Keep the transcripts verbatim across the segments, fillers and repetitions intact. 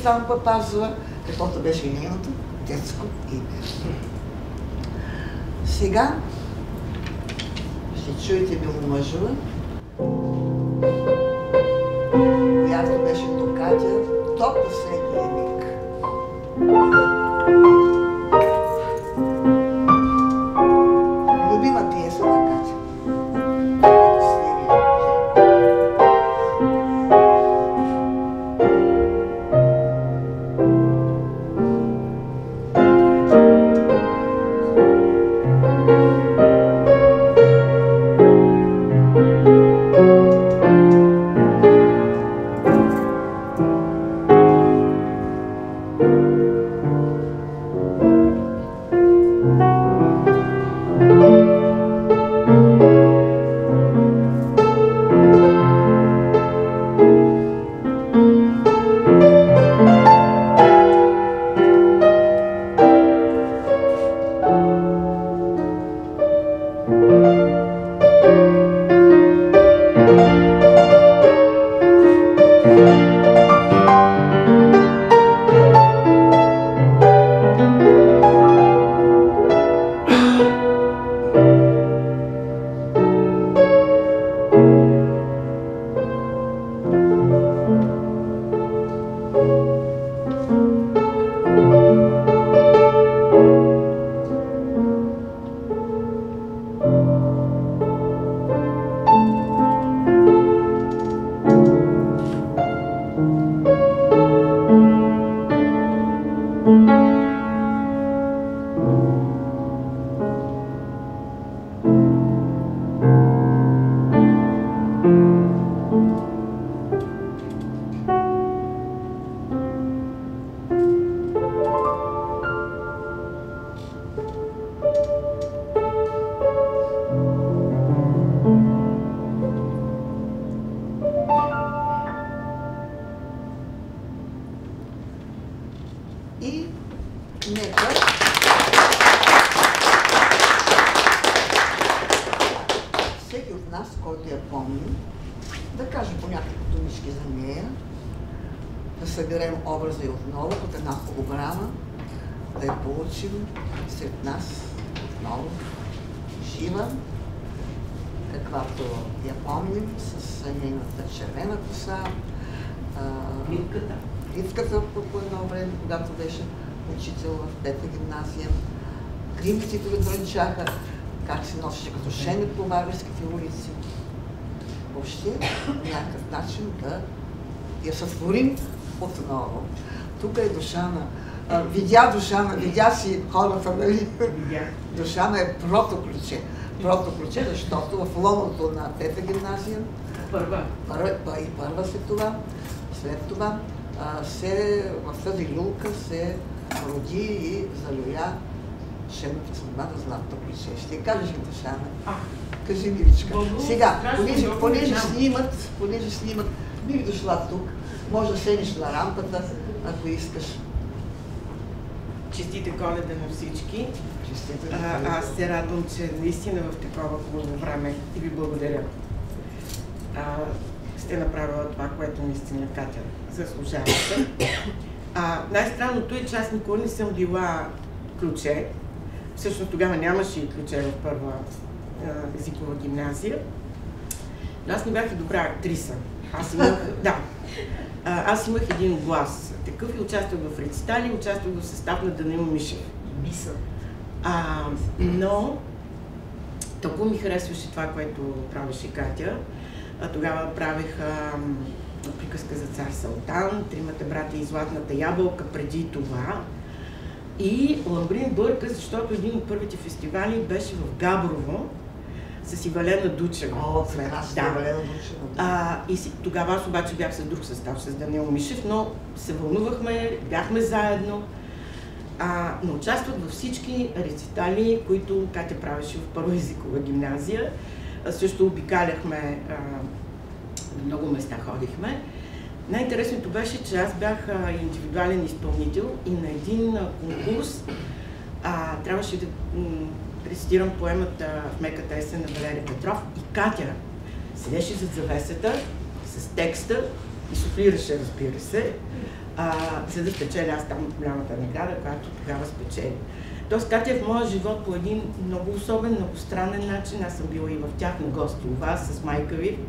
Цветан Папазова, каквото беше и нейното детско име. Сега ще чуете Миломъжова, която беше до Катя до последния миг. Любима пиеса на Катя. И нека всеки от нас, който я помни, да каже по няколко думички за нея, да съберем образа и отново под една холограма, да я получим сред нас отново, жива, каквато я помним, с нейната червена коса, плитката. Плитката по едно време, когато беше учител в Пета гимназия. Гримите ви дрънчаха, как се носеше като шене по варварските улици. Въобще, по някакъв начин да я сътворим отново. Тук е Душана. А, видя Душана, видя си хората, нали? Душана е протоключе. Протоключе, защото в лоното на Пета гимназия, първа. Първа, и първа след това, след това а, се, в тази люлка се роди и залюя шеното съдба на Златното ключе. Ще кажеш ли, Душана? Кажи, миличка. Сега, понеже, понеже снимат, понеже снимат, би дошла тук, може да седнеш на рампата, ако искаш. Честите Коледа на всички. Честите. А, аз се радвам, че наистина в такова хубаво време и ви благодаря. А, сте направила това, което наистина Катя заслужавате. А, най-странното е, че аз никога не съм била ключе. Всъщност тогава нямаше и ключе в първа а, езикова гимназия. Но аз не бях и добра актриса. Аз имах, да, а, аз имах един глас. Такъв и участвах в рецитали, участвах в състав на Данаил Мишев. Мисъл. А, но толкова ми харесваше това, което правеше Катя. А, тогава правех а, приказка за цар Салтан, Тримата братя и Златната ябълка преди това. И Ламбрин бърка, защото един от първите фестивали беше в Габрово с Ивалена Дучева. О, прекрасно, да. Ивалена Дучева. А, и си, тогава аз обаче бях с друг състав, с Данаил Мишев, но се вълнувахме, бяхме заедно. А, но участвах във всички рецитали, които Катя правеше в първа езикова гимназия. А, също обикаляхме, а, много места ходихме. Най-интересното беше, че аз бях а, индивидуален изпълнител и на един а, конкурс а, трябваше да рецитирам поемата в меката есен на Валерий Петров и Катя седеше зад завесата с текста и суфлираше, разбира се. а, за да спечеля аз там голямата награда, която тогава спечели. Тоест, Катя е в моя живот по един много особен, много странен начин. Аз съм била и в тях на гости у вас с майка ви.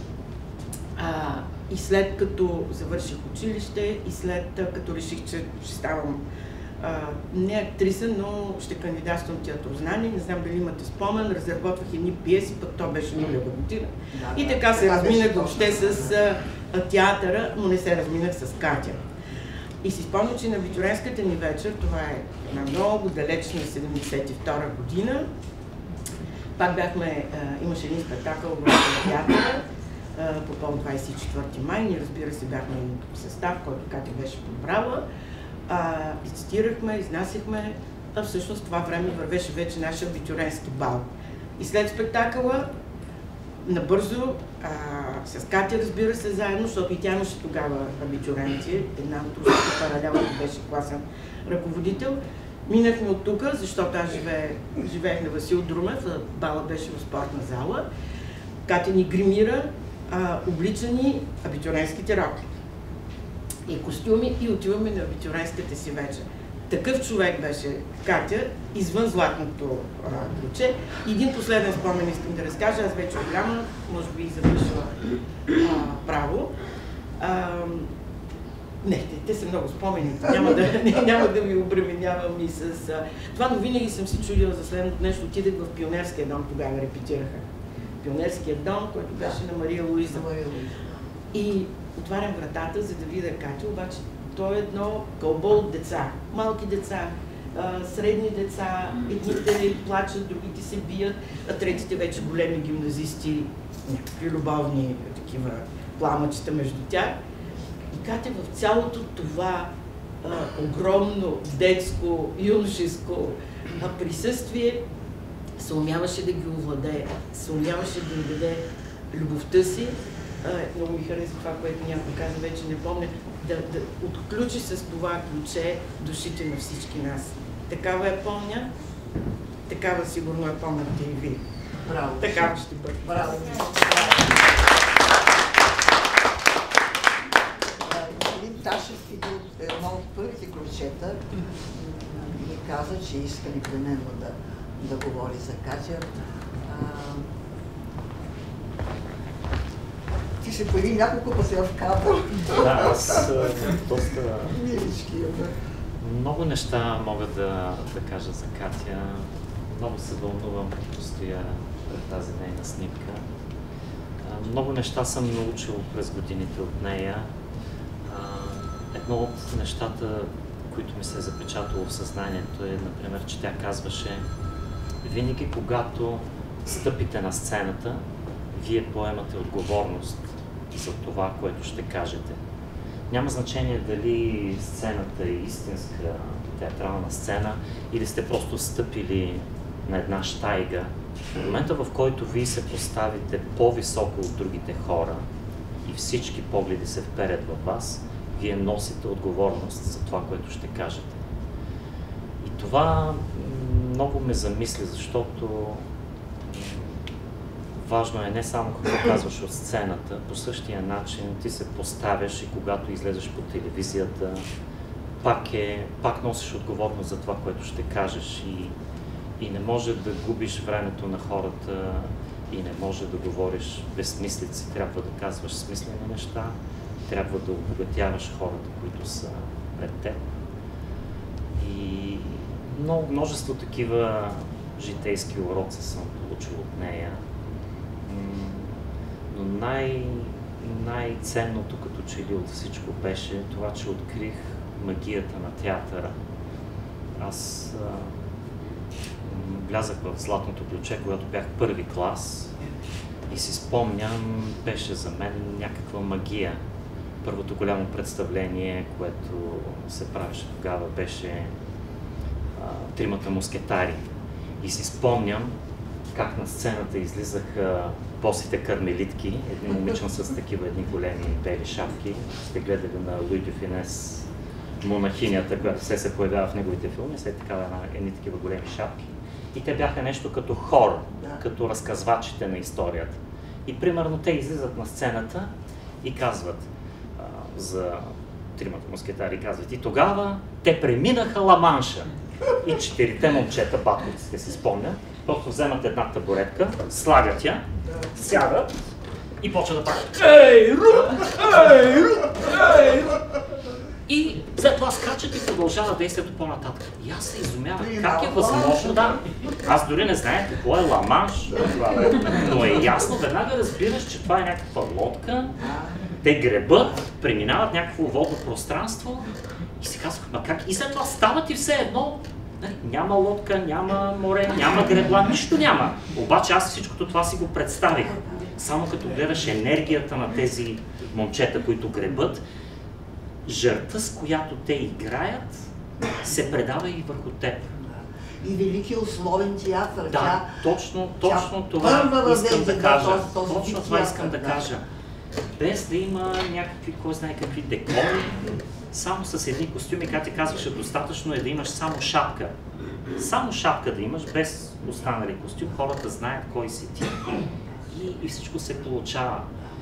А, и след като завърших училище и след като реших, че ще ставам а, не актриса, но ще кандидатствам театрознание. Не знам дали имате спомен, разработвах едни пиеси, пък то беше нулева година. Да, и така се разминах въобще с а, театъра, но не се разминах с Катя. И си спомням, че на абитуренската ни вечер, това е една много далечна седемдесет и втора година, пак бяхме, а, имаше един спектакъл в театъра а, по повод двадесет и четвърти май. Ние, разбира се, бяхме в състав, който Катя беше подбрала. Рецитирахме, изнасяхме, а всъщност това време вървеше вече нашия абитуренски бал. И след спектакъла, набързо, а, с Катя, разбира се, заедно, защото и тя имаше тогава абитуренти, една от руската паралела беше класен ръководител. Минахме от тук, защото аз живеех, живеех на Васил Друмев, бала беше в спортна зала. Катя ни гримира, а, облича ни абитуренските роки и костюми и отиваме на абитуренската си вечер. Такъв човек беше Катя, извън златното ключе. И един последен спомен искам да разкажа, аз вече голяма, може би и завършила а, право. А, не, те, те са много спомени, няма да, не, няма да ви обременявам и с а, това, но винаги съм си чудила за следното нещо. Отидах в Пионерския дом, тогава репетираха. Пионерския дом, който беше на Мария Луиза. И отварям вратата, за да видя Катя, обаче то е едно кълбо от деца, малки деца, а, средни деца, едните плачат, другите се бият, а третите вече големи гимназисти, някакви любовни такива пламъчета между тях. И Катя в цялото това а, огромно детско, юношеско а, присъствие се умяваше да ги овладее, се умяваше да им даде любовта си. Uh, много ми харесва това, което някой каза, вече не помня, да, да отключи с това ключе душите на всички нас. Такава я помня, такава сигурно я помняте и ви. Браво! Такава ще бъде. Браво! Господин Ташев, едно от първите ключета, ми каза, че иска непременно да, да говори за Катя. Ти се появи няколко пъти в кадър. Да, аз доста... Милички, много неща мога да, да кажа за Катя. Много се вълнувам, като стоя пред тази нейна снимка. Много неща съм научил през годините от нея. Едно от нещата, които ми се е запечатало в съзнанието е, например, че тя казваше: винаги когато стъпите на сцената, вие поемате отговорност за това, което ще кажете. Няма значение дали сцената е истинска театрална сцена или сте просто стъпили на една щайга. В момента, в който вие се поставите по-високо от другите хора и всички погледи се вперед във вас, вие носите отговорност за това, което ще кажете. И това много ме замисли, защото важно е не само какво казваш от сцената, по същия начин ти се поставяш и когато излезеш по телевизията, пак, е, пак носиш отговорност за това, което ще кажеш и, и не може да губиш времето на хората и не може да говориш безсмислици. Трябва да казваш смислени неща, трябва да обогатяваш хората, които са пред теб. И много, множество такива житейски уроци съм получил от нея. Но най, най-ценното като че ли от всичко беше това, че открих магията на театъра. Аз а, влязах в Златното ключе, когато бях първи клас и си спомням, беше за мен някаква магия. Първото голямо представление, което се правеше тогава, беше а, Тримата мускетари. И си спомням как на сцената излизаха босите кармелитки, един момичен с такива едни големи бели шапки. Сте гледали на Луи дю Финес монахинята, която все се появява в неговите филми, след такава една, едни такива големи шапки. И те бяха нещо като хор, да. Като разказвачите на историята. И примерно те излизат на сцената и казват а, за тримата мускетари казват. И тогава те преминаха Ла-Манша. И четирите момчета, батковците си спомнят, просто вземат една табуретка, слагат я, сядат и почват да правят ей, ру, ей, ру, ей, ру. И след това скачат и продължава действието по-нататък. И аз се изумявах как е възможно, да. Аз дори не знаех какво е Ла-Манш, но е ясно, веднага разбираш, че това е някаква лодка, те гребат, преминават някакво водно пространство и си казвах, ма как? И след това стават и все едно, няма лодка, няма море, няма гребла, нищо няма. Обаче аз всичкото това си го представих. Само като гледаш енергията на тези момчета, които гребат, жърта, с която те играят, се предава и върху теб. И велики условен театър. Да, тя, точно, точно тя това искам да кажа. Този, този точно това театър, искам да, да кажа. Без да има някакви, кой знае какви декори, само с едни костюми, как ти казваше, достатъчно е да имаш само шапка. Само шапка да имаш, без останали костюм, хората знаят кой си ти. И, и всичко се получава.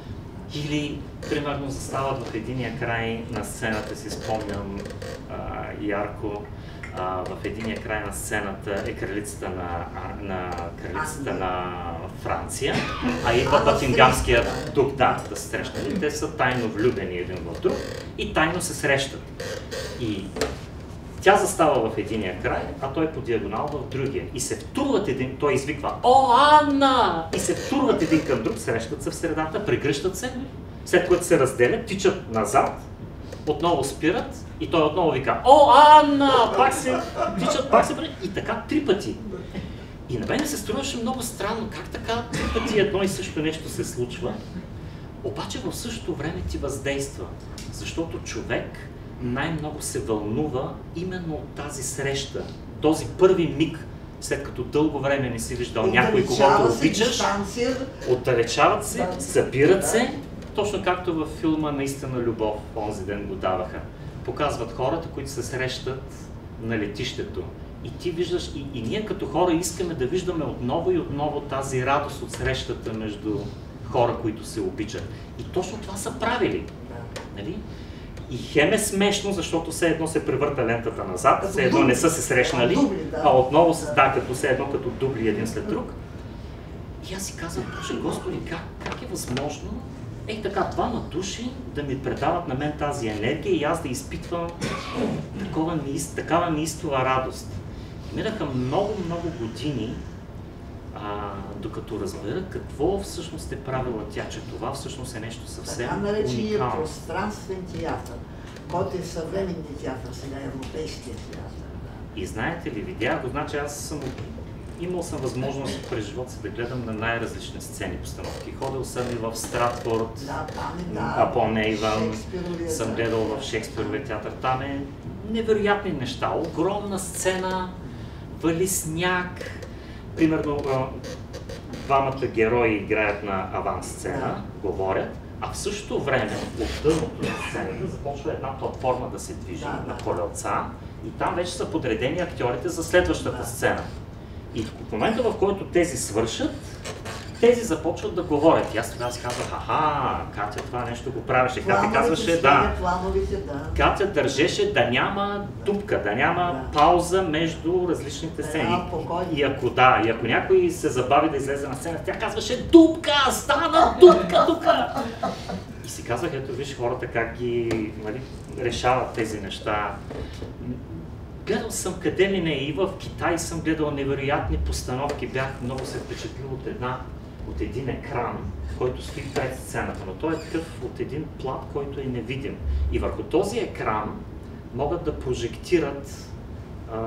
Или, примерно, застават в единия край на сцената, си спомням а, ярко, а, в единия край на сцената е кралицата на, а, на, кралицата на Франция, а идва Бакингамският дух, да, да се срещат. И те са тайно влюбени един в друг и тайно се срещат. И тя застава в единия край, а той по диагонал в другия. И се втурват един, той извиква "О, Анна!" И се втурват един към друг, срещат се в средата, прегръщат се, след което се разделят, тичат назад, отново спират и той отново вика "О, Анна!" Пак се тичат, пак се прегръщат и така три пъти. И на мен се струваше много странно, как така три пъти едно и също нещо се случва, обаче в същото време ти въздейства, защото човек най-много се вълнува именно от тази среща, този първи миг, след като дълго време не си виждал някой, когото обичаш, отдалечават се, събират се, точно както във филма "Наистина любов", онзи ден го даваха. Показват хората, които се срещат на летището. И ти виждаш, и, и ние като хора искаме да виждаме отново и отново тази радост от срещата между хора, които се обичат. И точно това са правили. Нали? И хем е смешно, защото все едно се превърта лентата назад, все едно не са се срещнали, а отново се да, като все едно като дубли един след друг. И аз си казвам, Боже Господи, как, как е възможно ей така двама души да ми предават на мен тази енергия и аз да изпитвам такова, такава неистова радост. Минаха много, много години, а, докато разбера какво всъщност е правила тя, че това всъщност е нещо съвсем уникално. Така наречения пространствен театър, който е съвременен театър, сега европейския театър. И знаете ли, видях го, значи аз съм имал съм възможност през живота си да гледам на най-различни сцени постановки. Ходил съм и в Стратфорд, да, да, Апон Ейвън, съм гледал в Шекспировия театър. Там е невероятни неща. Огромна сцена, вали сняг. Примерно, двамата герои играят на авансцена, да. Говорят, а в същото време от дъното на сцената започва една платформа да се движи да, на колелца и там вече са подредени актьорите за следващата да. Сцена. И в момента, в който тези свършат, тези започват да говорят. И аз тогава си казвах, аха, Катя това нещо го правеше. Катя казваше, да. да. Катя държеше да няма дупка, да няма да. Пауза между различните сцени. И ако да, и ако някой се забави да излезе на сцена, тя казваше, дупка, стана дупка тук. И си казвах, ето виж хората как ги нали, решават тези неща. Гледал съм къде ли не и в Китай съм гледал невероятни постановки, бях много се впечатлил от, една, от един екран, който стои пред сцената, но той е такъв от един плат, който е невидим. И върху този екран могат да прожектират а,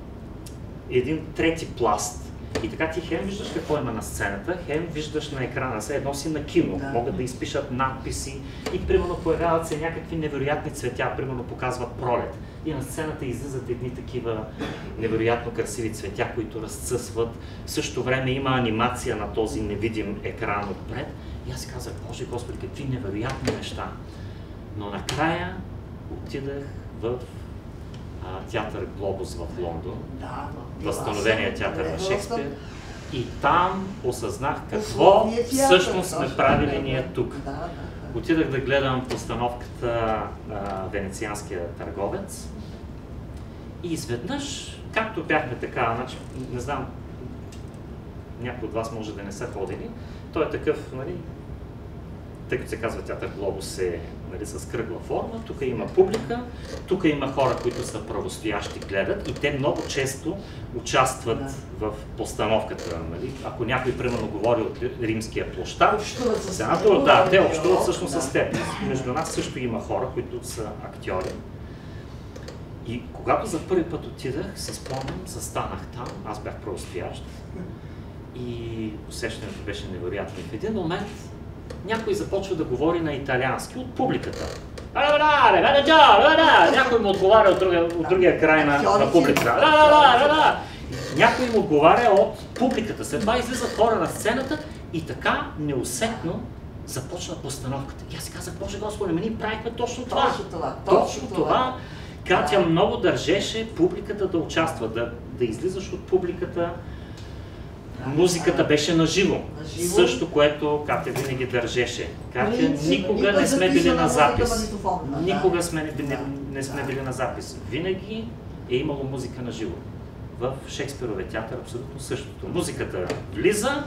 един трети пласт. И така ти хем виждаш какво има на сцената, хем виждаш на екрана, все едно си на кино, да. Могат да изпишат надписи и примерно появяват се някакви невероятни цветя, примерно показват пролет. И на сцената излизат едни такива невероятно красиви цветя, които разцъсват. В същото време има анимация на този невидим екран отпред. И аз си казах, Боже Господи, какви невероятни неща. Но накрая отидах в а, театър Глобус в Лондон, да, възстановения театър на Шекспир. И там осъзнах какво всъщност сме правили ние тук. отидах да гледам постановката а, Венецианския търговец и изведнъж, както бяхме така, значи, не знам, някои от вас може да не са ходили, той е такъв, нали, тъй като се казва театър Глобус е, нали, с кръгла форма, тук има публика, тук има хора, които са правостоящи, гледат и те много често участват да. в постановката. Нали. Ако някой примерно говори от Римския площад, сенатор, да, те общуват всъщност да. с теб. Между нас също има хора, които са актьори. И когато за първи път отидах, се спомням, застанах там, аз бях правостоящ и усещането беше невероятно. И в един момент някой започва да говори на италиански от публиката. Някой му отговаря от другия, от другия край на, на публиката. Някой му отговаря от публиката. След това излизат хора на сцената и така неусетно започна постановката. И аз си казах, Боже Господи, ние правихме точно това. Точно това. Точно това. Катя много държеше публиката да участва, да, да излизаш от публиката. Музиката беше наживо. Наживо. Също, което Катя винаги държеше. Катя никога не сме били на запис. Никога сме не, не, не сме били на запис. Винаги е имало музика на живо. В Шекспировия театър абсолютно същото. Музиката влиза,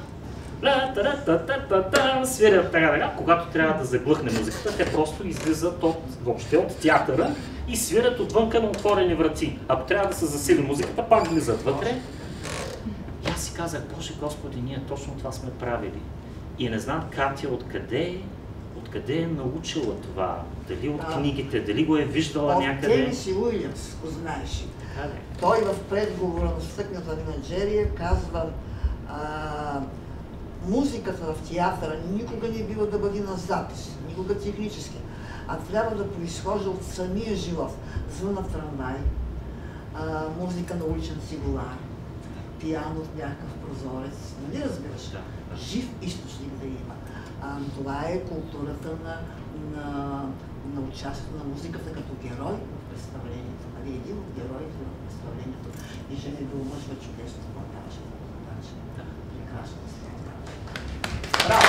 свирят така, така. Когато трябва да заглъхне музиката, те просто излизат от, въобще от театъра и свирят отвънка на отворени врати. Ако трябва да се засили музиката, пак влизат вътре. И аз си казах, Боже Господи, ние точно това сме правили. И не знам Катя откъде, откъде е научила това. Дали от а, книгите, дали го е виждала от някъде. От Тенеси Уилямс, го знаеш. Той в предговора на стъкната менеджерия казва, а, музиката в театъра никога не бива да бъде на запис, никога технически, а трябва да произхожда от самия живот. Звън на трамвай, а, музика на уличен цигулар, пиано от някакъв прозорец, нали разбираш? Да. Жив източник да има. А, това е културата на, на, на участието на музиката като герой в представлението. Нали? Един от героите в представлението. И жени да омъжва чудесно това каже. Да. Прекрасно става. Браво!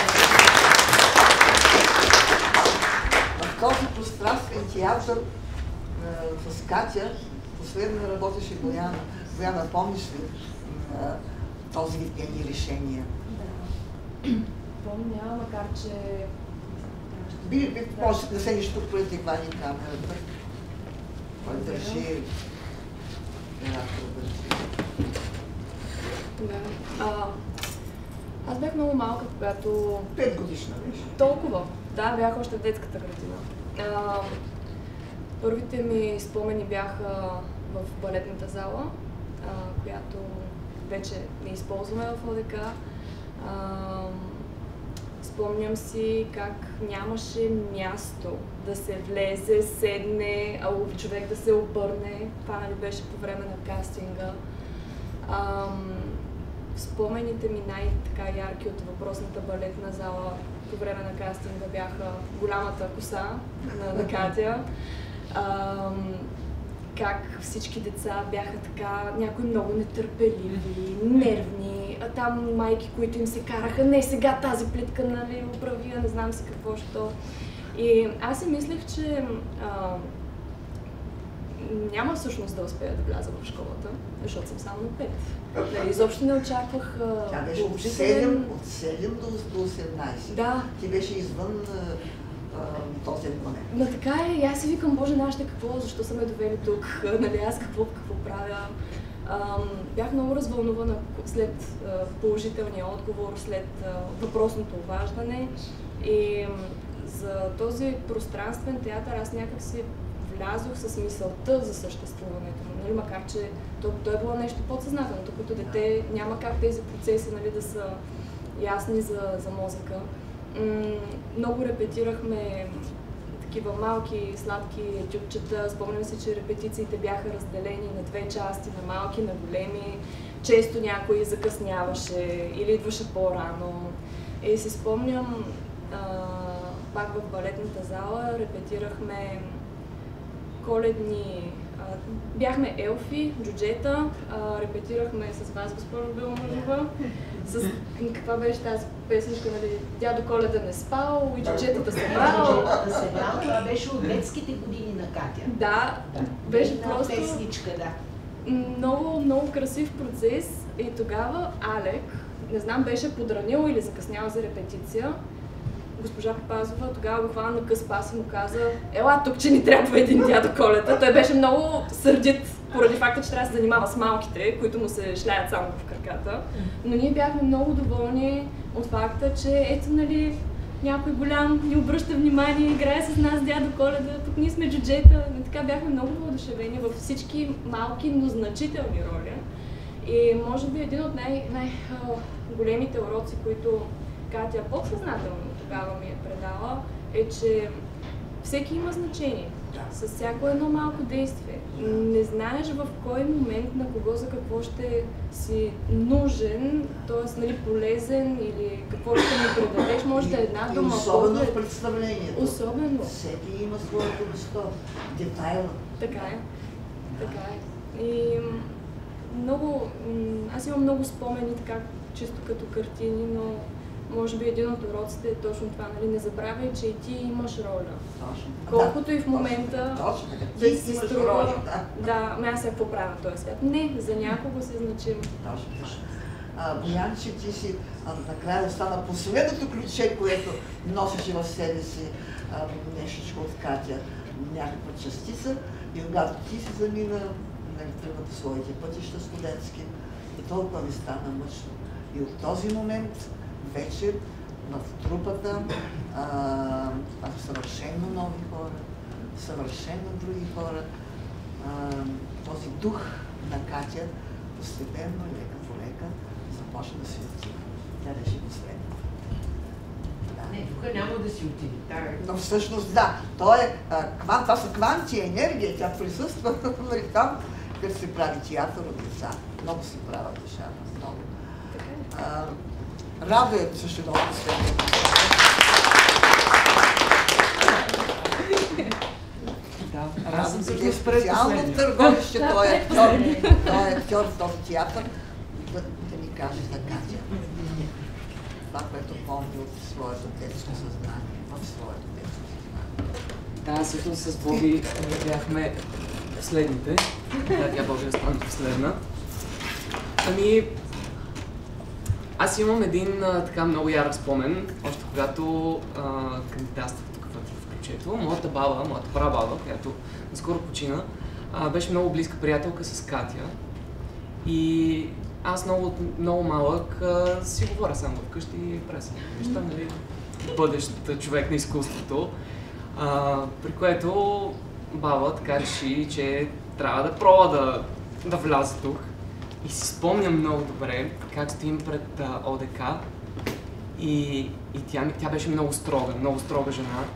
В този пространствен театър с Катя последно работеше Бояна. Бояна, помниш ли този вид гени решения? Да. Помня, макар че... Би, би, може да се нищо пред Ивани камерата. Кой държи... Да. А, аз бях много малка, когато... Пет годишна беше. Толкова. Да, бях още в детската градина. А, първите ми спомени бяха в балетната зала, а, която вече не използваме в ОДК. А, спомням си как нямаше място да се влезе, седне, а човек да се обърне. Това нали беше по време на кастинга. А, спомените ми най-така ярки от въпросната балетна зала по време на кастинга бяха голямата коса на, на Катя. А, как всички деца бяха така, някои много нетърпеливи, нервни, а там майки, които им се караха, не сега тази плитка, нали, оправия, не знам си какво, що. И аз си мислех, че а, няма всъщност да успея да вляза в школата, защото съм само на пет. Нали, изобщо не очаквах а, Тя беше от седем, от седем до осемнайсет. Да. Ти беше извън този момент. Но така е, и аз си викам, Боже, нашите какво, защо са ме довели тук, нали, аз какво, какво правя. Ам, бях много развълнувана след а, положителния отговор, след а, въпросното обаждане и за този пространствен театър аз някак си влязох с мисълта за съществуването му, нали, макар че то, то е било нещо подсъзнателно, като дете няма как тези процеси, нали, да са ясни за, за мозъка. Много репетирахме такива малки, сладки етюдчета. Спомням си, че репетициите бяха разделени на две части, на малки, на големи. Често някой закъсняваше или идваше по-рано. И си спомням, а, пак в балетната зала репетирахме коледни а, бяхме елфи, джуджета, а, репетирахме с вас, госпожо Беломанова, с каква беше тази песничка, нали, Дядо Коледа не спал и джуджетата се брал. Джуджетата се брал, това беше от детските години на Катя. Да, беше Една просто песничка, да. много, много красив процес и тогава Алек, не знам, беше подранил или закъснял за репетиция. Госпожа Папазова тогава го хвана на къс пас и му каза: ела тук, че ни трябва един Дядо Коледа. Той беше много сърдит поради факта, че трябва да се занимава с малките, които му се шляят само в краката. Но ние бяхме много доволни от факта, че ето, нали, някой голям ни обръща внимание, играе с нас Дядо Коледа, тук ние сме джуджета. И така бяхме много въодушевени във всички малки, но значителни роли. И може би един от най- най-големите уроци, които Катя по-съзнателно тогава ми е предала, е, че всеки има значение. С всяко едно малко действие. Не знаеш в кой момент на кого за какво ще си нужен, т.е. нали, полезен или какво ще ми предадеш. Може да е една И дума. особено поглед. в представлението. Особено. Всеки има своето место, детайла. Така е. Така е. И много, м, аз имам много спомени така, чисто като картини, но може би един от уроците е точно това, нали? Не забравяй, че и ти имаш роля. Точно. Колкото Да, и в момента Точно така. да Ти си имаш струва, роля, да. да, ами аз се какво правя на този свят. Не, за някого си значим. Точно така. А, Боян, че ти си а, накрая остана последното ключе, което носеше в себе си а, нещичко от Катя, някаква частица, и когато ти си замина, нали, тръгна по своите пътища студентски, и толкова ми стана мъчно. И от този момент вече в трупата а, съвършено нови хора, съвършено други хора. А, този дух на Катя постепенно, лека по лека, започна да се отива. Тя беше последна. Да. Не, тук няма да си отиде. Да. Но всъщност да, то е, а, квант, това са кванти, енергия, тя присъства нали, там, където се прави театър от деца. Много се правят нещата, много. А, радуе също много последния. Да, Аз съм всъщност специално в Търговище, той е актьор, той е актьор в този театър, да, да ни каже за Катя. Това, което помни от своето детско съзнание, в своето детско съзнание. Да, всъщност с Боби бяхме последните. Да, тя Божия да стане последна. Ами, аз имам един а, така много ярък спомен, още когато а, кандидатствах тук в ключето. Моята баба, моята прабаба, която наскоро почина, а, беше много близка приятелка с Катя. И аз много, много малък а, си говоря само вкъщи и преса неща, нали, бъдещ човек на изкуството. А, при което баба така реши, че трябва да пробва да, да вляза тук. И си спомням много добре как стоим пред а, ОДК и, и тя, тя беше много строга, много строга жена.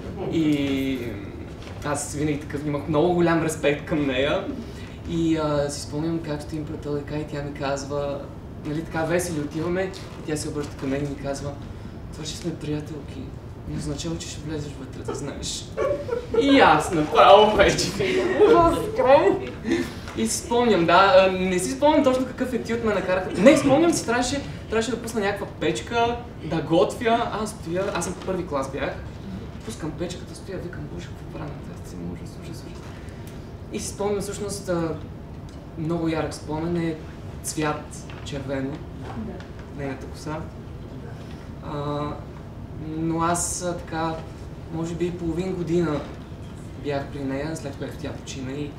И аз винаги такъв имах много голям респект към нея. И а, си спомням как стоим пред ОДК и тя ми казва, нали така весели отиваме, и тя се обръща към мен и ми казва: това ще сме приятелки, не означава, че ще влезеш вътре, да знаеш. И аз направо вече скром. И си спомням, да, не си спомням точно какъв етюд ме накараха. Не, спомням си, трябваше, трябваше да пусна някаква печка, да готвя. Аз стоя, аз съм първи клас бях. Пускам печката, стоя, викам: боже, какво правя на тази цена, ужас, ужас, ужас. И си спомням всъщност много ярък спомен е цвят червено, нейната коса. А, но аз така, може би половин година бях при нея, след което тя почина и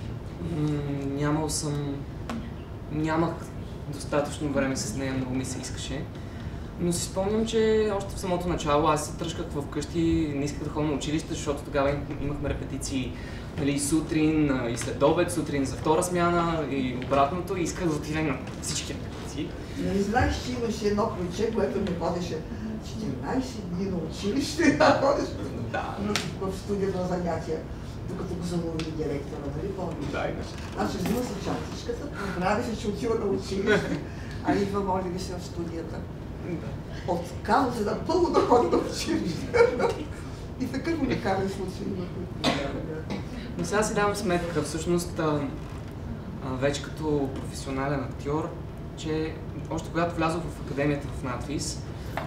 нямал съм, нямах достатъчно време с нея, много ми се искаше. Но си спомням, че още в самото начало аз се тръшках вкъщи, не исках да ходя на училище, защото тогава имахме репетиции, нали, сутрин и след обед, сутрин за втора смяна и обратното, и исках да отидем на всички репетиции. Нали знаеш, че имаше едно ключе, което ми ходеше четиринайсет дни на училище, а ходеше в студия на занятия, докато го замови директора, нали помниш? Да, имаш. Значи взима се чантичката, прави се, че отива на училище, а идва, може би, се в студията. От камо се напълно да ходи на училище. И такъв уникален случай има. Но сега си давам сметка, всъщност, а, а, вече като професионален актьор, че още когато влязох в академията в надвис,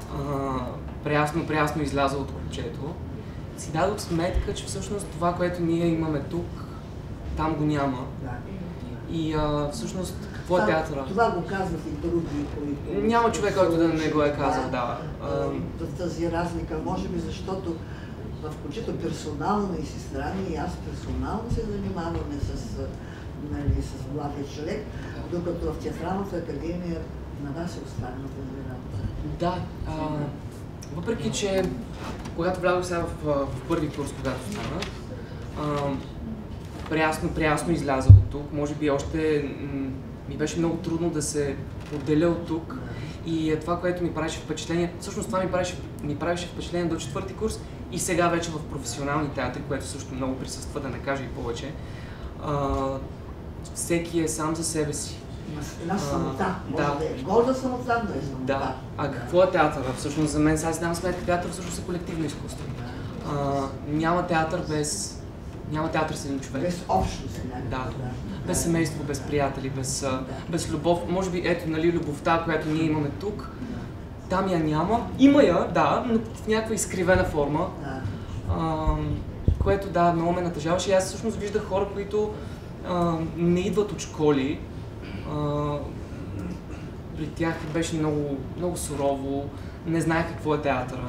прясно, прясно изляза от ключето, си дадох сметка, че всъщност това, което ние имаме тук, там го няма. Да. И а, всъщност, какво е театъра? Това го казват и други, които... Няма човек, който да не го е казал, да. да. Тази разлика, може би защото включително персонално и сестра ми, и аз персонално се занимаваме с, нали, с младия човек, докато в Театралната академия на вас е останала тази работа. Да, а, въпреки че когато влязох сега в, в първи курс, когато стана, а, прясно, прясно изляза от тук. Може би още ми беше много трудно да се отделя от тук. И това, което ми правеше впечатление, всъщност това ми правеше, ми правеше впечатление до четвърти курс и сега вече в професионални театри, което също много присъства, да не кажа и повече. А, всеки е сам за себе си. Една самота, може да. да е горда самота, но е самота. Да. А какво е театъра? Всъщност за мен сега си давам сметка, театър всъщност е колективно изкуство. А, няма театър без... Няма театър с един човек. Без общност. Да. да. Без семейство, без приятели, без, да. без любов. Може би ето, нали, любовта, която ние имаме тук, там я няма. Има я, да, но в някаква изкривена форма. Да. А, което да, много ме натъжаваше. И аз всъщност виждах хора, които а, не идват от школи. А, при тях беше много, много сурово, не знаех какво е театъра.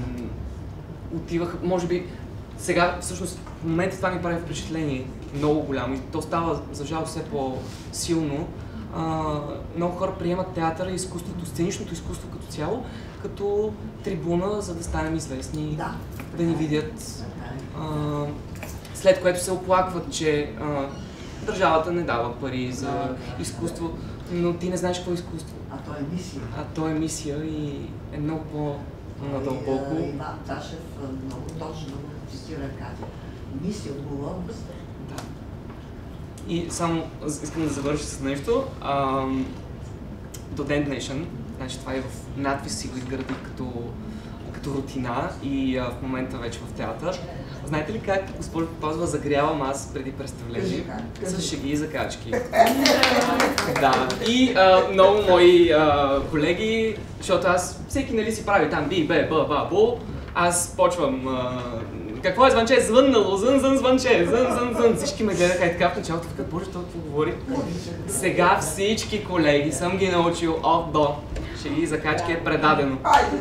Отиваха, може би, сега всъщност в момента това ми прави впечатление много голямо и то става за жал все по-силно. Много хора приемат театъра и изкуството, сценичното изкуство като цяло, като трибуна, за да станем известни, да, да ни видят. А, след което се оплакват, че а, държавата не дава пари за изкуство, но ти не знаеш какво е изкуство. А то е мисия. А то е мисия и е много по-надълбоко. Иван Ташев много точно цитира Катя. Мисия, отговорност. Да. И само искам да завърша с нещо. А, до ден днешен, значи това е в надвис си го изгради като, като рутина и а, в момента вече в театър. Знаете ли как госпожа Попазова загрявам аз преди представление? С шеги и закачки. Да. И а, много мои а, колеги, защото аз всеки нали си прави там би, бе, ба, ба, бу, аз почвам а, какво е звънче? Звъннало, зън, зън, звънче, зън, зън, зън. Всички ме гледаха и така в началото, викат, боже, това какво говори? Сега всички колеги съм ги научил от до. Шеги и закачки е предадено.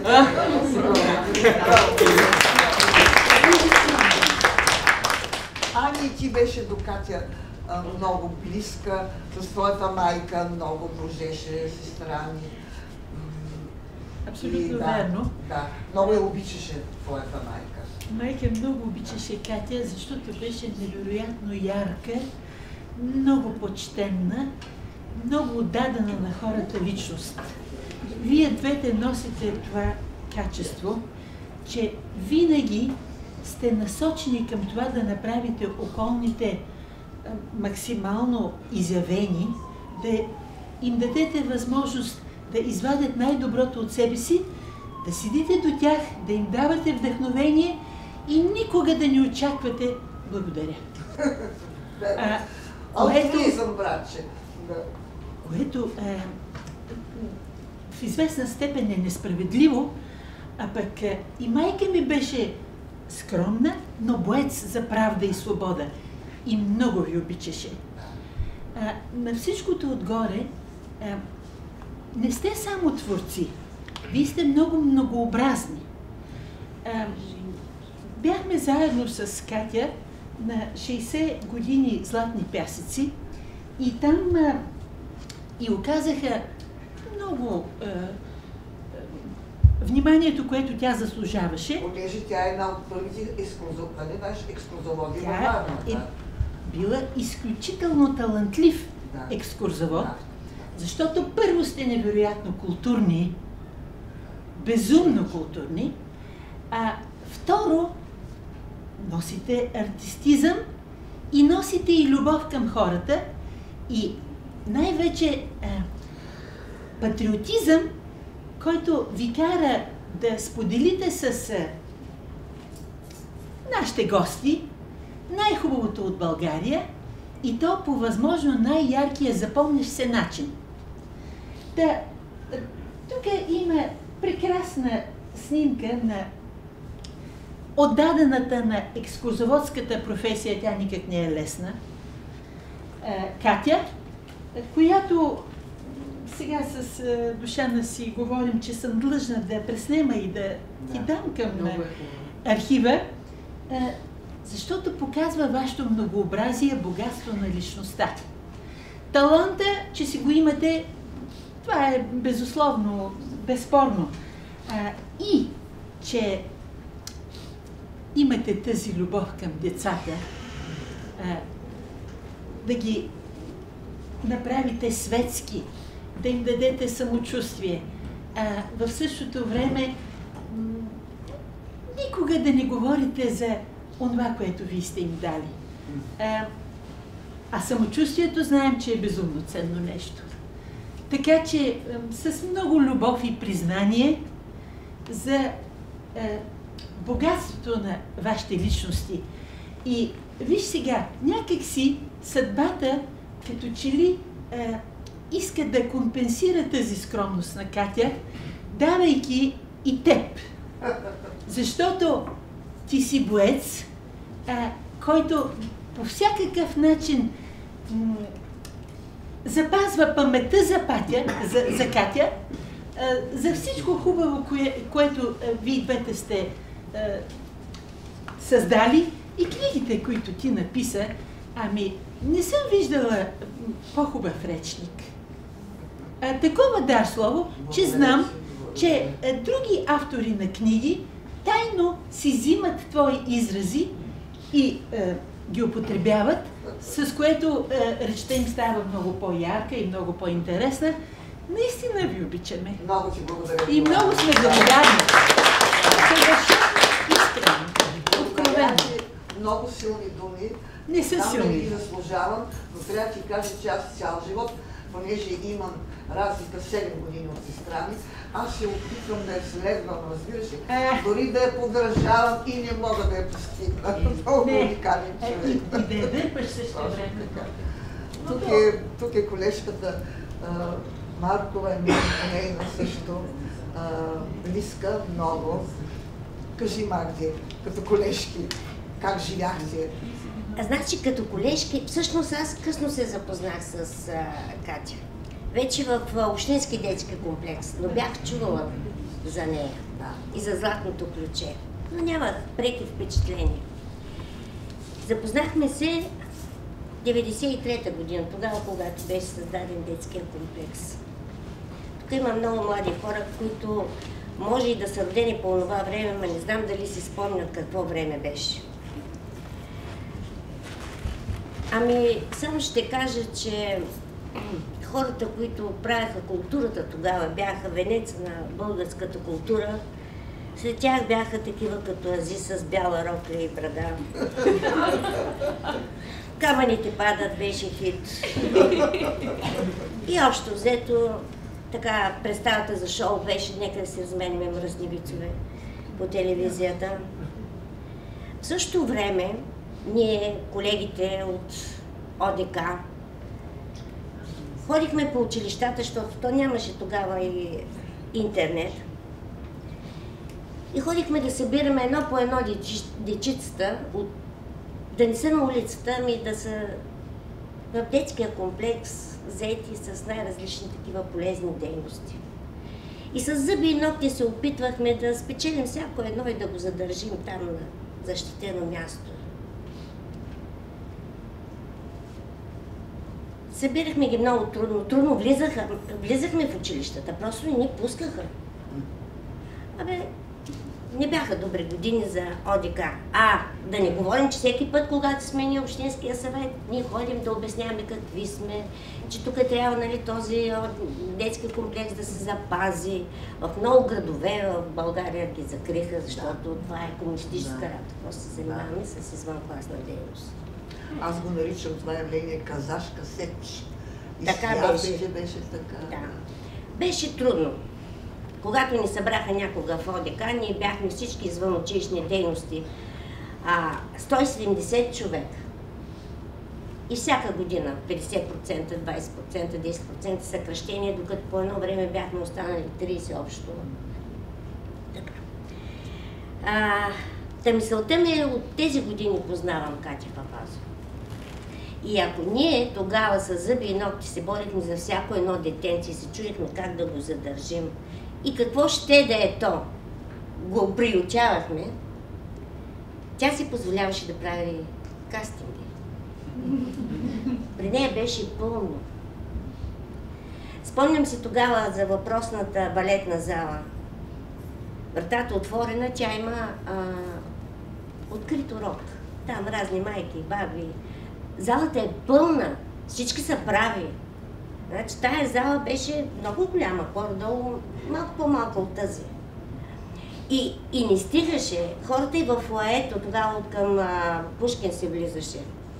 Ами ти беше до Катя а, много близка, с твоята майка много дружеше, сестра ми. Абсолютно и, да, верно. Да, много я обичаше твоята майка. Майка много обичаше Катя, защото беше невероятно ярка, много почтенна, много отдадена на хората личност. Вие двете носите това качество, че винаги сте насочени към това да направите околните а, максимално изявени, да им дадете възможност да извадят най-доброто от себе си, да седите до тях, да им давате вдъхновение и никога да не очаквате благодаря. А, което, братче. което а, в известна степен е несправедливо, а пък а, и майка ми беше скромна, но боец за правда и свобода. И много ви обичаше. А, на всичкото отгоре, а, не сте само творци. Вие сте много многообразни. А, бяхме заедно с Катя на шейсет години Златни пясъци и там а, и оказаха много а, вниманието, което тя заслужаваше. Понеже тя е една от първите екскурзоводи. Тя е била изключително талантлив да. екскурзовод, да. Защото първо сте невероятно културни, безумно културни, а второ носите артистизъм и носите и любов към хората и най-вече а, патриотизъм, който ви кара да споделите с а, нашите гости най-хубавото от България и то по възможно най-яркия запомнящ се начин. Та, тук има прекрасна снимка на отдадената на екскурзоводската професия, тя никак не е лесна, Катя, която сега с Душана си говорим, че съм длъжна да я преснема и да ти дам към архива, защото показва вашето многообразие, богатство на личността. Таланта, че си го имате, това е безусловно, безспорно. И, че имате тази любов към децата, да ги направите светски, да им дадете самочувствие. А, в същото време никога да не говорите за онова, което вие сте им дали. А, а самочувствието знаем, че е безумно ценно нещо. Така че с много любов и признание за а, богатството на вашите личности. И виж сега, някак си съдбата, като че ли а, иска да компенсира тази скромност на Катя, давайки и теб. Защото ти си боец, а, който по всякакъв начин м- запазва паметта за, Патя, за, за Катя, а, за всичко хубаво, кое, което а, вие двете сте а, създали и книгите, които ти написа. Ами, не съм виждала по-хубав речник. А, такова дар слово, че знам, че а, други автори на книги тайно си взимат твои изрази и а, ги употребяват, с което а, речта им става много по-ярка и много по-интересна. Наистина ви обичаме. Много ти благодаря. И много сме благодарни. Съвършено искрено. Откровено. Много силни думи. Не са Там силни. не ги заслужавам, но трябва да ти кажа, че аз цял живот, понеже имам разлика седем години от сестра ми, аз се опитвам да я следвам, разбираш ли, дори да я поддържавам и не мога да я постигна. Много уникален човек. И да я дърпаш също време. Тук е, тук е колежката а, Маркова, е нейна също а, близка, много. Кажи, Магди, като колежки, как живяхте? Значи, като колежки, всъщност аз късно се запознах с а, Катя. Вече в а, Общински детски комплекс, но бях чувала за нея и за Златното ключе, но няма преки впечатления. Запознахме се деветдесет и трета година, тогава, когато беше създаден детския комплекс. Тук има много млади хора, които може и да са родени по това време, но не знам дали си спомнят какво време беше. Ами, само ще кажа, че хората, които правяха културата тогава, бяха венец на българската култура. След тях бяха такива като Ази с бяла рокля и брада. Камъните падат беше хит. И общо взето, така, представата за шоу беше нека да се разменяме мръсни вицове по телевизията. В същото време, ние, колегите от ОДК, ходихме по училищата, защото то нямаше тогава и интернет. И ходихме да събираме едно по едно дечицата, да не са на улицата, ами да са в детския комплекс, заети с най-различни такива полезни дейности. И с зъби и ногти се опитвахме да спечелим всяко едно и да го задържим там на защитено място. Събирахме ги много трудно. Трудно влизаха, влизахме в училищата, просто не ни пускаха. Абе, не бяха добри години за ОДК. А, да не говорим, че всеки път, когато сме ние Общинския съвет, ние ходим да обясняваме какви сме, че тук трябва, нали, този детски комплекс да се запази. В много градове в България ги закриха, защото да. Това е комунистическа да. Работа. Просто се занимаваме да. С извънкласна дейност. Аз го наричам това явление казашка сеч. И така беше. беше така. Да. Беше трудно. Когато ни събраха някога в ОДК, ние бяхме всички извън училищни дейности. а, сто и седемдесет човека. И всяка година петдесет процента, двадесет процента, десет процента съкращение, докато по едно време бяхме останали тридесет общо. Така. А, та мисълта ми е, от тези години познавам Катя Папазова. И ако ние тогава с зъби и ногти се борихме за всяко едно детенце и се чудихме как да го задържим и какво ще да е то, го приучавахме, тя си позволяваше да прави кастинги. При нея беше пълно. Спомням си тогава за въпросната балетна зала. Вратата отворена, тя има а, открит урок. Там разни майки, баби. Залата е пълна, всички са прави. Значи тая зала беше много голяма, по-долу, малко по-малко от тази. И, и не стигаше. Хората и в фоаето, тогава от към а, Пушкин се влизаше.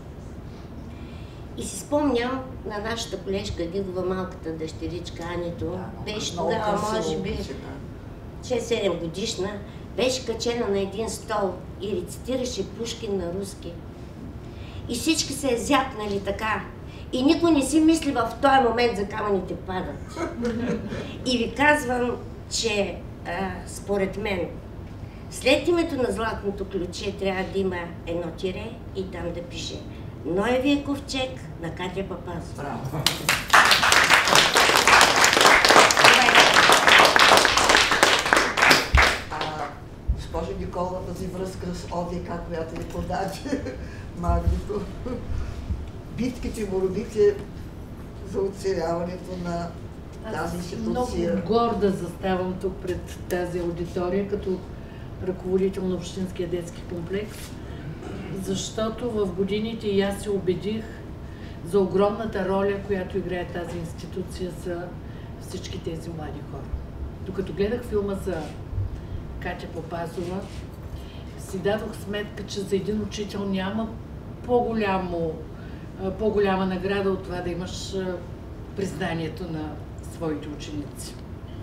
И си спомням на нашата колежка Гигова, малката дъщеричка Анито, да, беше тогава, може би, шест-седем годишна, беше качена на един стол и рецитираше Пушкин на руски. И всички се зяпнали така. И никой не си мисли в този момент за камъните падат. И ви казвам, че а, според мен, след името на Златното ключе трябва да има едно тире и там да пише Ноевия ковчег на Катя Папазова. Браво! Госпожо Никола, тази връзка с ОДК, която ви подаде Магдито, битките, борбите за оцеляването на тази институция. Много горда заставам тук пред тази аудитория, като ръководител на Общинския детски комплекс, защото в годините и аз се убедих за огромната роля, която играе тази институция за всички тези млади хора. Докато гледах филма за Катя Папазова, си дадох сметка, че за един учител няма по-голямо, по-голяма награда от това да имаш признанието на своите ученици.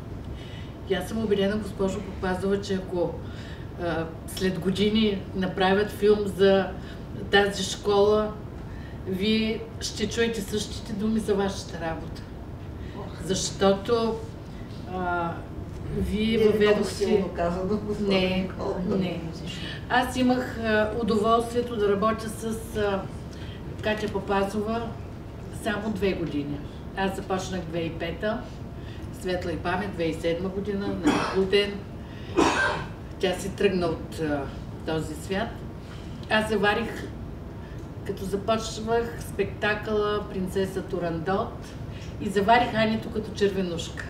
И аз съм убедена, госпожо Папазова, че ако а, след години направят филм за тази школа, вие ще чуете същите думи за вашата работа. Защото а, вие въведохте... Не, не. Аз имах а, удоволствието да работя с а, Катя Папазова само две години. Аз започнах две хиляди и пета, светла и памет, две хиляди и седма година, на Буден. Тя си тръгна от а, този свят. Аз заварих, като започвах спектакъла Принцеса Турандот и заварих Анито като червенушка.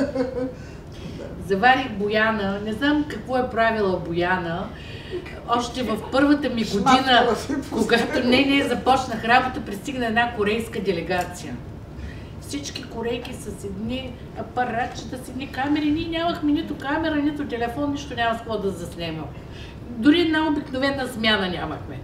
Заварих Бояна, не знам какво е правила Бояна, още в първата ми година, когато не, не започнах работа, пристигна една корейска делегация. Всички корейки с едни апаратчета, с едни камери, ние нямахме нито камера, нито телефон, нищо няма с какво да заснемам. Дори една обикновена смяна нямахме.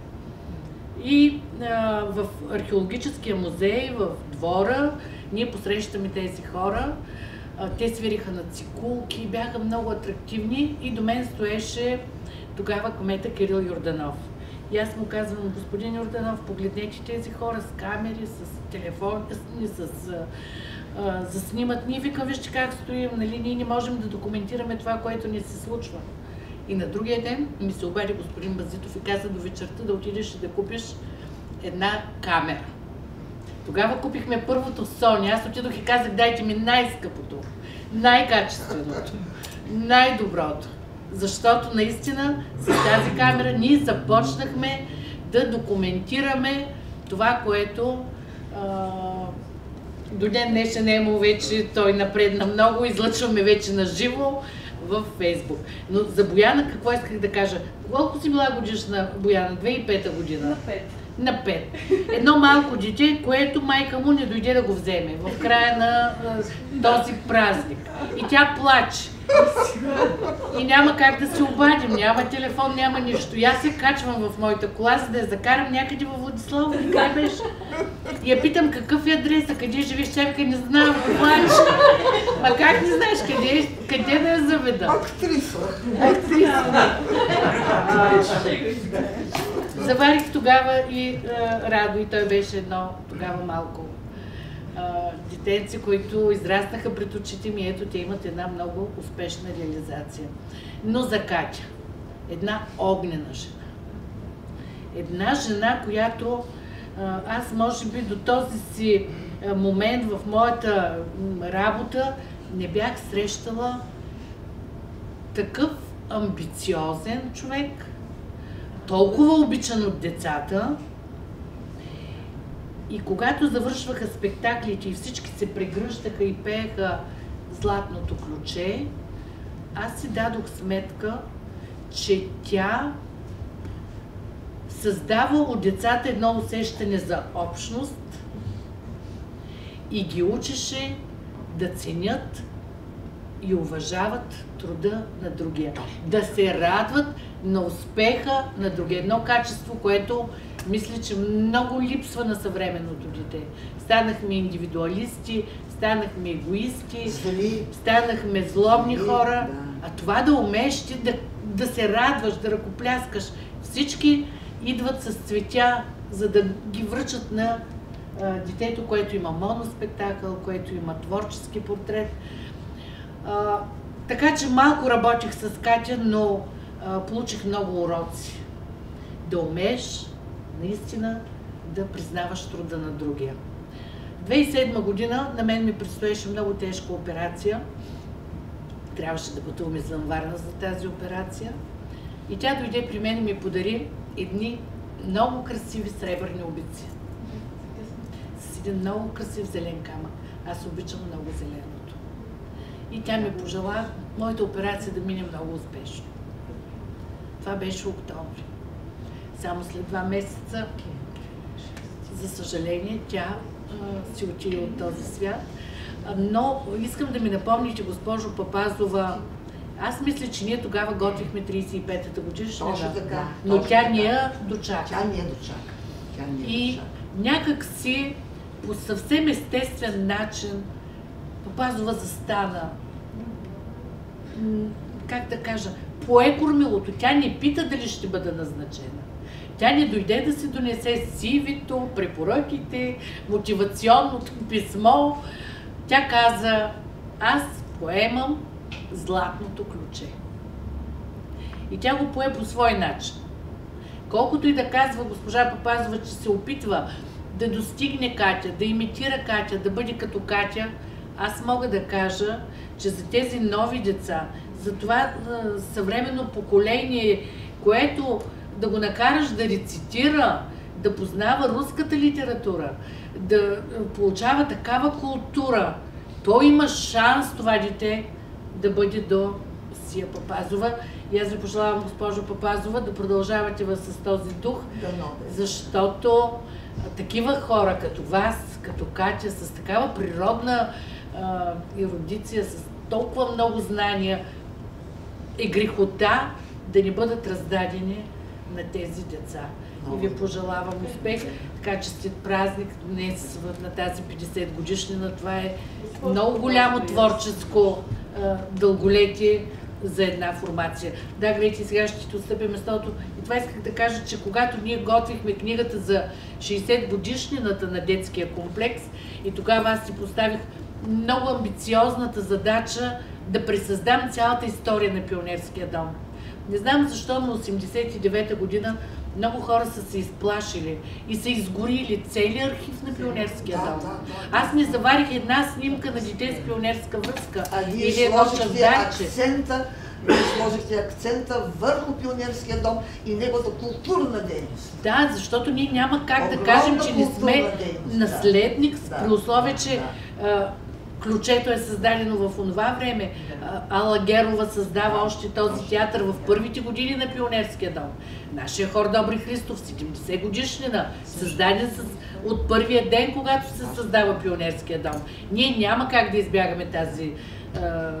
И а, в археологическия музей, в двора, ние посрещаме тези хора. Те свириха на цикулки, бяха много атрактивни и до мен стоеше тогава кмета Кирил Йорданов. И аз му казвам, господин Йорданов, погледнете тези хора с камери, с телефони, с, с а, заснимат. Ние викам, вижте как стоим, нали, ние не можем да документираме това, което ни се случва. И на другия ден ми се обади господин Базитов и каза до вечерта да отидеш и да купиш една камера. Тогава купихме първото Sony. Аз отидох и казах, дайте ми най-скъпото, най-качественото, най-доброто. Защото наистина с тази камера ние започнахме да документираме това, което а, до ден днешен Емо вече той напредна много, излъчваме вече на живо в Фейсбук. Но за Бояна какво исках да кажа? Колко си била годишна Бояна? две хиляди и пета година? На пет. На пет. Едно малко дете, което майка му не дойде да го вземе в края на този празник. И тя плаче. И няма как да се обадим, няма телефон, няма нищо. И аз се качвам в моята кола, за да я закарам някъде във Владислава. И къде беше? И я питам какъв е адреса, къде живееш, тя вика, не знам, плаче. Ма как не знаеш къде, къде да я заведа? Актриса. Актриса. Заварих тогава и а, Радо, и той беше едно тогава малко а, детенци, които израснаха пред очите ми. Ето, те имат една много успешна реализация. Но за Катя, една огнена жена. Една жена, която а, аз може би до този си а, момент в моята м, работа не бях срещала такъв амбициозен човек, толкова обичан от децата. И когато завършваха спектаклите и всички се прегръщаха и пееха Златното ключе, аз си дадох сметка, че тя създава от децата едно усещане за общност и ги учеше да ценят и уважават труда на другия. Да се радват на успеха на другия. Едно качество, което мисля, че много липсва на съвременното дете. Станахме индивидуалисти, станахме егоисти, Зли. станахме злобни Зли, хора. да. А това да умееш ти да, да се радваш, да ръкопляскаш. Всички идват с цветя, за да ги връчат на а, детето, което има моноспектакъл, което има творчески портрет. А, така че малко работих с Катя, но а, получих много уроци. Да умееш наистина да признаваш труда на другия. две хиляди и седма година на мен ми предстоеше много тежка операция. Трябваше да пътувам извън Варна за тази операция. И тя дойде при мен и ми подари едни много красиви сребърни обици. С един много красив зелен камък. Аз обичам много зеленото. И тя ми пожела моята операция да мине много успешно. Това беше октомври. Само след два месеца, за съжаление, тя а, си отиде от този свят. А, но искам да ми напомните, госпожо Папазова, аз мисля, че ние тогава готвихме тридесет и петата годишнина. Точно така. Но точно тя така. ни я дочака. Тя ни я дочака. Тя ни я И дочака. някак си по съвсем естествен начин Папазова застана. М, Как да кажа, пое кормилото. Тя не пита дали ще бъде назначена. Тя не дойде да си донесе сивито, препоръките, мотивационното писмо. Тя каза, аз поемам Златното ключе. И тя го пое по свой начин. Колкото и да казва госпожа Папазова, че се опитва да достигне Катя, да имитира Катя, да бъде като Катя, аз мога да кажа, че за тези нови деца, за това а, съвременно поколение, което да го накараш да рецитира, да познава руската литература, да а, получава такава култура, то има шанс това дете да бъде до Сия Папазова. И аз ви пожелавам, госпожо Папазова, да продължавате с този дух, защото такива хора като вас, като Катя, с такава природна а, ерудиция, с толкова много знания, е грехота да не бъдат раздадени на тези деца. И ви пожелавам успех, така че след празник днес на тази петдесет годишнина, това е много голямо творческо а, дълголетие за една формация. Да, гледайте, сега ще ти отстъпя местото. И това исках да кажа, че когато ние готвихме книгата за шейсет годишнината на детския комплекс, и тогава аз си поставих много амбициозната задача да пресъздам цялата история на Пионерския дом. Не знам защо, но осемдесет и девета година много хора са се изплашили и са изгорили целият архив на Пионерския Да, дом. да, да. Аз не заварих една снимка на дете с пионерска връзка. А вие или едно сложихте чавдарче. акцента, вие сложихте акцента върху Пионерския дом и неговата културна дейност. Да, защото ние няма как да Огромна кажем, че не културна сме дейност, наследник, да. при условие, че Да. а, ключето е създадено в онова време. А, Алла Герова създава още този театър в първите години на Пионерския дом. Нашия хор Добри Христов, седемдесет годишнина, създаден с, от първия ден, когато се създава Пионерския дом. Ние няма как да избягаме тази, а,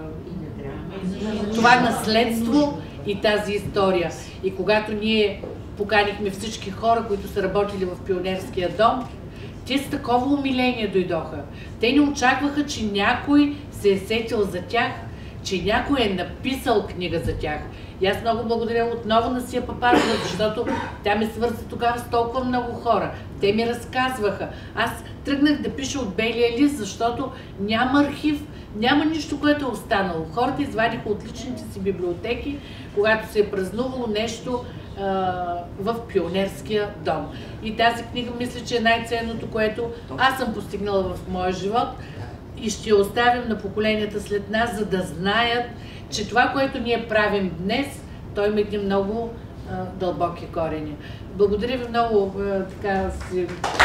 това наследство и тази история. И когато ние поканихме всички хора, които са работили в Пионерския дом, те с такова умиление дойдоха. Те не очакваха, че някой се е сетил за тях, че някой е написал книга за тях. И аз много благодаря отново на Сия Папазова, защото тя ме свърза тогава с толкова много хора. Те ми разказваха. Аз тръгнах да пиша от белия лист, защото няма архив, няма нищо, което е останало. Хората извадиха от личните си библиотеки, когато се е празнувало нещо а, в Пионерския дом. И тази книга мисля, че е най-ценното, което аз съм постигнала в моя живот и ще я оставим на поколенията след нас, за да знаят, че това, което ние правим днес, той има едни много а, дълбоки корени. Благодаря ви много, а, така си...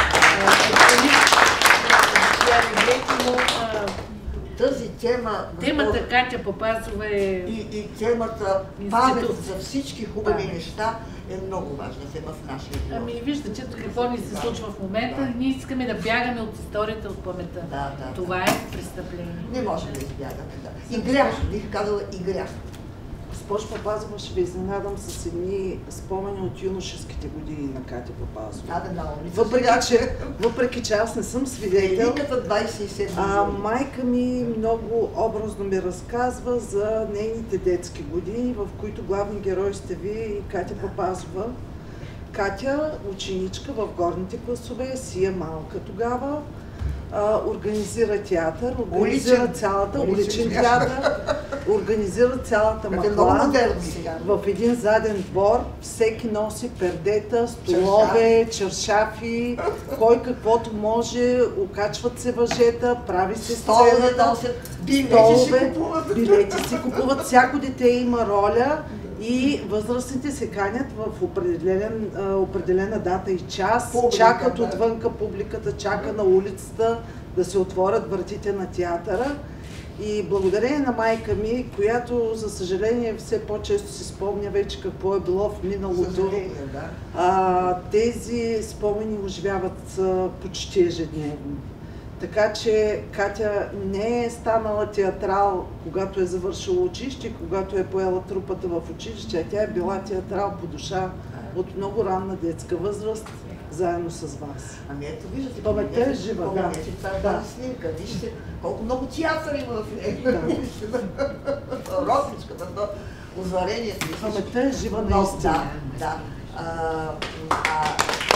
Тази тема... Темата Катя Папазова е... И, и темата памет за всички хубави неща е много важна тема в нашия живот. Ами виждате какво ни се случва в момента. Да. Ние искаме да бягаме от историята, от паметта. Да, да, това да. е престъпление. Не можем да избягаме. Да. И грях, бих казала и грях. Госпожо Папазова, ще ви изненадам с едни спомени от юношеските години на Катя Папазова. Да, да, да, въпреки, че, въпреки, че аз не съм свидетел, двайсет и седем а майка ми много образно ми разказва за нейните детски години, в които главни герои сте ви и Катя Папазова. Катя, ученичка в горните класове, си е малка тогава, а, организира театър, организира уличен, цялата, уличен театър, организира цялата махла в един заден двор. Всеки носи пердета, столове, чершафи, кой каквото може, окачват се въжета, прави се сцената, столове, билети си купуват, всяко дете има роля. И възрастните се канят в определен, а, определена дата и час, публика, чакат да. Отвънка публиката, чака на улицата да се отворят вратите на театъра. И благодарение на майка ми, която за съжаление все по-често си спомня вече какво е било в миналото, да. а, тези спомени оживяват а, почти ежедневно. Така че Катя не е станала театрал, когато е завършила училище, когато е поела трупата в училище, а тя е била театрал по душа от много ранна детска възраст, заедно с вас. Ами ето виждате, паметта е жива, да. Това е да. Снимка, вижте колко много театър има в нея. Ротничката, озарението. Паметта е жива наистина. Да, да. А, а,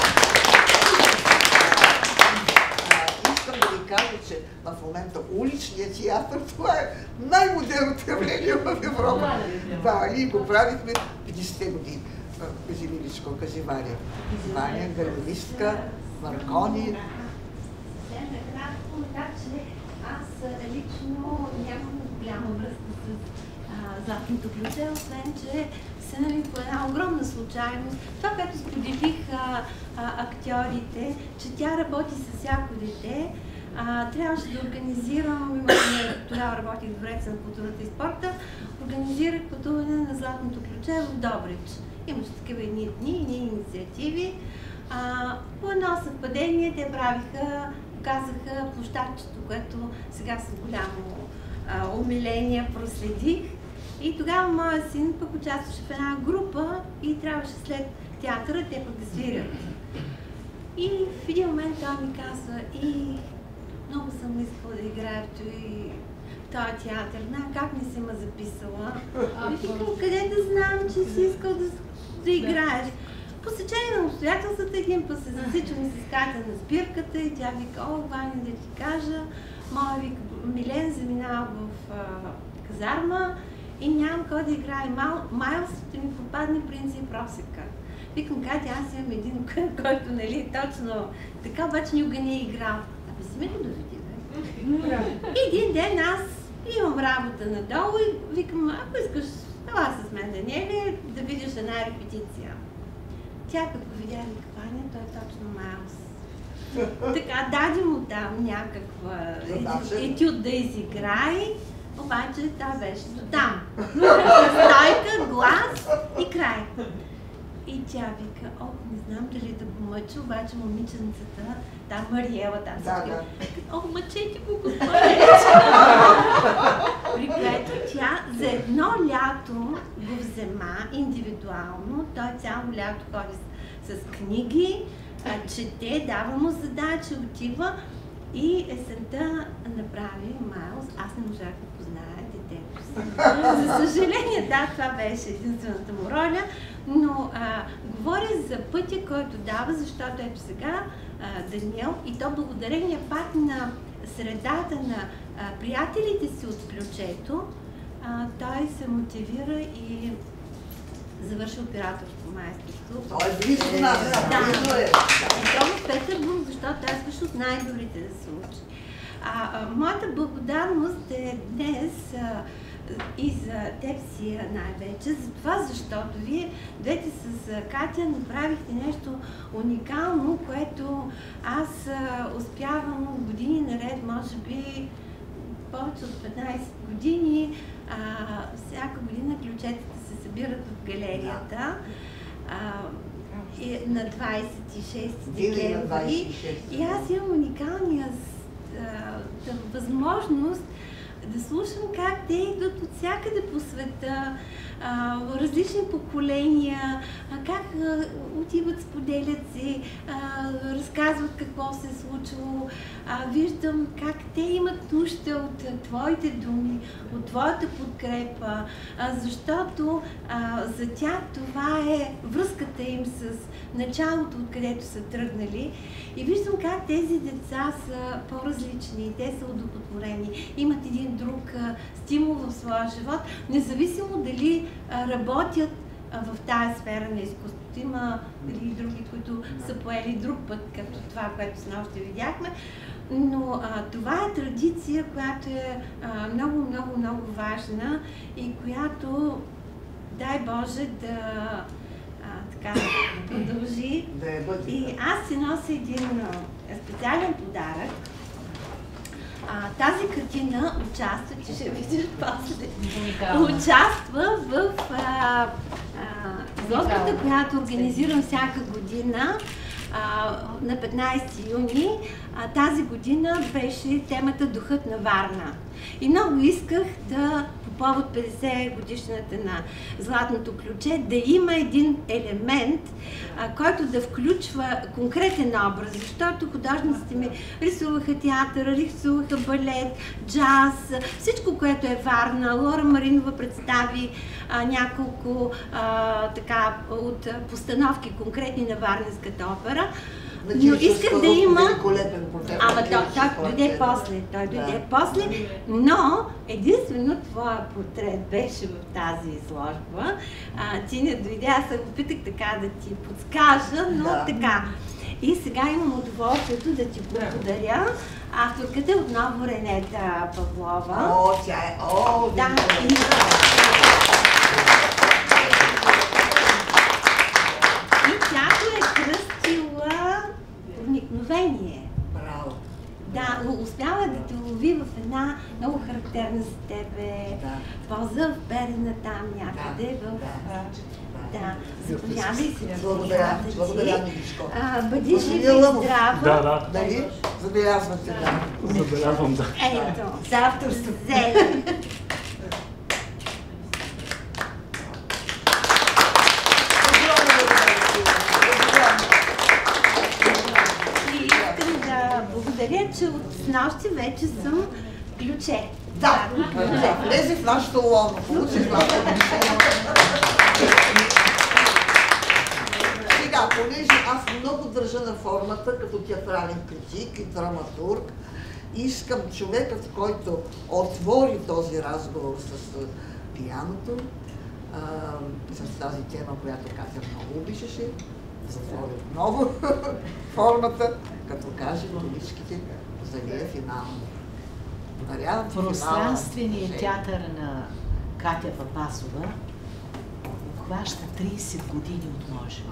да ви кажа, че в момента уличният театър, това е най-модерното явление в Европа. Да, ние го правихме петдесетте години. Кажи Миличко, кажи Ваня. Ваня, гармонистка, Маркони. Съвсем накратко, така че аз лично нямам голяма връзка с Златното ключе, освен че се намих по една огромна случайност. Това, което споделих а, а, актьорите, че тя работи с всяко дете, а, трябваше да организирам, тогава работих в дирекция на културата и спорта, организирах пътуване на Златното ключе в Добрич. Имаше такива едни дни, едни инициативи. А, по едно съвпадение те правиха, показаха площадчето, което сега с голямо а, умиление проследих. И тогава моят син пък участваше в една група и трябваше след театъра те пък да свирят. И в един момент той ми казва, и много съм искала да играя в този театър, знам как не си ме записала. И викам, къде да знам, че си искал да, да играеш. По сечение на обстоятелствата един път се засичаме с Катя на спирката и тя вика, о, Ваня, да ти кажа, моя вика, Милен заминава в а, казарма и нямам кой да играе. Майлс ще ми попадне принцип Росика. Викам, Катя, аз имам един, който, нали, точно така, обаче никога не е играл. Абе, си ме го доведи, бе. Един ден аз имам работа надолу и викам, ако искаш, ела с мен, Даниеле, да видиш една репетиция. Тя като видя Ваня, той е точно Майлс. Така, даде му там някаква етюд да изиграе, обаче това беше до там. Стойка, глас и край. И тя вика, о, не знам дали да го мъча, обаче момиченцата, там Мариела, там да, всички, да. о, мъчете го, го мъча. При което тя за едно лято го взема индивидуално, той цяло лято ходи с, с книги, а, чете, дава му задача, отива и есента направи Майлс. Аз не можах За съжаление, да, това беше единствената му роля, но а, говоря за пътя, който дава, защото ето сега а, Даниел, и то благодарение пак на средата на а, приятелите си от ключето, а, той се мотивира и завърши операторско майсторство. Той е близо до нас, да, близо е. И то в Петербург, защото той искаше от най-добрите да се учи. А, а, моята благодарност е днес а, и за теб си най-вече, за това, защото вие двете с Катя направихте нещо уникално, което аз а, успявам години наред, може би повече от петнайсет години, а, всяка година ключетата се събират в галерията. А, и на двайсет и шести декември. И аз имам уникалния а, възможност да слушам как те идват от всякъде по света, а, различни поколения, а, как а, отиват, споделят си, а, разказват какво се е случило. А, виждам как те имат нужда от а, твоите думи, от твоята подкрепа, а, защото а, за тях това е връзката им с началото, откъдето са тръгнали. И виждам как тези деца са по-различни, те са удовлетворени, имат един друг а, стимул в своя живот, независимо дали а, работят а, в тази сфера на изкуството. Има дали и други, които са поели друг път, като това, което снощи видяхме. Но а, това е традиция, която е а, много, много, много важна и която, дай Боже, да а, така, продължи. И аз си нося един а, специален подарък. А, тази картина участва, ти ще видиш после, участва в а, а, изложбата, която организирам всяка година. А, на петнайсети юни, а, тази година беше темата Духът на Варна. И много исках да, по повод петдесет годишната на Златното ключе, да има един елемент, а, който да включва конкретен образ, защото художниците ми рисуваха театър, рисуваха балет, джаз, всичко, което е Варна. Лора Маринова представи а, няколко а, така, от постановки конкретни на Варненската опера. Но исках да има... Ама той, той дойде после, той дойде да. после, но единствено твоя портрет беше в тази изложба. А, ти не дойде, аз се опитах така да ти подскажа, но да. така. И сега имам удоволствието да ти благодаря. Авторката е отново Ренета Павлова. О, тя е... О, да. И тято е кръстила Проникновение. Браво. Да, успява да те лови в една много характерна за тебе да. поза, вперена там някъде да, в... Да, да. Заповядай се. Благодаря, благодаря, Миличко. Бъди жив и здрава. Да, да. Дали? Забелязвате, да. Забелязвам, да. Ето, за авторство. Зели. Благодаря, че от снощи вече съм ключе. Да, да. Влезе в нашото лоно, получи в нашото решение. Сега, понеже аз много държа на формата, като театрален критик и драматург, искам човекът, който отвори този разговор с пианото, а, с тази тема, която Катя много обичаше, затвори отново формата, като каже думичките, залие финално. Пространственият театър на Катя Папазова обхваща трийсет години от моя живот.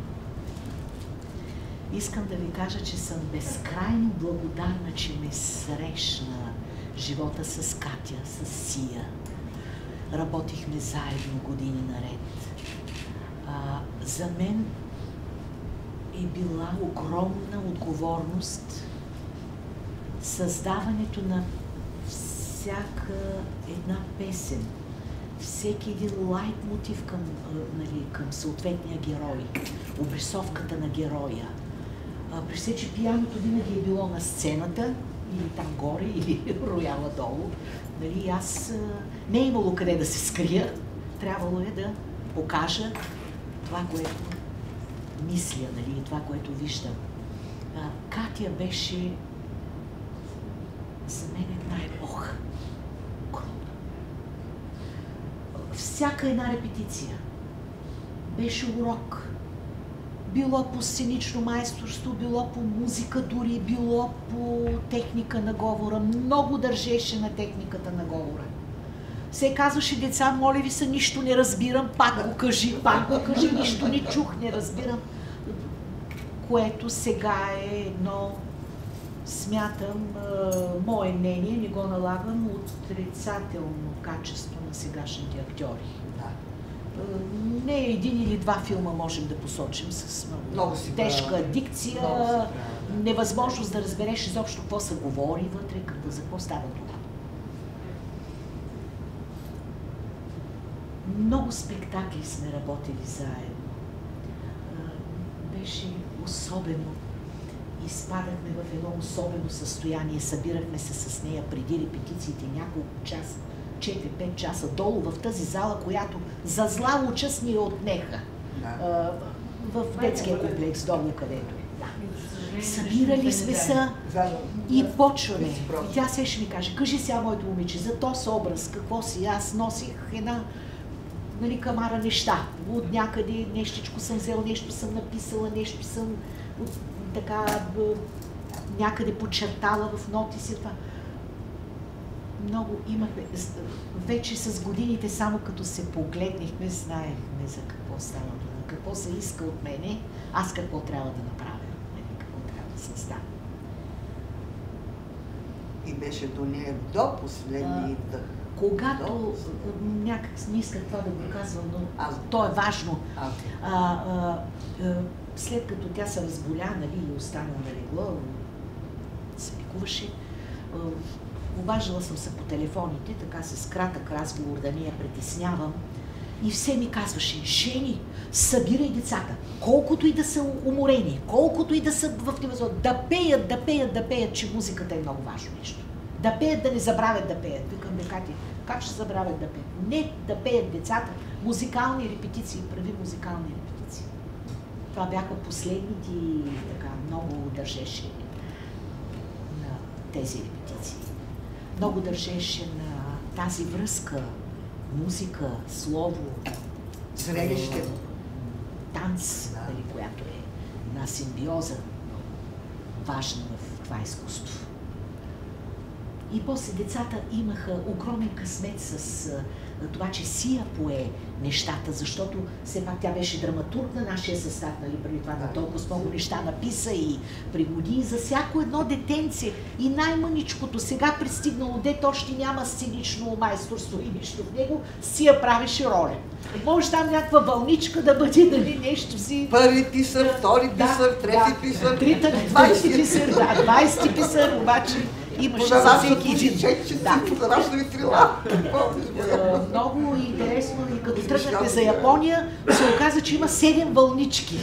Искам да ви кажа, че съм безкрайно благодарна, че ме срещна живота с Катя, с Сия. Работихме заедно години наред. А, за мен е била огромна отговорност създаването на всяка една песен, всеки един лайтмотив към, нали, към съответния герой, обрисовката на героя. При все, че пианото винаги е било на сцената, или там горе, или рояла долу. Нали, аз не е имало къде да се скрия, трябвало е да покажа това, което мисля, нали, това, което виждам. А, Катя беше за мен една епоха. Всяка една репетиция беше урок. Било по сценично майсторство, било по музика, дори било по техника на говора. Много държеше на техниката на говора. Се казваше: деца, моля ви се, нищо не разбирам, пак го кажи, пак го кажи, нищо не чух, не разбирам. Което сега е едно, смятам, мое мнение, не го налагам, отрицателно качество на сегашните актьори. Не един или два филма можем да посочим с много, много тежка дикция, невъзможност да разбереш изобщо какво се говори вътре, като за какво става дума. Много спектакли сме работили заедно. Беше особено. Изпадахме в едно особено състояние. Събирахме се с нея преди репетициите няколко часа, четири-пет часа долу в тази зала, която за зла участ ни я отнеха. Да. В детския комплекс долу, където е. Да. Събирали сме се и почваме. И тя се ще ми каже: кажи сега, моето момиче, за този образ, какво си? Аз носих една, нали, камара неща. От някъде нещичко съм взела, нещо съм написала, нещо съм така някъде подчертала в ноти си това. Много имахме, вече с годините, само като се погледнахме, знаехме за какво става дума, какво се иска от мене, аз какво трябва да направя, какво трябва да създам. И беше до нея до последния дъх. Когато, някак не исках това да го казвам, но а, то е важно. А, а, а, след като тя се разболя, нали, и остана на легло, се лекуваше, обаждала съм се по телефоните, така с кратък разговор, да не я притеснявам. И все ми казваше: Жени, събирай децата, колкото и да са уморени, колкото и да са в невъзможност, да пеят, да пеят, да пеят, че музиката е много важно нещо. Да пеят, да не забравят да пеят. Викам: бе, Кати, как ще забравят да пеят? Не да пеят децата, музикални репетиции, прави музикални репетиции. Това бяха последните, така, много държеше на тези репетиции. Много държеше на тази връзка, музика, слово, зрелище, танц, да. Нали, която е една симбиоза, важна в това изкуство. И после децата имаха огромен късмет с а, това, че Сия пое нещата, защото все пак тя беше драматург на нашия състав, нали, преди това на толкова много неща написа и пригоди за всяко едно детенце. И най-мъничкото, сега пристигнало, дето още няма сценично майсторство и нищо в него, Сия правеше роля. Може там някаква вълничка да бъде, дали нещо си... Първи писар, втори писар, да, трети да, писар, двайсети писар, да, двайсети писар, обаче имаше за всеки един. Да. Много интересно, и като тръгнахме за Япония, се оказа, че има седем вълнички.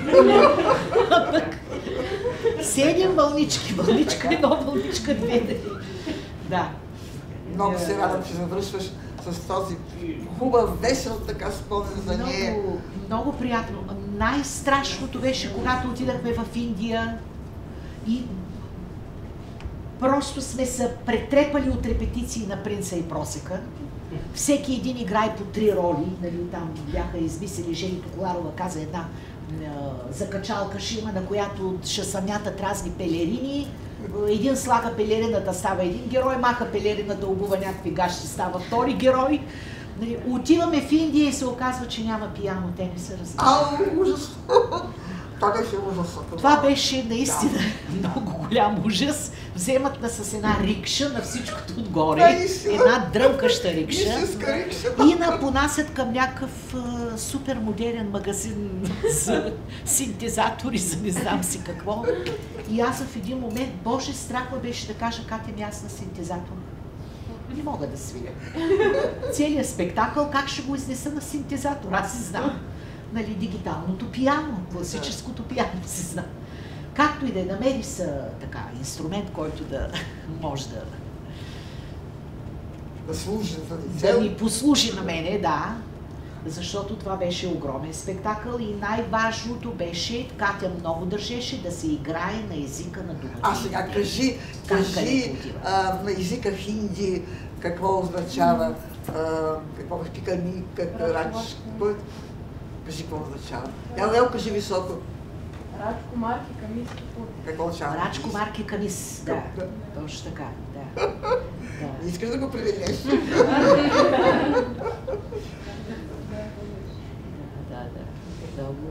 Седем вълнички. Вълничка едно, вълничка две. Да. Много се радвам, че завършваш с този хубав, весел така спомен за нея. Много, много приятно. Най-страшното беше, когато отидахме в Индия и просто сме се претрепали от репетиции на Принца и Просека. Всеки един играе по три роли. Нали, там бяха измислили, Жени Токоларова каза една е, закачалка шима, на която ще се мятат разни пелерини. Един слага пелерината, става един герой, маха пелерината, обува някакви гащи, става втори герой. Нали, отиваме в Индия и се оказва, че няма пияно, те не са разбирали. Ау, ужас! Това беше ужас. Това беше наистина да. Много голям ужас. Вземат на с една рикша на всичкото отгоре, една дръмкаща рикша и напонасят към някакъв а, супер модерен магазин за синтезатори, за не знам си какво. И аз в един момент, боже, страх ме беше да кажа: как е аз на синтезатор. Не мога да свиря. Целият спектакъл, как ще го изнеса на синтезатор, аз си знам. Нали, дигиталното пиано, класическото пиано си знам. Както и да е, намери са така инструмент, който да може да... Да служи за Да ми послужи на мене, да. Защото това беше огромен спектакъл и най-важното беше, Катя много държеше да се играе на езика на думата. А сега кажи, кажи а, на езика хинди какво означава, а, какво е пикани, как рач, кажи какво означава. Я Лео, кажи високо. Рачко марки камис. Какво означава? Рачко марки камис, да. Точно така, да. Не искаш да го преведеш? Да, да. Дълго.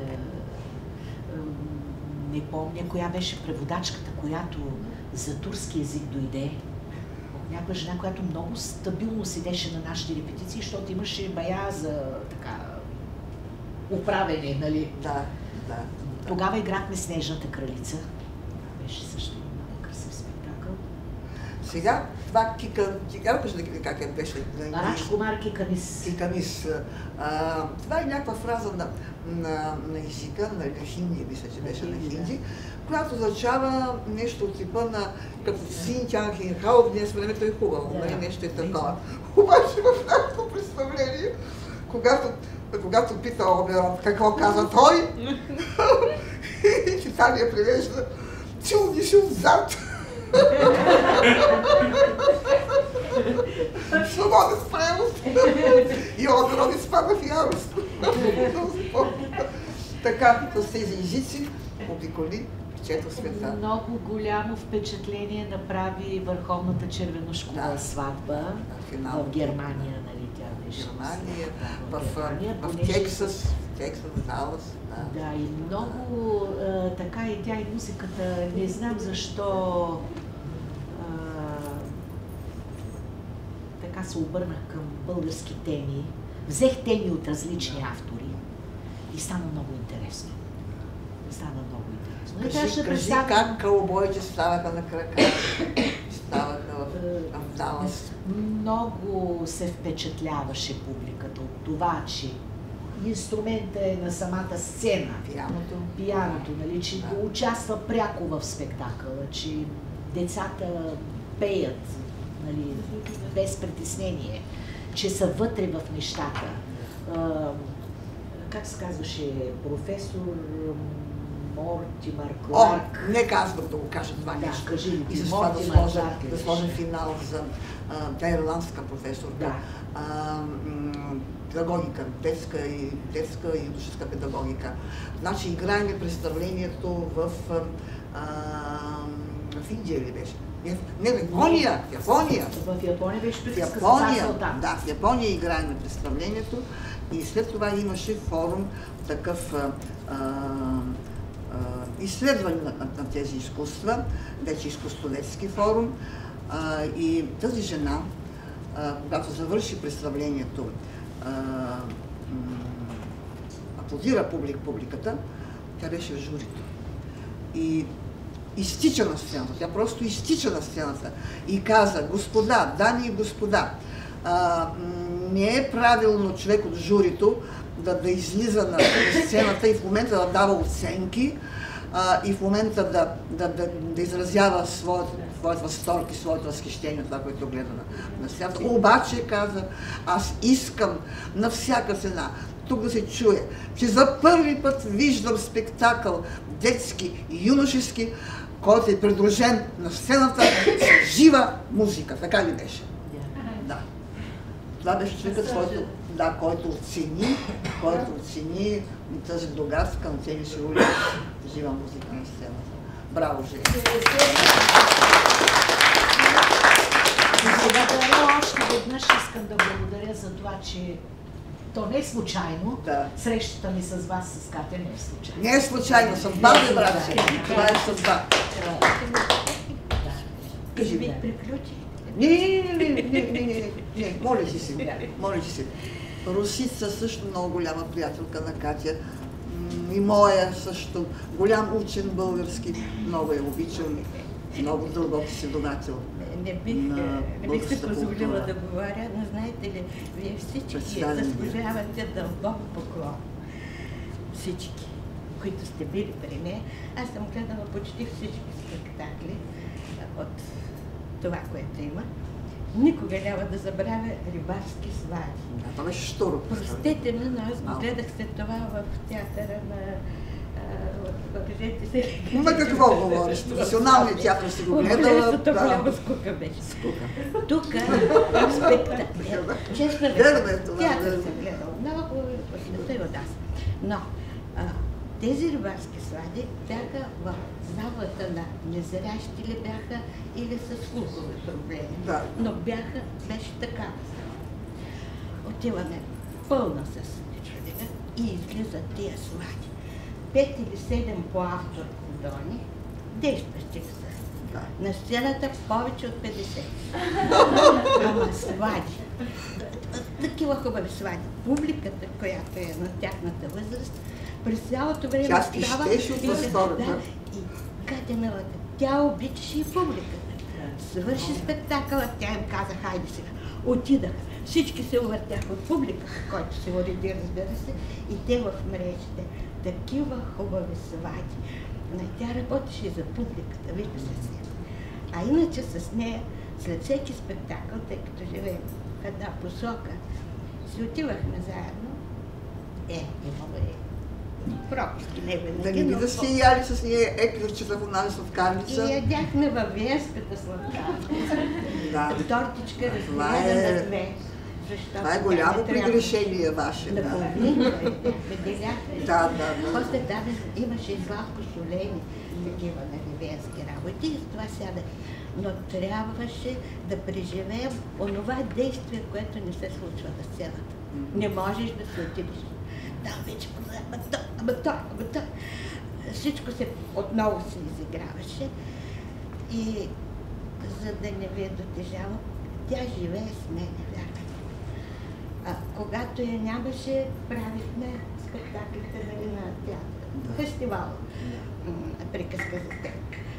Не помня коя беше преводачката, която за турски език дойде. Някаква жена, която много стабилно седеше на нашите репетиции, защото имаше бая за така управене, нали? Да, да. Тогава играхме Снежната кралица. Беше също много красив спектакъл. Сега това кика, кика, кажа да как е беше на Рачко марки камис. Кикамис. А, това е някаква фраза на, на, на езика, на хинди, мисля, че беше на хинди, която означава нещо от типа на като син тян хин хао, днес времето е хубаво, нали, нещо е такова. Обаче в нашето представление, когато, когато пита Оберон какво каза той, читалия превежда чулни си отзад. Свободен превод. И Оберон изпада в ярост. Така, с тези езици обиколи печето света. Много голямо впечатление направи върховната червеношкова Да. сватба Финал. в Германия, нали, тя беше. Германия, Да, в, Германия, в понеже- Тексас, Тексас, Далас. Да. Да, и много а, така и тя и музиката, не знам защо а, така се обърнах към български теми. Взех теми от различни автори и стана много интересно. Стана много интересно. И трябваше Кажи, да кажи представя- как каубойите ставаха на крака, ставаха в, в Далас. Много се впечатляваше публиката от това, че инструмента е на самата сцена. Пианото. Пианото, нали, че Да. участва пряко в спектакъла, че децата пеят, нали, без притеснение, че са вътре в нещата. А, как се казваше професор Мортимър О, Кларк? нека аз да го кажа това Да, нещо. кажи ми, И с ти, това да Мортимър сложа, Кларк ли да беше? сложа финал за а, тя е ирландска професорка. Да. А, м, педагогика, детска и, детска и юношеска педагогика. Значи играем представлението в, а, в Индия ли беше? Не, не, в Япония, в Япония. В Япония беше В приказка за Япония, цар Салтан. да, в Япония играем представлението и след това имаше форум, такъв а, а, а, изследване на, на, на тези изкуства, вече изкуствоведски форум. А, и тази жена, а, когато завърши представлението, а, м, аплодира публик, публиката, тя беше в журито. И изтича на сцената, тя просто изтича на сцената и каза: господа, дами и господа, а, не е правилно човек от журито да, да излиза на сцената и в момента да дава оценки а, и в момента да, да, да, да изразява своят, своят възторг и своето възхищение, това, което гледа на, на сцената. Обаче, каза, аз искам на всяка цена тук да се чуе, че за първи път виждам спектакъл детски и юношески, който е придружен на сцената с жива музика. Така ли беше? Да. Това беше човекът, който, да, който оцени, който оцени тази богатска на цели си улици жива музика на сцената. Браво, Жени! Благодаря още веднъж, искам да благодаря за това, че то не е случайно. Да. Срещата ми с вас, с Катя, не е случайно. Не е случайно, съдба, бе, братче. Това е съдба. Кажи ми, приключи. Не, не, не, не, не, не, не, не, моля ти се, моля ти се. Русица също много голяма приятелка на Катя. И моя също голям учен български, много я обичам, много дълбок изследовател. Не бих, не бих се позволила да говоря, но знаете ли, вие всички заслужавате дълбок поклон. Всички, които сте били при мен. Аз съм гледала почти всички спектакли от това, което има. Никога няма да забравя рибарски свади. Да, това беше штуро. Простете ме, но аз го гледах след това в театъра на... Кажете се... Ма какво говориш? Професионалният театър си го гледала. Това голяма скука беше. Скука. Тук спектакъл. Честно бе, театър съм гледала много, той от аз. Но тези рибарски свади бяха в залата на незрящи ли бяха или с слухови проблеми. Да. Но бяха, беше така. Отиваме пълна с човека и излизат тия свади. Пет или седем по автор кондони, действащи са. Да. На сцената повече от петдесет. Ама свади. Такива хубави свади. Публиката, която е на тяхната възраст, през цялото време тя става... Тя от възторг, да. И Катя Милата, тя обичаше и публиката. Свърши спектакъла, тя им каза, хайде сега. Отидаха. Всички се увъртяха от публиката, който се уреди, разбира се, и те в мрежите. Такива хубави свади. Тя работеше за публиката, вижда се с нея. А иначе с нея, след всеки спектакъл, тъй като живеем в една посока, си отивахме заедно. Е, имало е пропуски, не винаги. Да не би да сте яли с нея еквирчета в една сладкарница? И ядяхме във венската сладкарница. Да. Тортичка разгледа на две. Това е голямо прегрешение ваше. На половина, деляхме. Да, да, да. После там имаше сладко солени, такива на венски работи и с това сяда. Но трябваше да преживеем онова действие, което не се случва на сцената. Не можеш да се отидеш. Там вече продава, ама то, ама то, ама то. Всичко се отново се изиграваше и за да не ви дотежава, тя живее с мен, вярно. А, когато я нямаше, правихме спектаклите нали, на театър, фестивал, приказка за теб.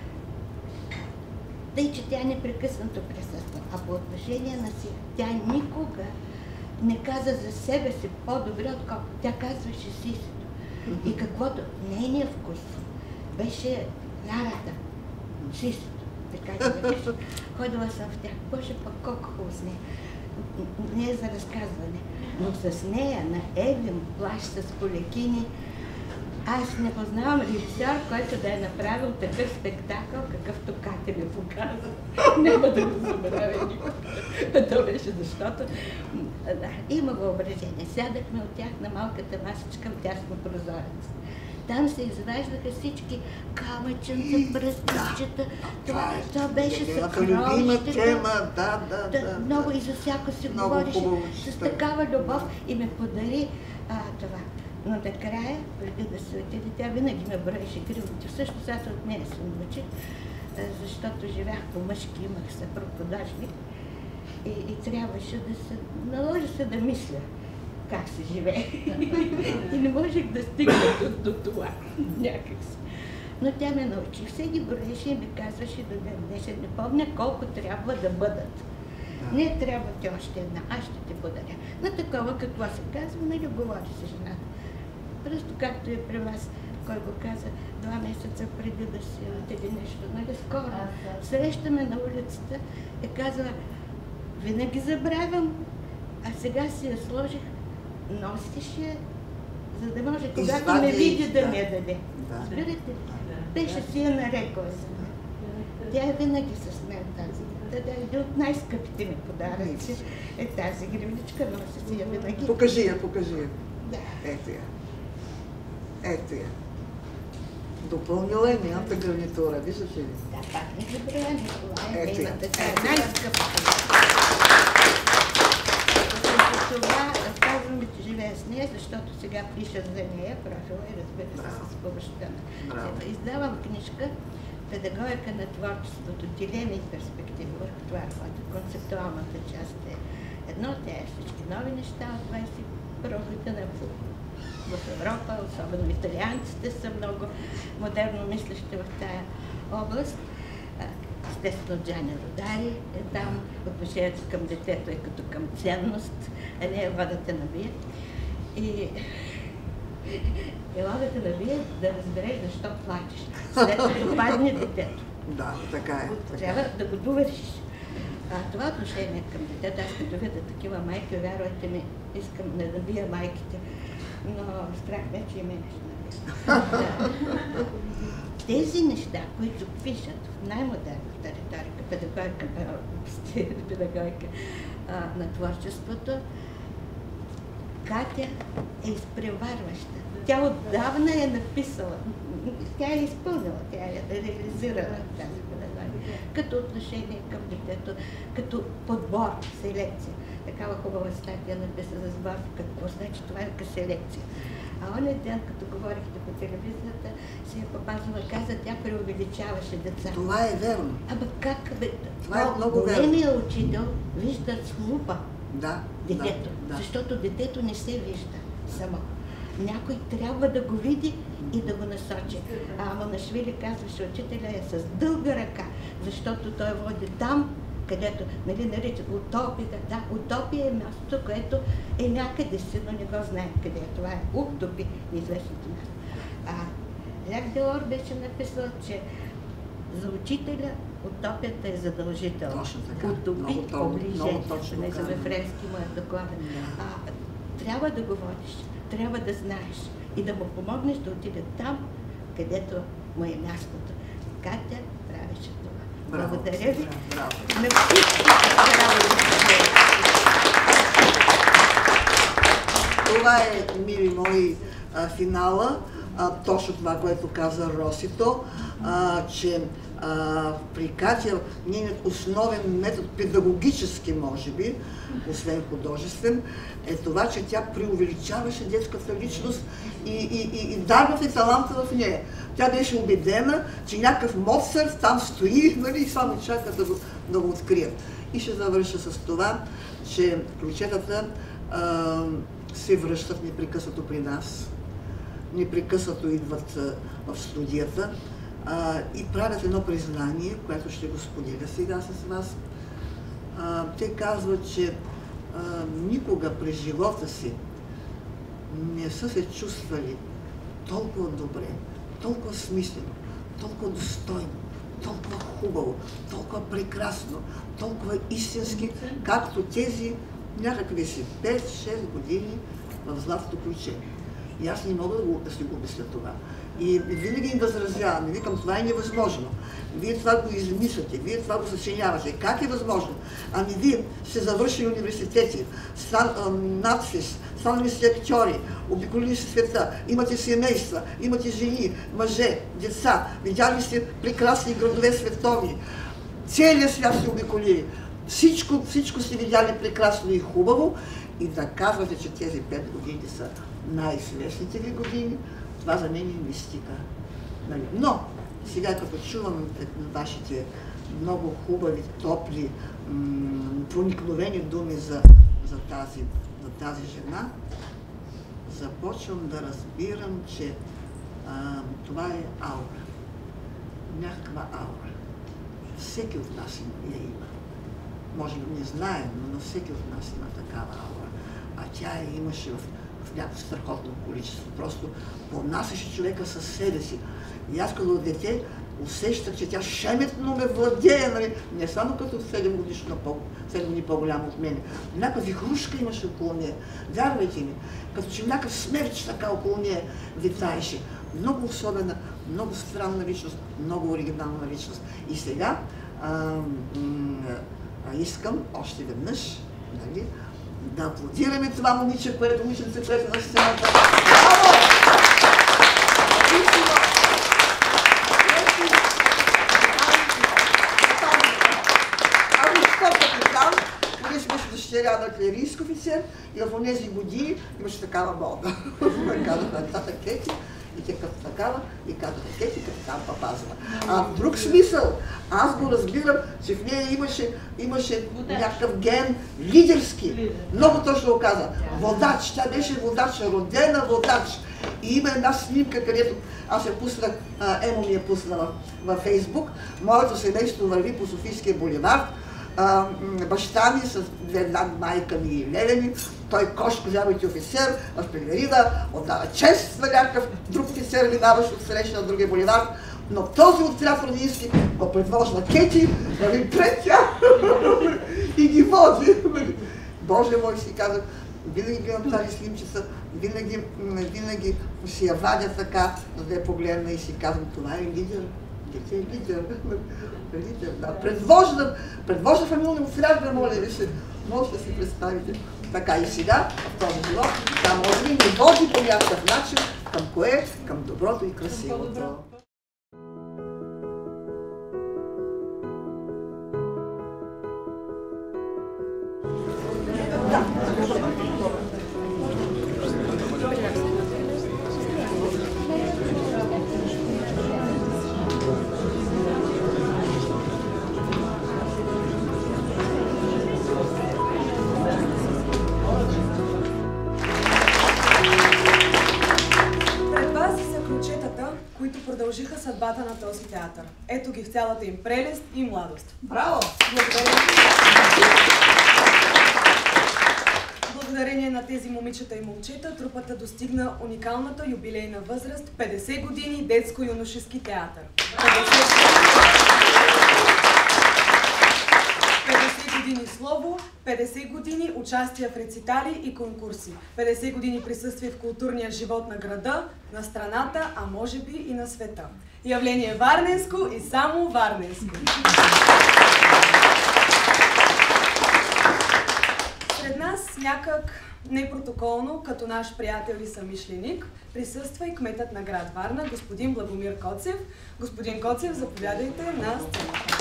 Тъй, че тя непрекъснато присъства. А по отношение на си, тя никога не каза за себе си по-добре, отколкото тя казваше сисето. И каквото нейният вкус беше нарата, сисето. Така да беше. Ходила съм в тях. Боже, пък колко хубаво с нея. Не е за разказване, но с нея на Евин плащ с полекини. Аз не познавам режисьор, който да е направил такъв спектакъл, какъвто Катя ми показа. Няма да го забравя никога. То беше защото да, има въображение. Сядахме от тях на малката масичка в тясно прозорец. Там се изваждаха всички камъченца, пръстичета. Това, това беше съкровище. Да, да, да. Много и за всяко си говореше с такава любов и ме подари а, това. Но накрая, преди да се отиде, тя винаги ме броеше гривните. Всъщност аз от нея се научих, защото живях по-мъжки, имах съпруг художник и, и трябваше да се наложи се да мисля как се живее. И не можех да стигна до, до това някакси. Но тя ме научи. Все ги броеше и ми казваше до ден днешен. Не помня колко трябва да бъдат. Не трябва ти още една, аз ще ти подаря. На такова какво се казва, нали говори с жената. Просто както е при вас, кой го каза, два месеца преди да си отиде нещо, нали скоро. Срещаме на улицата и казва, винаги забравям, а сега си я сложих, носиш я, за да може, когато ме види да ми я даде. Разбирате ли? Беше си я нарекла за мен. Тя е винаги с мен тази. Да, да, един от най-скъпите ми подаръци е тази гривничка, носи си я винаги. Покажи я, покажи я. Да. Ето я. Ето я. Допълнила е нейната гарнитура, виждаш ли? Да, пак не забравяме това е. Ето я. Тя е най-скъпата. За това казваме, че живея с нея, защото сега пиша за нея, профила и разбира се с помощта на. Издавам книжка Педагогика на творчеството, дилеми и перспективи. Върху това работа. Концептуалната част е едно, тя е всички нови неща от двайсет и първа година в Европа, особено италианците са много модерно мислещи в тая област. Естествено, Джани Родари е там, отношението към детето е като към ценност, а не ева да те набие. И ела да те набие да разбереш защо плачеш, след като падне детето. Да, така е. Трябва да го довършиш. А, това отношение към детето, аз като видя такива майки, вярвайте ми, искам да набия майките, но страх ме, че и мене ще набия. Тези неща, които пишат в най-модерната риторика, педагогика, педагогика а, на творчеството, Катя е изпреварваща. Тя отдавна е написала, тя е изпълнила, тя е реализирала тази педагогика, като отношение към детето, като подбор, селекция. Такава хубава статия написа за сбор, какво значи това е селекция. А оня ден, като говорихте по телевизията, си е Папазова каза, тя преувеличаваше деца. Това е верно. Абе как бе? Това е много верно. Големият учител вижда с лупа да, детето, да, да. защото детето не се вижда само. Някой трябва да го види и да го насочи. А Амонашвили казваше, учителя е с дълга ръка, защото той води там, където, нали, наричат утопията. Да, утопия е мястото, което е някъде си, но не го знаем къде е. Това е утопи, неизвестното място. А Ляк Делор беше написал, че за учителя утопията е задължителна. Точно така. Утопи оближение, не за френски му е докладен. Да. Трябва да го водиш, трябва да знаеш и да му помогнеш да отиде там, където му е мястото. Катя правеше това. Браво. Благодаря ви. Браво. На всички Това е, мили мои, финала. А, точно това, което каза Росито, а, че а, при Катя нейният основен метод, педагогически може би, освен художествен, е това, че тя преувеличаваше детската личност и, и, и, и дарваше таланта в нея. Тя беше убедена, че някакъв Моцарт там стои, нали, и само чака да го, да го открият. И ще завърша с това, че ключетата а, се връщат непрекъснато при нас. Непрекъснато идват в студията а, и правят едно признание, което ще го споделя сега с вас. А, те казват, че а, никога през живота си не са се чувствали толкова добре, толкова смислено, толкова достойно, толкова хубаво, толкова прекрасно, толкова истински, както тези някакви си пет-шест години в Златото ключе. И аз не мога да, го, да си го обясня това. И винаги им възразявам, и викам, това е невъзможно. Вие това го измисляте, вие това го съчинявате. Как е възможно? Ами вие сте завършили университети, стан, надфис, станали сте актьори, обиколили сте света, имате семейства, имате жени, мъже, деца, видяли сте прекрасни градове световни. Целият свят сте обиколили. Всичко, всичко сте видяли прекрасно и хубаво и да казвате, че тези пет години са най-свестните ви години, това за мен е мистика. Но, сега като чувам вашите много хубави, топли, проникновени думи за, за, тази, за тази жена, започвам да разбирам, че а, това е аура. Някаква аура. Всеки от нас я има. Може би не знаем, но всеки от нас има такава аура. А тя я имаше в в някакво страхотно количество. Просто понасяше човека със себе си. И аз като дете усещах, че тя шеметно ме владее, нали? Не само като седем годишно, седем години по-голямо от мене. Някаква вихрушка имаше около нея. Вярвайте ми, като че някакъв смерч така около нея витаеше. Много особена, много странна личност, много оригинална личност. И сега а, а, искам още веднъж, нали, да аплодираме това момиче, което момиченце, което е на сцената. Браво! Ами, що пък там, ние беше дъщеря на клерийски офицер и в тези години имаше такава мода. Казаха нататък Кети и те като такава и казаха Кети като там Папазова. А в друг смисъл, аз го разбирам, че в нея имаше, имаше някакъв ген лидерски. Много точно го каза. Водач, тя беше водач, родена водач. И има една снимка, където аз я пуснах, Емо ми я пусна във Фейсбук. Моето семейство върви по Софийския буливард. А, баща ми с една майка ми и леля ми, той Кошко, вярвайте, офицер в Пелерида, отдава чест на някакъв друг офицер, минаващ от среща на другия буливард, Но този отряд родински го предвожда Кети, нали, пред тях и ги води. Боже мой, си казах, винаги гледам тази снимчица, винаги, винаги си я вадя така, за да я погледна и си казвам, това е лидер. Дете е лидер. Лидер, да. Предвожда, предвожда фамилния отряд, моля ви се, може да си представите. Така и сега, в този живот, тя може ли ни води по някакъв начин към кое? Към доброто и красивото. Продължиха съдбата на този театър. Ето ги в цялата им прелест и младост. Браво! Благодарение, Благодарение на тези момичета и момчета, трупата достигна уникалната юбилейна възраст петдесет години детско-юношески театър. петдесет години слово, петдесет години участие в рецитали и конкурси, петдесет години присъствие в културния живот на града, на страната, а може би и на света. Явление варненско и само варненско. Сред нас някак непротоколно, като наш приятел и съмишленик, присъства и кметът на град Варна, господин Благомир Коцев. Господин Коцев, заповядайте на сцената.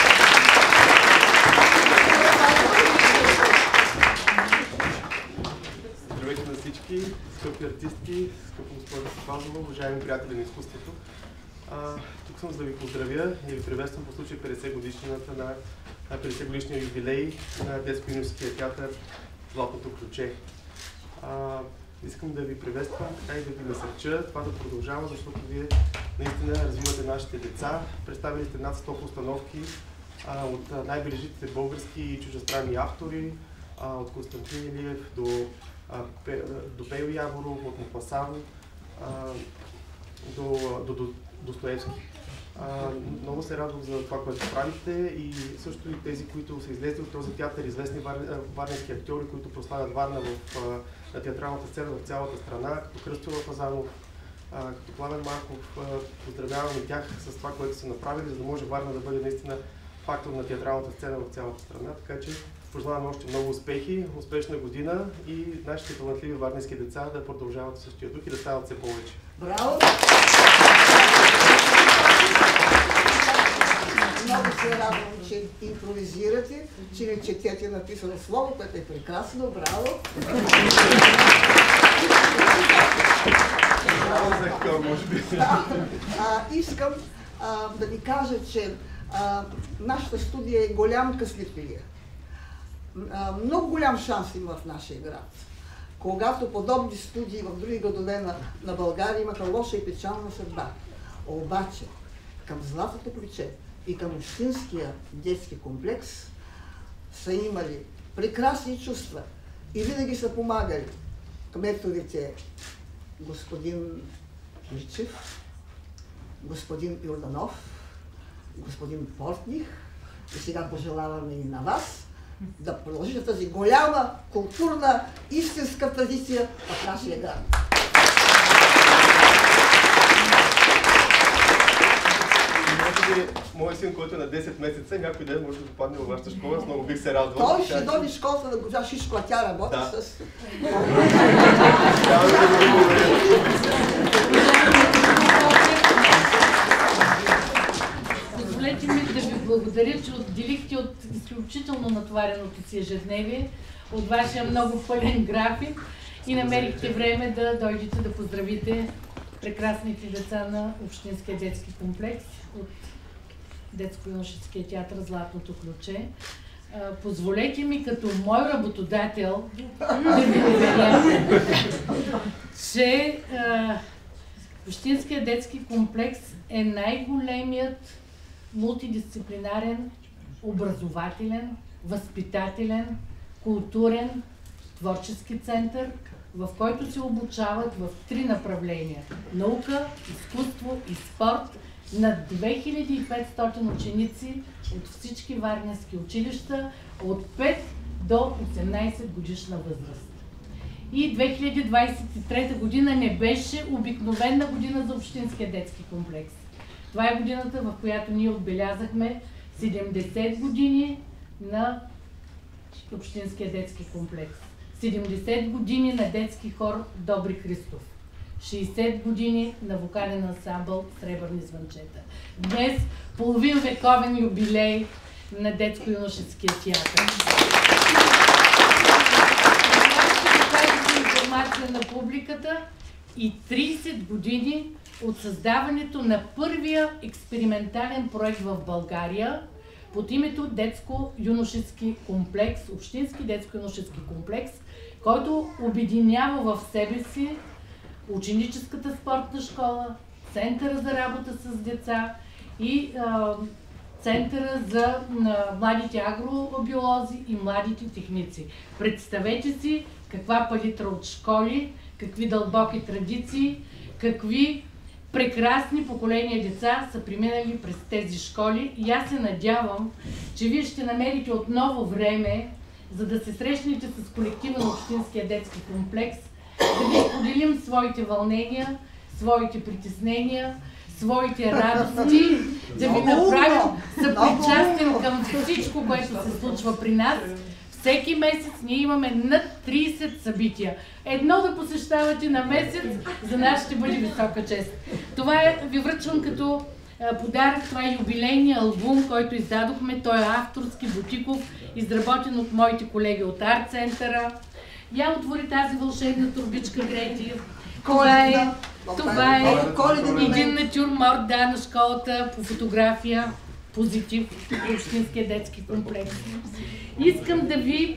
Здравейте на всички, скъпи артистки, скъпа госпожа Стефанова, уважаеми приятели на изкуството. А, тук съм за да ви поздравя и ви приветствам по случай петдесет годишнината на, на петдесет годишния юбилей на детско-юношеския театър Златното ключе. А, искам да ви приветствам, така и да ви насърча това да продължава, защото вие наистина развивате нашите деца. Представили сте над сто постановки а, от най-бележитите български и чуждестранни автори, а, от Константин Илиев до до Пейо Яворов, от Мопасаво, до, до, до Достоевски. Много се радвам за това, което правите и също и тези, които са излезли от този театър, известни вар, варненски актьори, които прославят Варна в, на театралната сцена в цялата страна, като Кръстю Лапазанов, като Пламен Марков. Поздравявам и тях с това, което са направили, за да може Варна да бъде наистина фактор на театралната сцена в цялата страна. Така че пожелавам още много успехи, успешна година и нашите талантливи варненски деца да продължават в същия дух и да стават все повече. Браво! Много се радвам, че импровизирате, че не четете написано слово, което е прекрасно. Браво! Браво за актьор, може би. Искам а, да ви кажа, че а, нашата студия е голям късметлия. Много голям шанс има в нашия град. Когато подобни студии в други градове на, на България имаха лоша и печална съдба. Обаче към Златното ключе и към Общинския детски комплекс са имали прекрасни чувства и винаги са помагали кметовете господин Личев, господин Йорданов, господин Портних и сега пожелаваме и на вас да продължите тази голяма културна, истинска традиция в нашия град. Може би моят син, който е на десет месеца, някой ден може да попадне във вашата школа, с много бих се радвал. Той ще дойде в школата на госпожа Шишко, а тя работи да. С... Позволете ми да ви благодаря, че отделихте от изключително натовареното си ежедневие, от вашия много пълен график и намерихте време да дойдете да поздравите прекрасните деца на Общинския детски комплекс от детско-юношеския театър Златното ключе. Позволете ми като мой работодател да ви уверя, че Общинския детски комплекс е най-големият мултидисциплинарен, образователен, възпитателен, културен, творчески център, в който се обучават в три направления – наука, изкуство и спорт на две хиляди и петстотин ученици от всички варненски училища от пет до осемнайсет годишна възраст. И две хиляди двайсет и трета година не беше обикновена година за Общинския детски комплекс. Това е годината, в която ние отбелязахме седемдесет години на Общинския детски комплекс. седемдесет години на детски хор Добри Христов. шейсет години на вокален ансамбъл Сребърни звънчета. Днес половин вековен юбилей на детско-юношеския театър. Информация на публиката и трийсет години от създаването на първия експериментален проект в България под името Детско-юношески комплекс, Общински детско-юношески комплекс, който обединява в себе си ученическата спортна школа, Центъра за работа с деца и а, Центъра за а, младите агробиолози и младите техници. Представете си каква палитра от школи, какви дълбоки традиции, какви прекрасни поколения деца са преминали през тези школи и аз се надявам, че вие ще намерите отново време, за да се срещнете с колектива на Общинския детски комплекс, да ви споделим своите вълнения, своите притеснения, своите радости, да ви направим съпричастен към всичко, което се случва при нас. Всеки месец ние имаме над трийсет събития. Едно да посещавате на месец за нас ще бъде висока чест. Това е, ви връчвам като подарък, това е юбилейния албум, който издадохме. Той е авторски, бутиков, изработен от моите колеги от Арт Центъра. Я отвори тази вълшебна турбичка, Грети. Това е, това е един натюрморт, да, на школата по фотография, позитив, Общинския детски комплекс. Искам да ви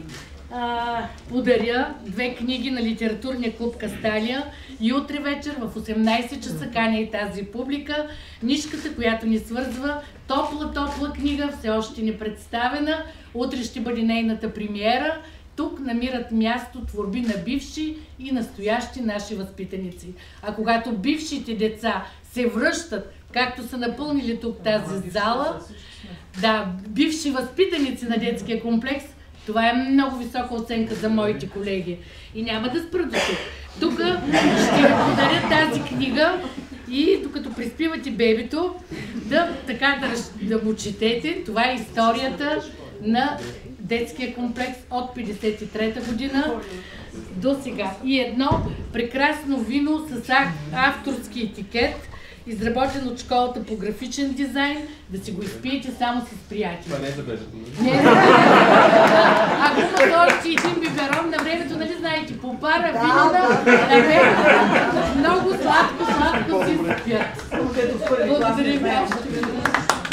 а, подаря две книги на литературния клуб Касталия и утре вечер в осемнайсет часа каня и тази публика. Нишката, която ни свързва, топла, топла книга, все още не представена. Утре ще бъде нейната премиера. Тук намират място творби на бивши и настоящи наши възпитаници. А когато бившите деца се връщат, както са напълнили тук тази зала, да, бивши възпитаници на детския комплекс, това е много висока оценка за моите колеги. И няма да спра до тук. Тук ще ви подаря тази книга и докато приспивате бебето, да, така, да, да му четете. Това е историята на детския комплекс от петдесет и трета година до сега. И едно прекрасно вино с авторски етикет, изработен от школата по графичен дизайн, да си го изпиете само с приятели. Това не е забележително. Не е забележително. Ако имате още един биберон на времето, нали знаете, попара, винона, на времето, много сладко, сладко си спят. Благодаря ви още веднъж.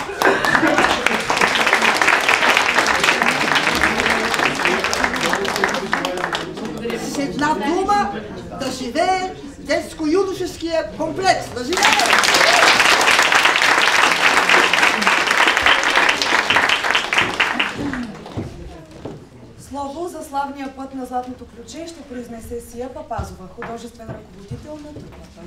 С една дума да живее детско-юношеския комплекс. Да живее! Слово за славния път на Златното ключе ще произнесе Сия Папазова, художествен ръководител на трупата.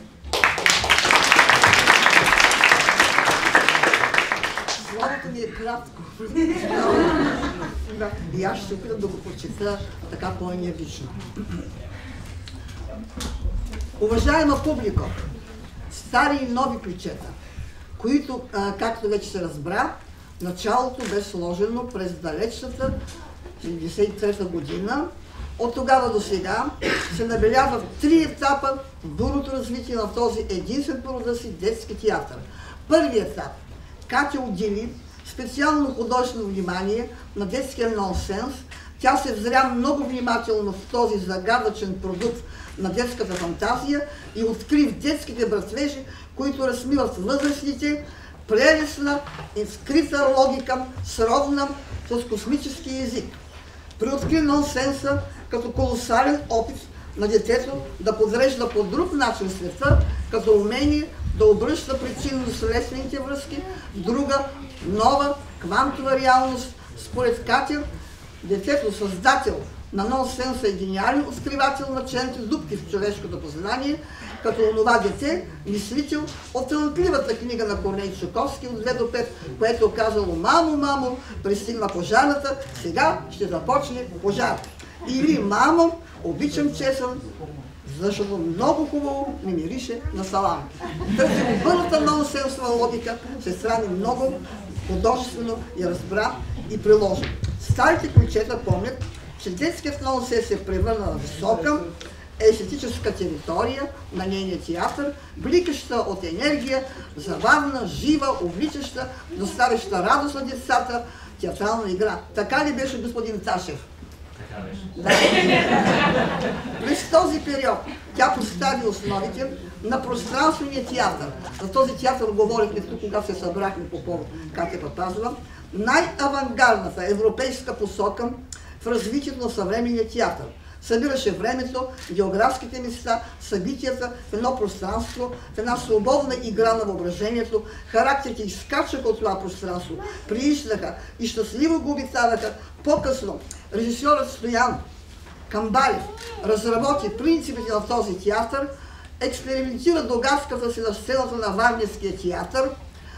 Словото ми е кратко. И аз ще опитам да го прочета така по-енергично. Уважаема публика, стари и нови ключета, които, както вече се разбра, началото бе сложено през далечната седемдесет и трета година. От тогава до сега се набелязват три етапа в бурното развитие на този единствен по рода си детски театър. Първият етап. Катя отдели специално художествено внимание на детския нонсенс. Тя се взря много внимателно в този загадъчен продукт на детската фантазия и откри в детските братвежи, които размиват възрастните, прелесна и скрита логика, сродна с космически език. Приоткри нонсенса като колосален опит на детето да подрежда по друг начин света, като умение да обръща причинно-следствените връзки в друга, нова, квантова реалност. Според Катя, детето, създател на нонсенса, е гениален откривател на черните дупки в човешкото познание, като онова дете, мислител от талантливата книга на Корней Чуковски от две до пет, което е казало: мамо, мамо, пристигна пожарната, сега ще започне пожар. Или мамо, обичам чесън, защото много хубаво ми мирише на салам. Тази обърната нонсенсова логика сестра ни много художествено я разбра и приложи. Старите ключета помнят, че детският нонсенс се превърна в висока естетическа територия на нейния театър, бликаща от енергия, забавна, жива, увличаща, доставяща радост на децата, театрална игра. Така ли беше, господин Ташев? Така беше. Да. През този период тя постави основите на пространствения театър. За този театър говорихме тук, когато се събрахме по повод Катя Папазова. Най-авангардната европейска посока в развитието на съвременния театър. Събираше времето, географските места, събитията в едно пространство, в една свободна игра на въображението. Характерите изкачаха от това пространство, прииждаха и щастливо го обитаваха. По-късно режисьорът Стоян Камбалев разработи принципите на този театър, експериментира догаската си на сцената на Варненския театър,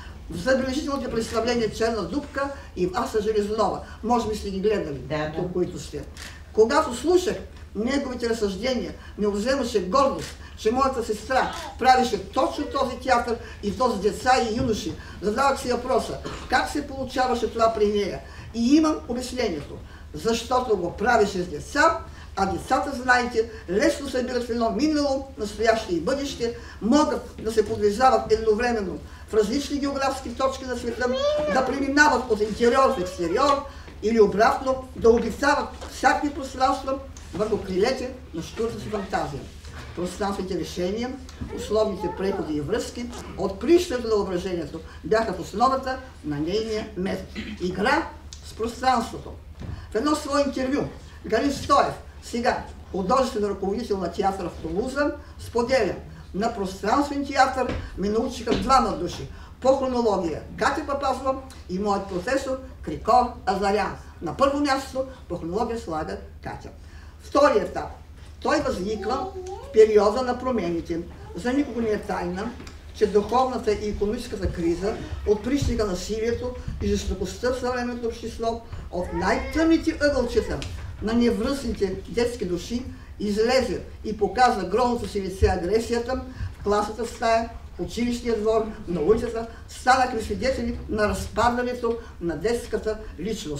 в забележителните представления Черна дупка и Аса Железнова. Може би сте ги гледали, да, тук, които сте. Когато слушах неговите разсъждения, ми вземаше гордост, че моята сестра правеше точно този театър и този деца и юноши. Задавах си въпроса, как се получаваше това при нея? И имам обяснението. Защото го правеше с деца, а децата, знаете, лесно събират в едно минало, настояще и бъдеще, могат да се подвижават едновременно в различни географски точки на света, да преминават от интериор в екстериор или обратно, да обитават всякакви пространства върху крилете на щурата си фантазия. Пространствените решения, условните преходи и връзки от прищането на въображението бяха в основата на нейния метод. Игра с пространството. В едно свое интервю Галин Стоев, сега художествен ръководител на театъра в Тулуза, споделя: на пространствен театър ме научиха двама души. По хронология Катя Папазова и моят професор Крикор Азарян. На първо място по хронология слага Катя. Втори етап. Той възниква в периода на промените. За никого не е тайна, че духовната и икономическата криза от пристига насилието и жестокостта в съвременното общество от най-тъмните ъгълчета на невръстните детски души излезе и показа грозното си лице агресията в класата в стая, в училищния двор, на улицата. Станахме свидетели на разпадането на детската личност.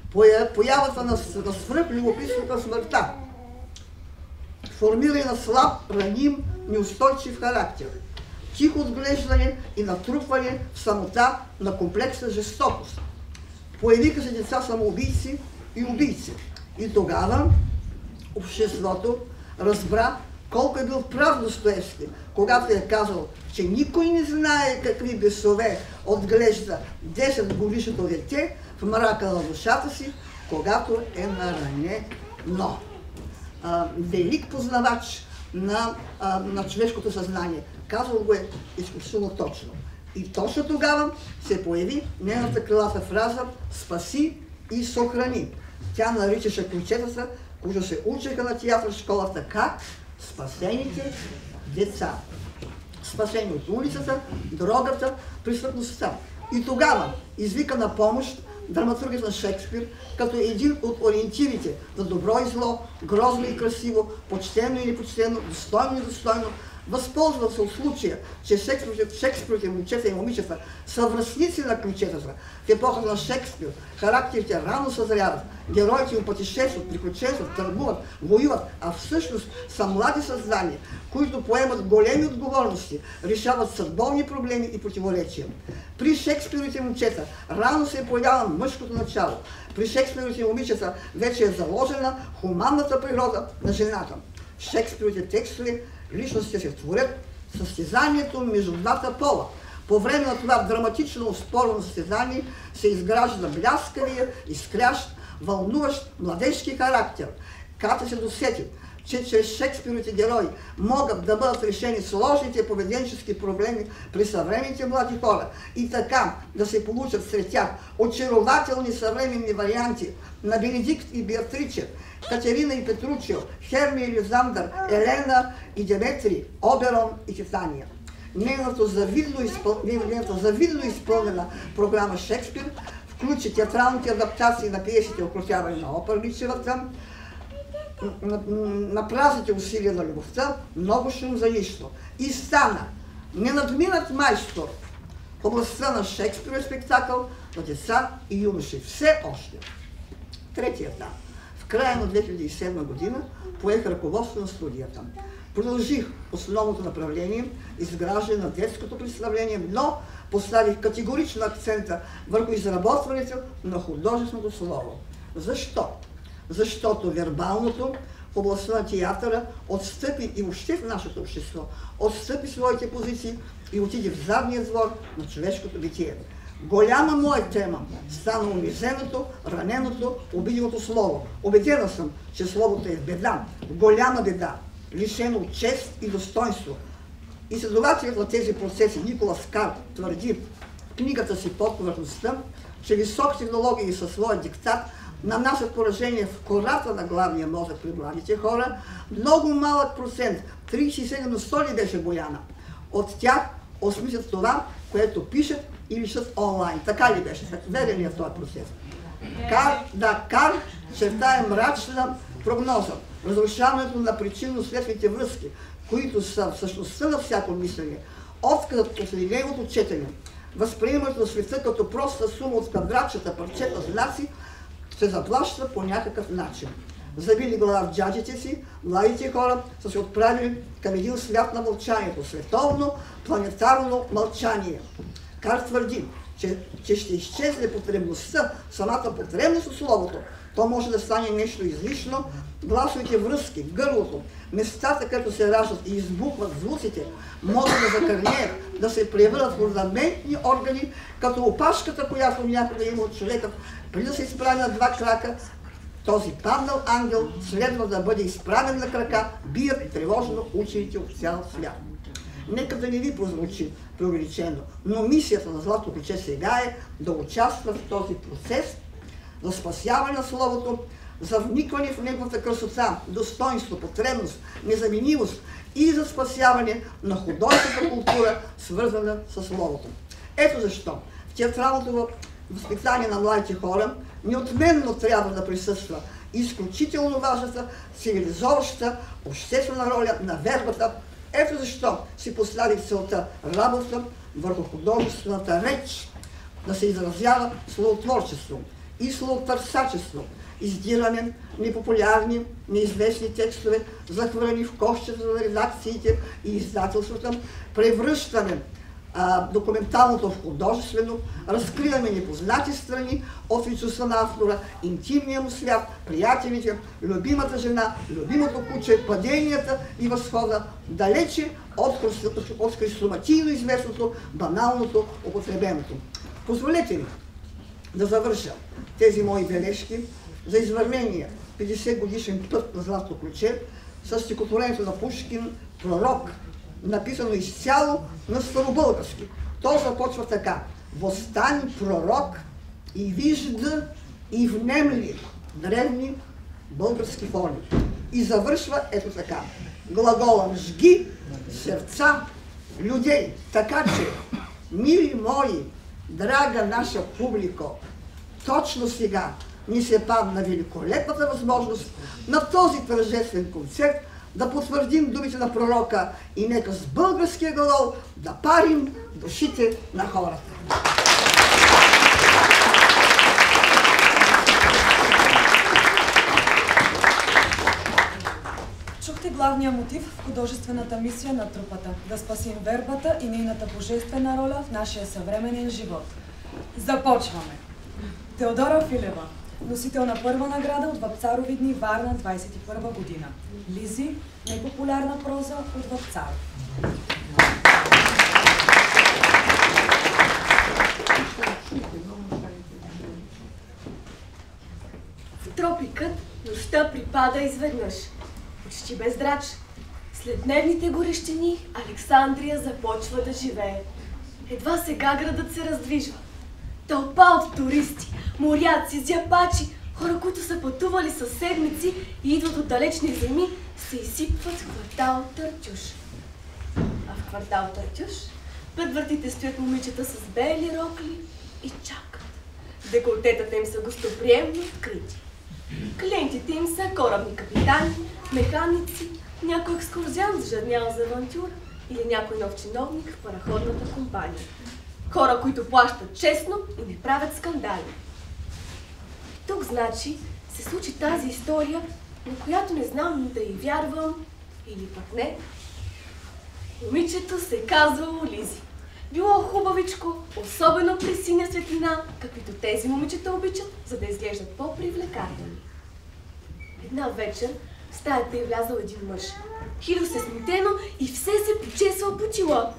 Появата на, на свръхлюбопитството на смъртта, формиране на слаб, раним, неустойчив характер, тихо отглеждане и натрупване в самота на комплексна жестокост. Появиха се деца самоубийци и убийци. И тогава обществото разбра колко е бил прав Достоевски, когато е казал, че никой не знае какви бесове отглежда десет годишното дете в мрака на душата си, когато е наранено. А, велик познавач на, а, на човешкото съзнание. Казал го е изключително точно. И точно тогава се появи нейната крилата фраза "спаси и съхрани". Тя наричаше ключетата, които се учеха на театър в школата, как спасените деца. Спасени от улицата, дрогата, престъпността. И тогава извика на помощ драматургът на Шекспир, като един от ориентирите за добро и зло, грозно и красиво, почтено и непочтено, достойно и достойно. Възползва се от случая, че Шекспировите момчета и момичета са връстници на ключетата. В епохата на Шекспир характерите рано съзряват, героите им пътешестват, приключенстват, търгуват, воюват, а всъщност са млади създания, които поемат големи отговорности, решават съдбовни проблеми и противоречия. При Шекспировите момчета рано се появява мъжкото начало. При Шекспировите момичета вече е заложена хуманната природа на жената. В Шекспировите текстове личностите се творят състезанието между двата пола. По време на това драматично успорно състезание се изгражда бляскавия, изкрящ, вълнуващ младежки характер. Катя се досети, че чрез Шекспировите герои могат да бъдат решени сложните поведенчески проблеми при съвременните млади хора и така да се получат сред тях очарователни съвременни варианти на Бенедикт и Беатриче, Катерина и Петручио, Херми и Лизандър, Елена и Деметри, Оберон и Титания. Нейната завидно, изпъл... Нейната завидно изпълнена програма Шекспир включи театралните адаптации на пиесите "Окротяване на Опърличевата", на празните усилия на любовта, "Много шум за нищо" и стана ненадминат майстор в областта на Шекспировия спектакъл на деца и юноши. Все още. Третия етап. В края на две хиляди и седма година поех ръководство на студията. Продължих основното направление изграждане на детското представление, но поставих категорично акцента върху изработването на художественото слово. Защо? Защото вербалното в областта на театъра отстъпи и въобще в нашето общество, отстъпи своите позиции и отиде в задния двор на човешкото битие. Голяма моя тема стана унизеното, раненото, обиденото слово. Убедена съм, че словото е беда, голяма беда, лишено от чест и достоинство. Изследователят на тези процеси Николас Кар твърди в книгата си "Под повърхността", че високи технологии със своя диктат нанасят поражение в кората на главния мозък при младите хора. Много малък процент, тридесет и седем на сто ли беше Бояна, от тях осмислят това, което пишат или пишат онлайн. Така ли беше? Верен ли е този процес? Кар, да, Кар чертае мрачна прогноза. Разрушаването на причинно-следствените връзки, които са същността на всяко мислене, отказът от линейното четене, възприемането на света като проста сума от квадратчета, парчета, знаци, се заплаща по някакъв начин. Забили глава в джаджите си, младите хора са се отправили към един свят на мълчанието, световно, планетарно мълчание. Кар твърди, че, че ще изчезне потребността, самата потребност от словото. То може да стане нещо излишно, гласовите връзки, гърлото, местата, където се раждат и избухват звуците, могат да закърнеят, да се превърнат в орнаментни органи, като опашката, която някога има от човека, преди да се изправи на два крака. Този паднал ангел следва да бъде изправен на крака, бият тревожно учените от цял свят. Нека да не ви прозвучи преувеличено, но мисията на Златното ключе сега е да участва в този процес за спасяване на словото, за вникване в неговата красота, достоинство, потребност, незаменимост и за спасяване на художествената култура, свързана с словото. Ето защо в театралното възпитание на младите хора неотменно трябва да присъства изключително важната цивилизоваща обществена роля на вербата. Ето защо си поставих целта работа върху художествената реч, да се изразява словотворчество и словотърсачество, издиране непопулярни, неизвестни текстове, захвърлени в кошчета на редакциите и издателствата, превръщане а, документалното в художествено, разкриваме непознати страни от личността на автора, интимния му свят, приятелите, любимата жена, любимото куче, паденията и възхода, далече от, от хрестоматийно известното, баналното, употребеното. Позволете ми да завърша тези мои бележки за извървения петдесет годишен път на Златното ключе с стихотворението на Пушкин "Пророк", написано изцяло на старобългарски. То започва така: "Въстани, пророк, и вижда, и внемли древни български форми." И завършва ето така: "Глаголът жги сърца людей." Така че, мили мои, драга наша публико, точно сега ни се падна великолепната възможност на този тържествен концерт да потвърдим думите на пророка и нека с българския глагол да парим душите на хората. Чухте главния мотив в художествената мисия на трупата – да спасим вербата и нейната божествена роля в нашия съвременен живот. Започваме! Теодора Филева, носител на първа награда от Вапцарови дни, Варна, двадесет и първа година. Лизи, непопулярна проза от Вапцаров. В тропикът нощта припада изведнъж. почти без драч. След дневните горещини Александрия започва да живее. Едва сега градът се раздвижва. Тълпа от туристи, моряци, зяпачи, хора, които са пътували със седмици и идват от далечни земи, се изсипват в квартал Търтюш. А в квартал Търтюш пред вратите стоят момичета с бели рокли и чакат. Деколтетата им са гостоприемно открити. Клиентите им са корабни капитани, механици, някой екскурзиант зажаднял за авантюра или някой нов чиновник в параходната компания. Хора, които плащат честно и не правят скандали. Тук, значи, се случи тази история, на която не знам да й вярвам или пък не. Момичето се казвало Лизи. Било хубавичко, особено при синя светлина, каквито тези момичета обичат, за да изглеждат по-привлекателни. Една вечер в стаята е влязал един мъж. Хило се смутено и все се почесва по чела.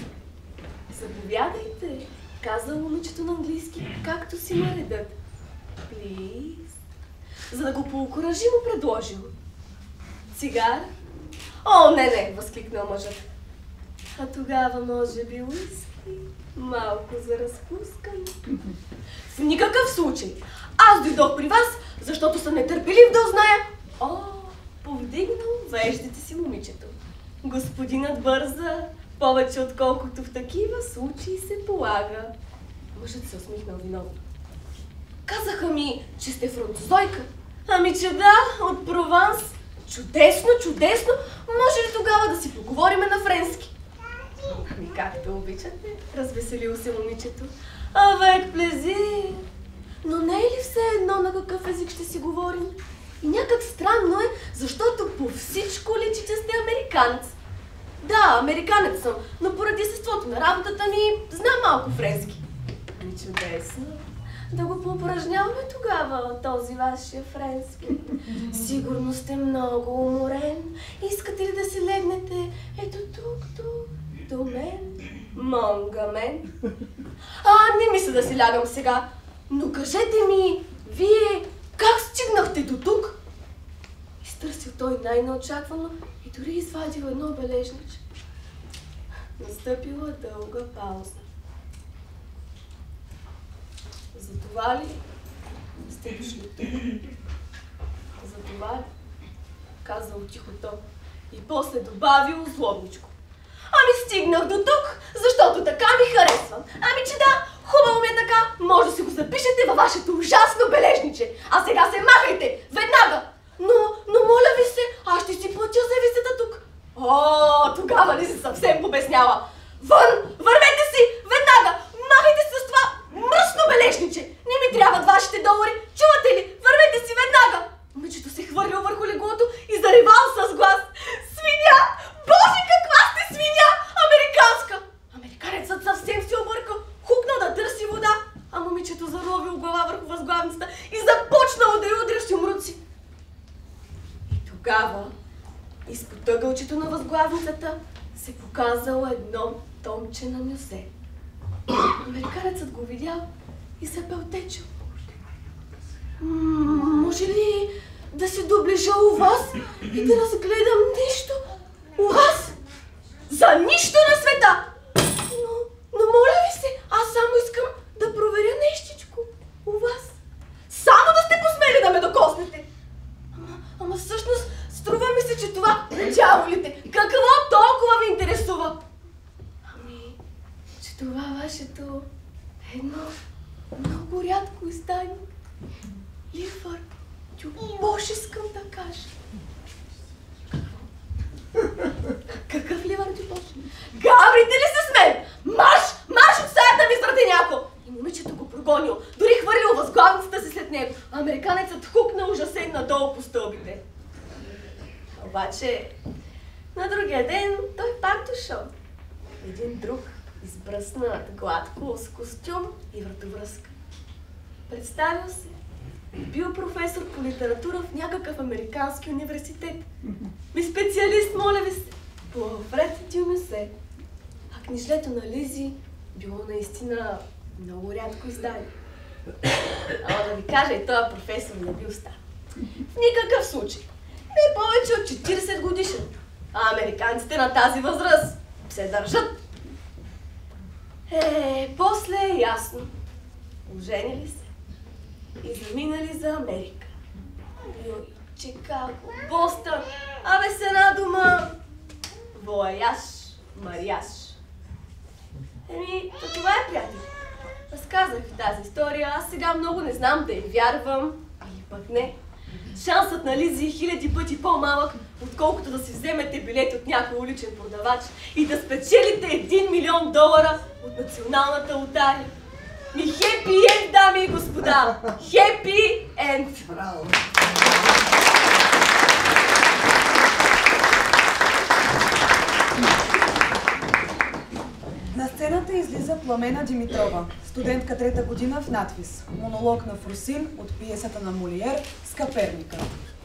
Заповядайте, каза момичето на английски, както си наредят. Плиз. За да го поокуражи, му предложил. Цигар? О, не, не, възкликнал мъжът. А тогава може би уиски, малко за разпускане. В никакъв случай. Аз дойдох при вас, защото съм нетърпелив да узная. О, повдигнал веждите си момичето. Господинът бърза, повече отколкото в такива случаи се полага. Мъжът се усмихнал виновно. Казаха ми, че сте французойка. Ами че да, от Прованс. Чудесно, чудесно. Може ли тогава да си поговориме на френски? Ами както обичате, развеселило се момичето. Авек плезир. Но не е ли все едно на какъв език ще си говорим? И някак странно е, защото по всичко личи, че сте американец. Да, американец съм, но поради естеството на работата ми знам малко френски. Ами чудесно. Да го поупражняваме тогава, този вашия френски. Сигурно сте много уморен. Искате ли да си легнете? Ето тук, тук, до мен. Монга мен. А, не мисля да си лягам сега. Но кажете ми, вие как стигнахте до тук? Изтърсил той най-неочаквано и дори извадил едно бележниче. Настъпила дълга пауза. Затова ли сте дошли тук? Затова ли? Казал тихо той и после добавил злобничко. Ами стигнах до тук, защото така ми харесвам. Ами че да, хубаво ми е така, може да си го запишете във вашето ужасно бележниче. А сега се махайте, веднага! Но, но моля ви се, аз ще си платя за визита тук. О, тогава ли се съвсем побеснява? Вън, вървете си, веднага, махайте се с това мръсно бележниче. Не ми трябват вашите долари, чувате ли? Вървете си веднага. Момичето се хвърлил върху леглото и заривал с глас. Свиня! Боже, каква сте свиня! Американска! Американецът съвсем се объркал, хукнал да търси вода, а момичето заровил глава върху възглавницата и започнало да й удря с юмруци. И тогава изпод ъгълчето на възглавницата се показало едно томче на мюзе. Американецът го видял и се пелтечил. Може ли да се доближа у вас и да разгледам нещо у вас? За нищо на света! Но, но моля ви се, аз само искам да проверя нещичко у вас. Само да сте посмели да ме докоснете! Ама, ама всъщност струва ми се, че това дяволите. Какво толкова ви интересува? Ами, че това вашето едно много рядко издание. Ливър, тюбош искам да кажа. Какъв ливър тюбош? Гаврите ли се с мен? Марш! Марш от стаята ми, зраденяко! И момичето го прогонил, дори хвърлил възглавницата си след него. Американецът хукна ужасен надолу по стълбите. Обаче, на другия ден той пак дошъл. Един друг, избръснат гладко с костюм и вратовръзка. Представил се. Бил професор по литература в някакъв американски университет. Ми специалист, моля ви се, по Алфред Дюмюсе. А книжлето на Лизи било наистина много рядко издание. Ама да ви кажа, и този професор не бил стар. В никакъв случай. Не повече от четиридесет танците на тази възраст се държат. Е, после е ясно. Оженили се и заминали за Америка. Ню-Йорк, Чикаго, Бостън, абе с една дума. Вояж, мариаж. Еми, то това е, приятел. Разказах ви тази история, аз сега много не знам да й вярвам, или пък не. Шансът на Лизи е хиляди пъти по-малък, отколкото да си вземете билет от някой уличен продавач и да спечелите един милион долара от националната лотария. Ми хепи енд, дами и господа! Хепи енд! Браво! На сцената излиза Пламена Димитрова, студентка трета година в надвис. Монолог на Фросин от пиесата на Молиер «Скъперника».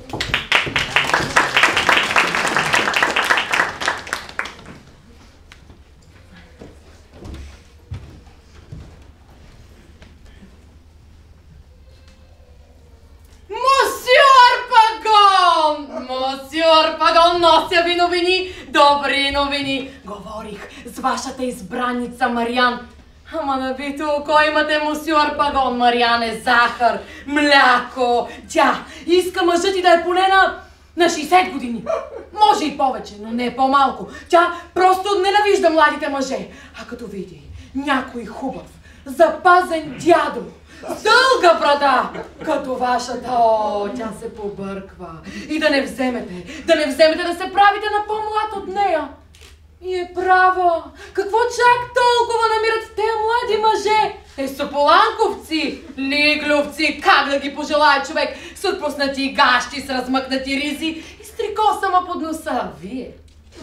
Мосьор Пагон! Мосьор Пагон, нося ви новини, добри новини. Говорих с вашата избранница Мариан. Ама набито око имате, мосьор Пагон. Мариан е захар, мляко. Тя иска мъжът ти да е поне на, на шейсет години. Може и повече, но не по-малко. Тя просто ненавижда младите мъже. А като види някой хубав, запазен дядо, с дълга брада, като вашата, о, тя се побърква. И да не вземете, да не вземете да се правите на по-млад от нея. И е права. Какво чак толкова намират те млади мъже? Те са поланковци, лигловци, как да ги пожелая човек, с отпуснати гащи, с размъкнати ризи и с трикосама под носа. Вие,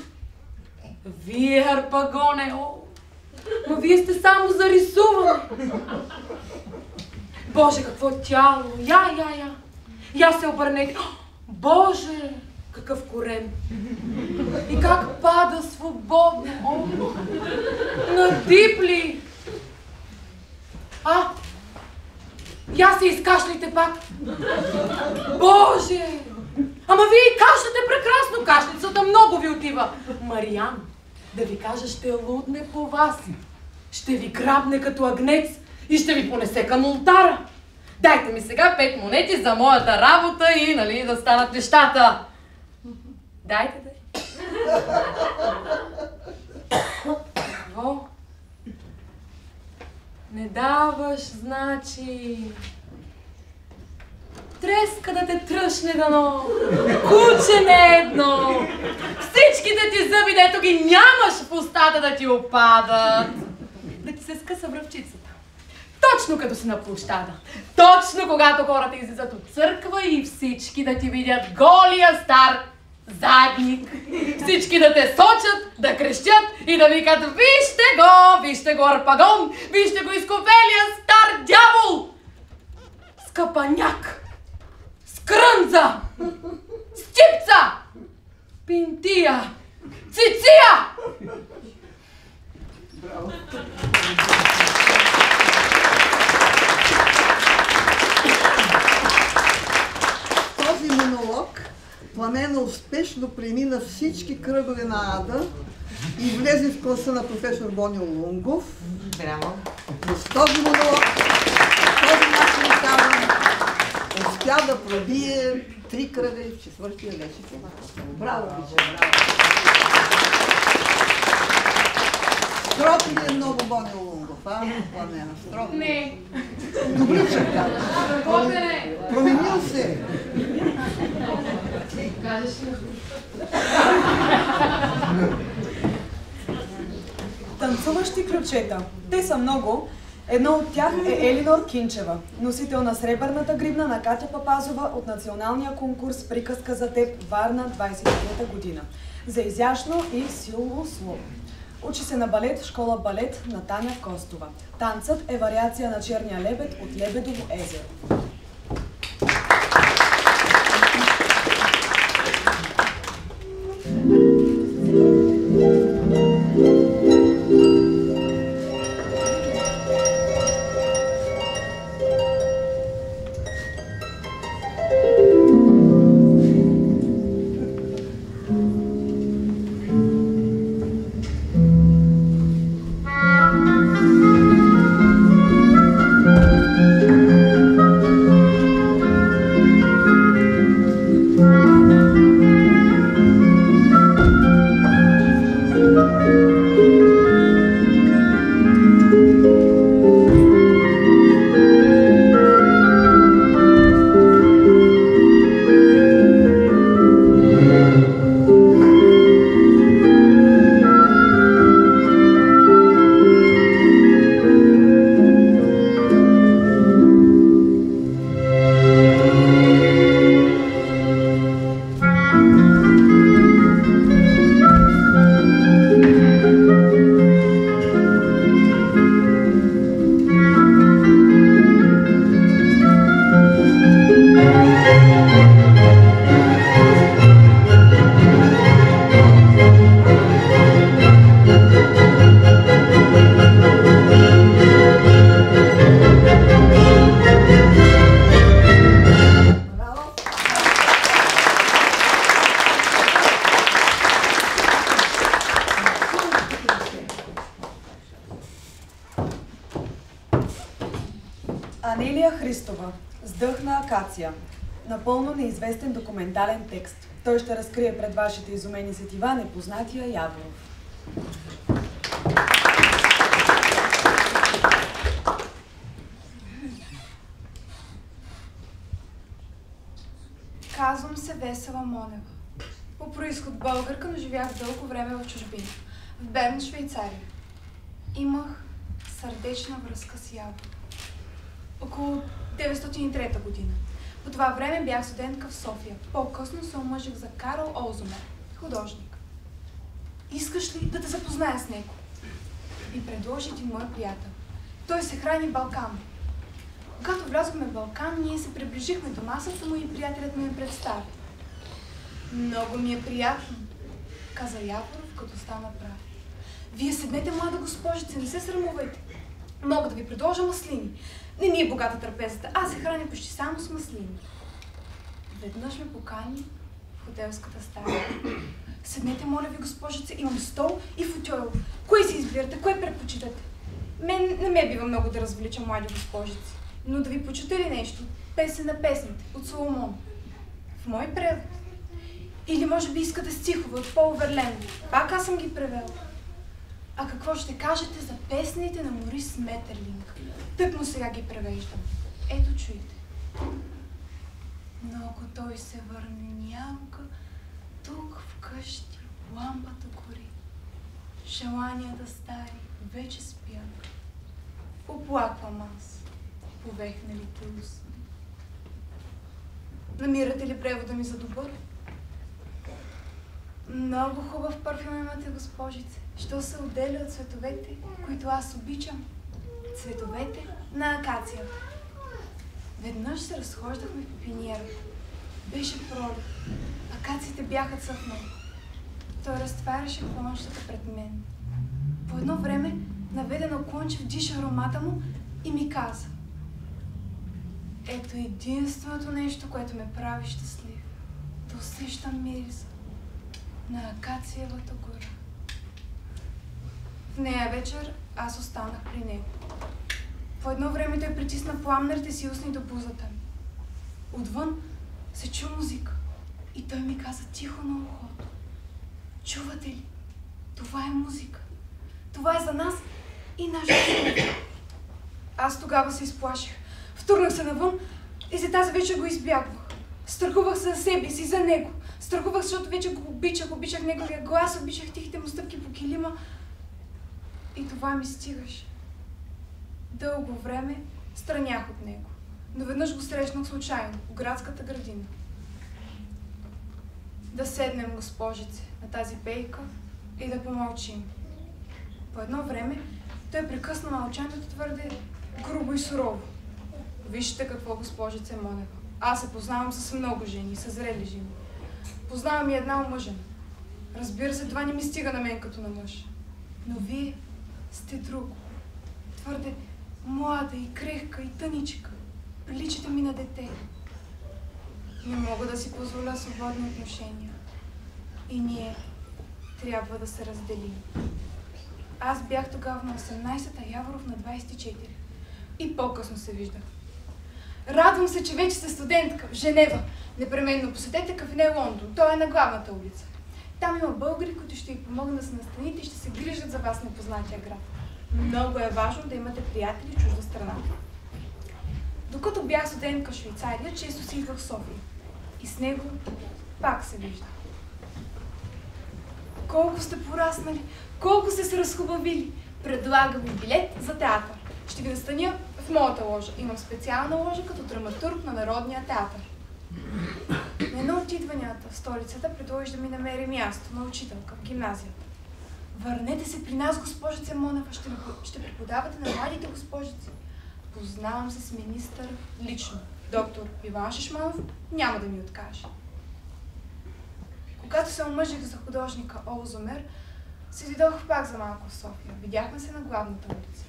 вие, Харпагоне, о, но вие сте само зарисувани. Боже, какво тяло! Я, я, я! Я се обърнете! Боже, какъв корем! И как пада свободно! О, надипли! А! Я се изкашляйте пак! Боже! Ама вие и кашляте прекрасно! Кашлицата много ви отива! Мариан, да ви кажа, ще лудне по вас. Ще ви грабне като агнец и ще ви понесе към ултара. Дайте ми сега пет монети за моята работа и, нали, да станат нещата. Дайте да. Какво? Не даваш, значи... Треска да те тръшне дано. Куче не едно. Всичките ти зъби, дето ги нямаш в устата, да ти опадат. Да ти се скъса връвчицата. Точно като си на площада. Точно когато хората излизат от църква и всички да ти видят голия стар задник. Всички да те сочат, да крещят и да викат: вижте го, вижте го Харпагон, вижте го изковелия стар дявол. Скъпаняк, скрънза, стипца, пинтия, циция. Браво. Този монолог Пламена успешно премина всички кръгове на Ада и влезе в класа на професор Бонио Лунгов. Браво. Но с този монолог, с този начин казвам, успя да пробие три кръга и в четвъртия вече това. Браво, Биче, браво. Строг ли е много Бонио Лунгов, а? Пламена, строг. Не. Добричък казваш. Променил се. Кажеш ли? Танцуващи ключета. Те са много. Едно от тях е Елинор Кинчева, носител на сребърната грибна на Катя Папазова от националния конкурс "Приказка за теб" Варна двадесет и трета година. За изящно и силно слово. Учи се на балет в школа балет на Таня Костова. Танцът е вариация на Черния лебед от Лебедово езеро. Анелия Христова. С дъх на акация. Напълно неизвестен документален текст. Той ще разкрие пред вашите изумени сетива непознатия Яворов. Казвам се Весела Монева. По произход българка, но живях дълго време в чужбина. В Берн, Швейцария. Имах сърдечна връзка с Яворов. Около деветстотин и трета година. По това време бях студентка в София. По-късно се омъжих за Карл Олзумер, художник. Искаш ли да те запозная с него? И предложи един мой приятел. Той се храни в Балкан. Когато влязохме в Балкан, ние се приближихме до масата му и приятелят ми ме представи. Много ми е приятно, каза Яворов, като стана прав. Вие седнете, млада госпожице, не се срамувайте. Мога да ви предложа маслини. Не ми е богата трапезата, аз се храня почти само с маслини. Веднъж ме покани в хотелската стая. Седнете, моля ви, госпожице, имам стол и футюйл. Кое си избирате, кое предпочитате? Мен не ме бива много да развличам млади госпожици. Но да ви почита ли нещо? Песен на песните, от Соломон. В мой превод. Или може би искате стихове от Пол Верлен. Пак аз съм ги превела. А какво ще кажете за песните на Морис Метерлинг? Тъкмо сега ги превеждам. Ето чуйте. Но ако той се върне нямка, тук вкъщи лампата гори. Желанията стари вече спят. Оплаквам аз, повехналите усни. Намирате ли превода ми за добър? Много хубав парфюм имате, госпожице. Що се отделя от цветовете, които аз обичам? Цветовете на акацията. Веднъж се разхождахме в пепиниера. Беше пролет. Акациите бяха цъфнали. Той разтваряше клончетата пред мен. По едно време наведе на клонче, вдиша аромата му и ми каза: ето единственото нещо, което ме прави щастлив. Да усещам мириса на акациевата гора. В нея вечер аз останах при него. По едно време той притисна пламнерите си устни до бузата ми. Отвън се чу музика и той ми каза тихо на ухото: чувате ли? Това е музика. Това е за нас и нашата смърт. Аз тогава се изплаших. Втурнах се навън и за тази вечер го избягвах. Страхувах се за себе си, за него. Страхувах, защото вече го обичах, обичах неговия глас, обичах тихите му стъпки по килима. И това ми стигаше. Дълго време странях от него, но веднъж го срещнах случайно, в градската градина. Да седнем, госпожице, на тази пейка и да помълчим. По едно време той прекъсна мълчанието твърде грубо и сурово. Вижте какво, госпожице Монева. Аз се познавам с много жени, с зрели жени. Познавам и една омъжена. Разбира се, това не ми стига на мен като на мъж. Но вие сте друго. Твърде млада и крехка и тъничка. Приличате ми на дете. Не мога да си позволя свободни отношения. И ние трябва да се разделим. Аз бях тогава на осемнайсет, а Яворов на двайсет и четири. И по-късно се виждах. Радвам се, че вече сте студентка в Женева. Непременно посетете кафене Лондон. Той е на главната улица. Там има българи, които ще ви помогнат да се настаните и ще се грижат за вас в непознатия град. Много е важно да имате приятели в чужда страна. Докато бях студентка в Швейцария, често си идвах в София. И с него пак се виждах. Колко сте пораснали, колко сте се разхубавили. Предлагам ви билет за театър. Ще ви настаня в моята ложа. Имам специална ложа като драматург на Народния театър. На едно от идванията в столицата предложи да ми намери място на учителка в гимназията. Върнете се при нас, госпожице Монева, ще, ще преподавате на младите госпожици. Познавам се с министър лично. Доктор Иван Шишманов няма да ми откаже. Когато се омъжих за художника Олзумер, се дойдох пак за малко в София. Видяхме се на главната улица.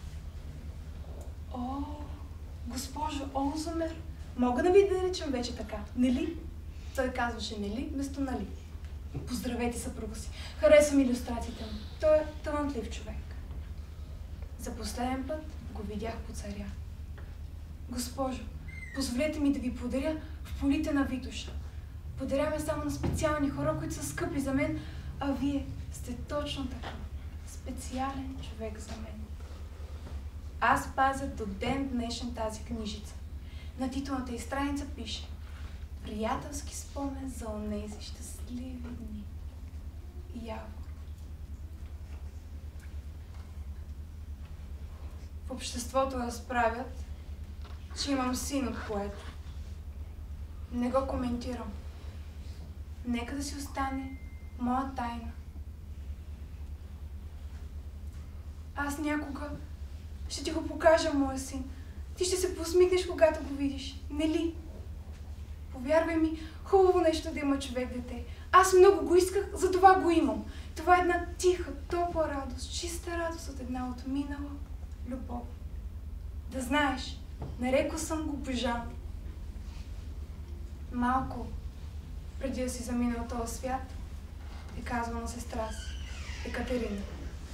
О, госпожо Олзумер, мога да ви да наричам вече така, нели? Той казваше нели, вместо нали. Поздравете съпруга си. Харесвам илюстрациите му. Той е талантлив човек. За последен път го видях по царя. Госпожо, позволете ми да ви подаря в полите на Витоша. Подаряваме само на специални хора, които са скъпи за мен, а вие сте точно така. Специален човек за мен. Аз пазя до ден днешен тази книжица. На титулната й страница пише: приятелски спомен за онези щастливи дни. Явор. В обществото разправят, че имам син от поет. Не го коментирам. Нека да си остане моя тайна. Аз някога ще ти го покажа, моя син. Ти ще се посмихнеш, когато го видиш. Не ли? Повярвай ми, хубаво нещо да има човек дете. Аз много го исках, затова го имам. Това е една тиха, топла радост, чиста радост от една отминала любов. Да знаеш, нарекла съм го Божан. Малко преди да си заминал този свят, е казва на сестра си, Екатерина.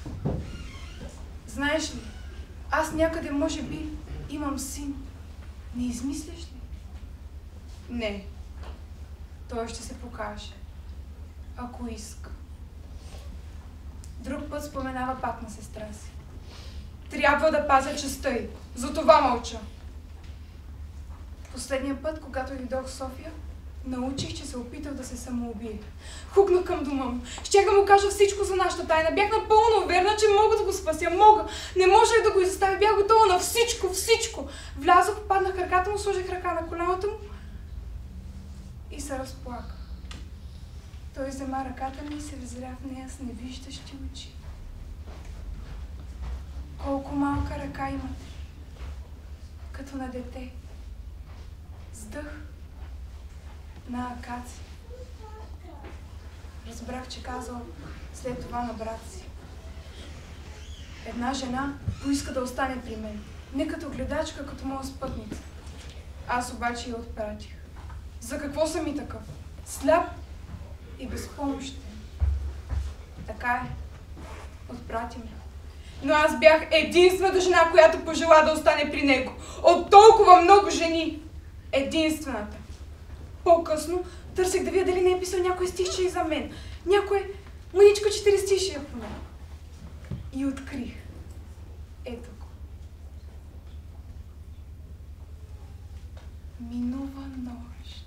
Знаеш ли, аз някъде може би имам син. Не измисляш ли? Не. Той ще се покаже. Ако иска. Друг път споменава пак на сестра си. Трябва да пазя честта й. Затова мълча. Последния път, когато дойдох в София, научих, че се опитал да се самоубие. Хукнах към дома му. Щях да му кажа всичко за нашата тайна. Бях напълно уверена, че мога да го спася. Мога. Не може ли да го изоставя? Бях готова на всичко, всичко. Влязох, паднах краката му, сложих ръка на коленото му и се разплака. Той взема ръката ми и се взря в нея с невиждащи очи. Колко малка ръка имате. Като на дете. С дъх на акация. Разбрах, че казал след това на брат си. Една жена поиска да остане при мен. Не като гледачка, като моя спътница. Аз обаче я отпратих. За какво съм и такъв? Сляп и безпомощен. Така е. Отпрати ме. Но аз бях единствената жена, която пожела да остане при него. От толкова много жени. Единствената. По-късно търсех да видя дали не е писал някой стихче и за мен. Някое мъничко четиристишие поне. И открих. Ето го. Минува нощ.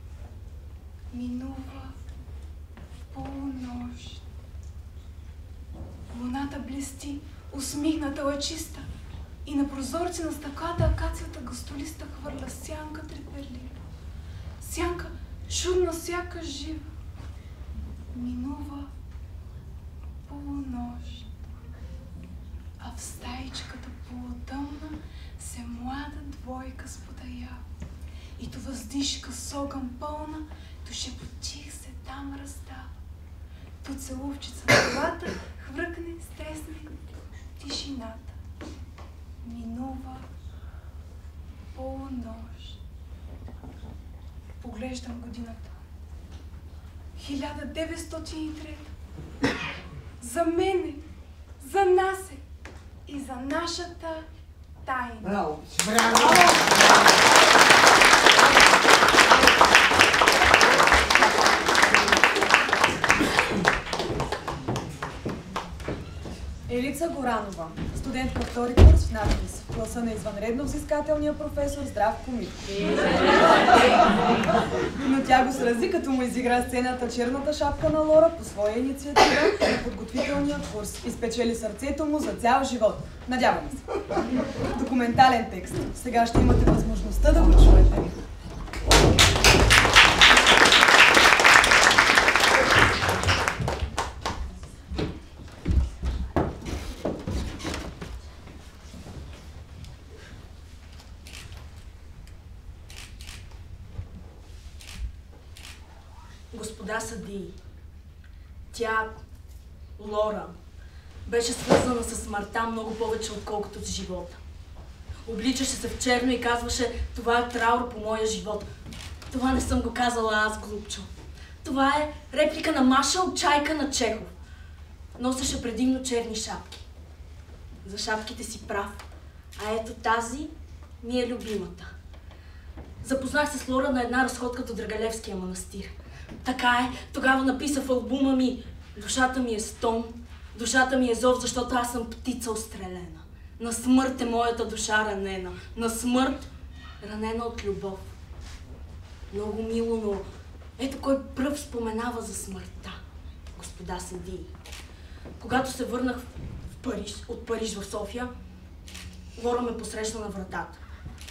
Минува полунощ. Луната блести, усмихната лъчиста. И на прозорци на стъклата акацията гъстолиста хвърля сянка треперлива. Сянка чудна, сякаш жива. Минува полунощ. А в стаичката полутъмна се млада двойка спотая. И то въздишка с огън пълна, то шепотих се там раздава. То целувчица на главата хвъркне, стесне тишината. Минува полунощ. Поглеждам годината. хиляда деветстотин и трета. За мене, за нас е и за нашата тайна. Браво! Браво! Елица Горанова, студентка втори курс в надпис, в класа на извънредно взискателния професор Здравко Митков. Но тя го срази, като му изигра сцената Черната шапка на Лора по своя инициатива на подготвителния курс и спечели сърцето му за цял живот. Надявам се. Документален текст. Сега ще имате възможността да го чуете. Господа съдии, тя, Лора, беше свързана с смъртта много повече, отколкото с живота. Обличаше се в черно и казваше: това е траур по моя живот. Това не съм го казала аз, глупчо. Това е реплика на Маша от Чайка на Чехов. Носеше предимно черни шапки. За шапките си прав. А ето тази ми е любимата. Запознах се с Лора на една разходка до Драгалевския манастир. Така е, тогава написа в албума ми: душата ми е стон, душата ми е зов, защото аз съм птица острелена. На смърт е моята душа ранена, на смърт ранена от любов. Много мило, но ето кой пръв споменава за смъртта, господа съдии. Когато се върнах в Париж, от Париж в София, Лора ме посрещна на вратата.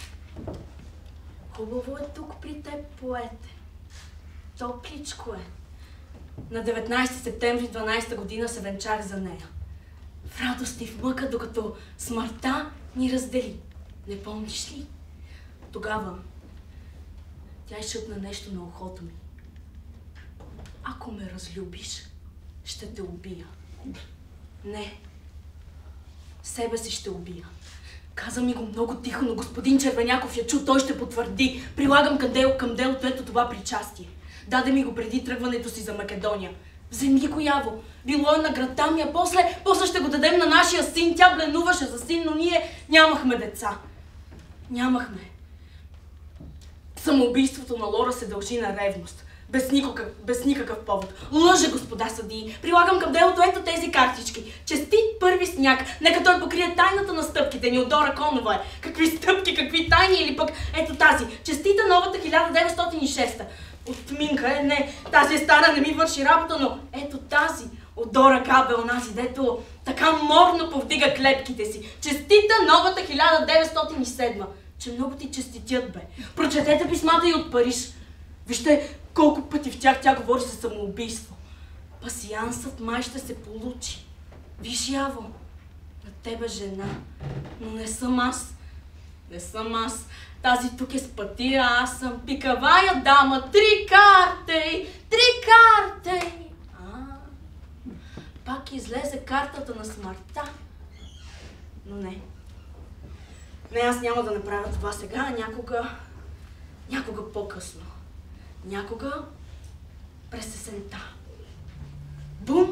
Хубаво е тук при теб, поете. Топличко е. На деветнайсети септември дванайсета година се венчах за нея. В радост и в мъка, докато смъртта ни раздели. Не помниш ли? Тогава тя изшъпна нещо на ухото ми. Ако ме разлюбиш, ще те убия. Не. Себе си ще убия. Каза ми го много тихо, но господин Червеняков я чу, той ще потвърди. Прилагам към, дело, към делото ето това причастие. Даде ми го преди тръгването си за Македония. Вземи го, Яво. Било е на града ми, а после, после ще го дадем на нашия син. Тя бленуваше за син, но ние нямахме деца. Нямахме. Самоубийството на Лора се дължи на ревност. Без никакъв, без никакъв повод. Лъже, господа съдии. Прилагам към делото ето тези картички. Честит първи сняг. Нека той покрие тайната на стъпките ни от Дора Конова е. Какви стъпки, какви тайни, или пък ето тази. Честита новата хиляда деветстотин и шеста. От Минка е, не, тази е стара, не ми върши работа, но ето тази. От Дора Габел, онази, дето така морно повдига клепките си. Честита новата хиляда деветстотин и седма. Че много ти честитят, бе. Прочетете писмата и от Париж. Вижте колко пъти в тях тя говори за самоубийство. Пасиансът май ще се получи. Виж, Яво, на тебе жена, но не съм аз. Не съм аз. Тази тук е спатия, аз съм пикавая дама. Три карти! Три карти! А, пак излезе картата на смъртта. Но не. Не, аз няма да направя това сега, а някога, някога по-късно. Някога през есента. Бум!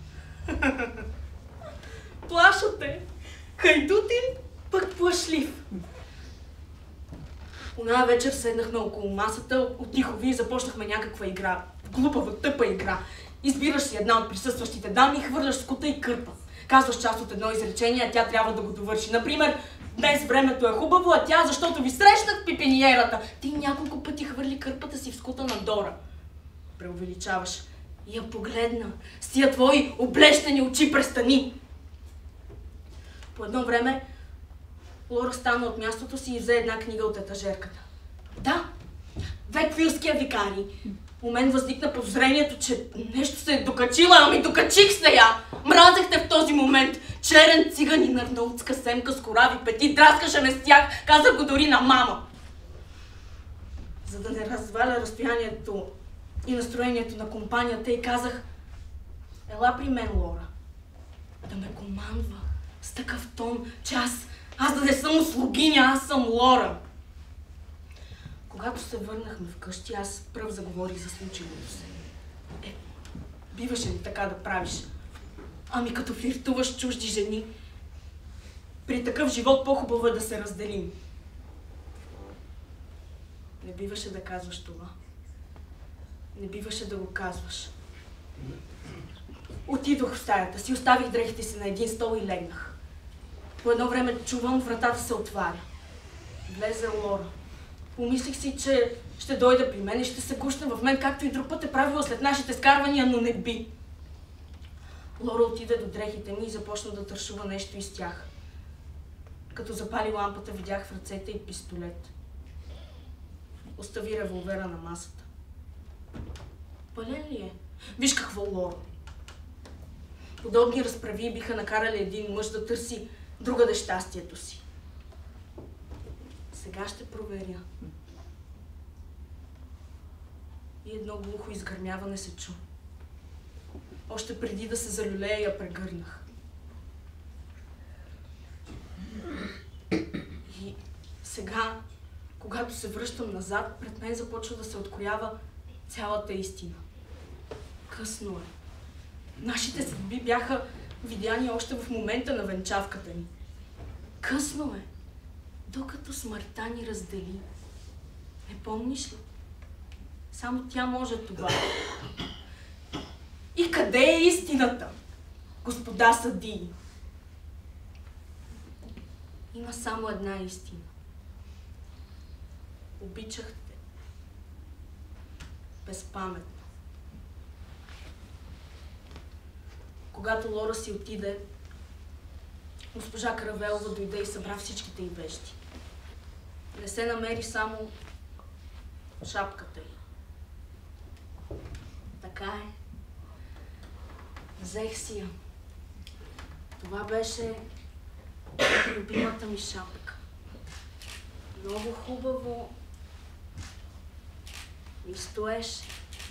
Плашате! Хайдутин, пък плашлив. Оная вечер седнахме около масата, отихови и започнахме някаква игра. Глупава, тъпа игра. Избираш си една от присъстващите дами и хвърляш скута и кърпа. Казваш част от едно изречение, а тя трябва да го довърши. Например, днес времето е хубаво, а тя, защото ви срещнах в пипениерата. Ти няколко пъти хвърли кърпата си в скута на Дора. Преувеличаваш. И я погледна. С тия твои облещени очи престани. По едно време Лора стана от мястото си и взе една книга от етажерката. Да, Веквилския викарий. У мен възникна подозрението, че нещо се е докачила, ами докачих се я! Мразехте в този момент. Черен циганин, арнаутска семка с корави пети, драскаше ме с тях, казах го дори на мама. За да не разваля разстоянието и настроението на компанията, и казах: ела при мен, Лора. Да ме командва с такъв тон, че аз, аз да не съм услугиня, аз съм Лора. Когато се върнахме вкъщи, аз пръв заговорих за случилото се. Е, биваше ли така да правиш? Ами като флиртуваш с чужди жени. При такъв живот по-хубаво е да се разделим. Не биваше да казваш това. Не биваше да го казваш. Отидох в стаята си, оставих дрехите си на един стол и легнах. По едно време чувам, вратата се отваря. Влезе Лора. Помислих си, че ще дойде при мен и ще се гушне в мен, както и друг път е правила след нашите скарвания, но не би. Лора отиде до дрехите ми и започна да тършува нещо из тях. Като запали лампата, видях в ръцете и пистолет. Остави револвера на масата. Пълен ли е? Виж какво, Лора. Подобни разправи биха накарали един мъж да търси другаде щастието си. Сега ще проверя. И едно глухо изгърмяване се чу. Още преди да се залюлея, я прегърнах. И сега, когато се връщам назад, пред мен започва да се откроява цялата истина. Късно е. Нашите съдби бяха видяни още в момента на венчавката ни. Късно е. Докато смъртта ни раздели. Не помниш ли? Само тя може това. И къде е истината, господа съдии? Има само една истина. Обичах те. Безпаметно. Когато Лора си отиде, госпожа Каравелова дойде и събра всичките й вещи. Не се намери само шапката й. Така е. Взех си я. Това беше любимата ми шапка. Много хубаво ми стоеше.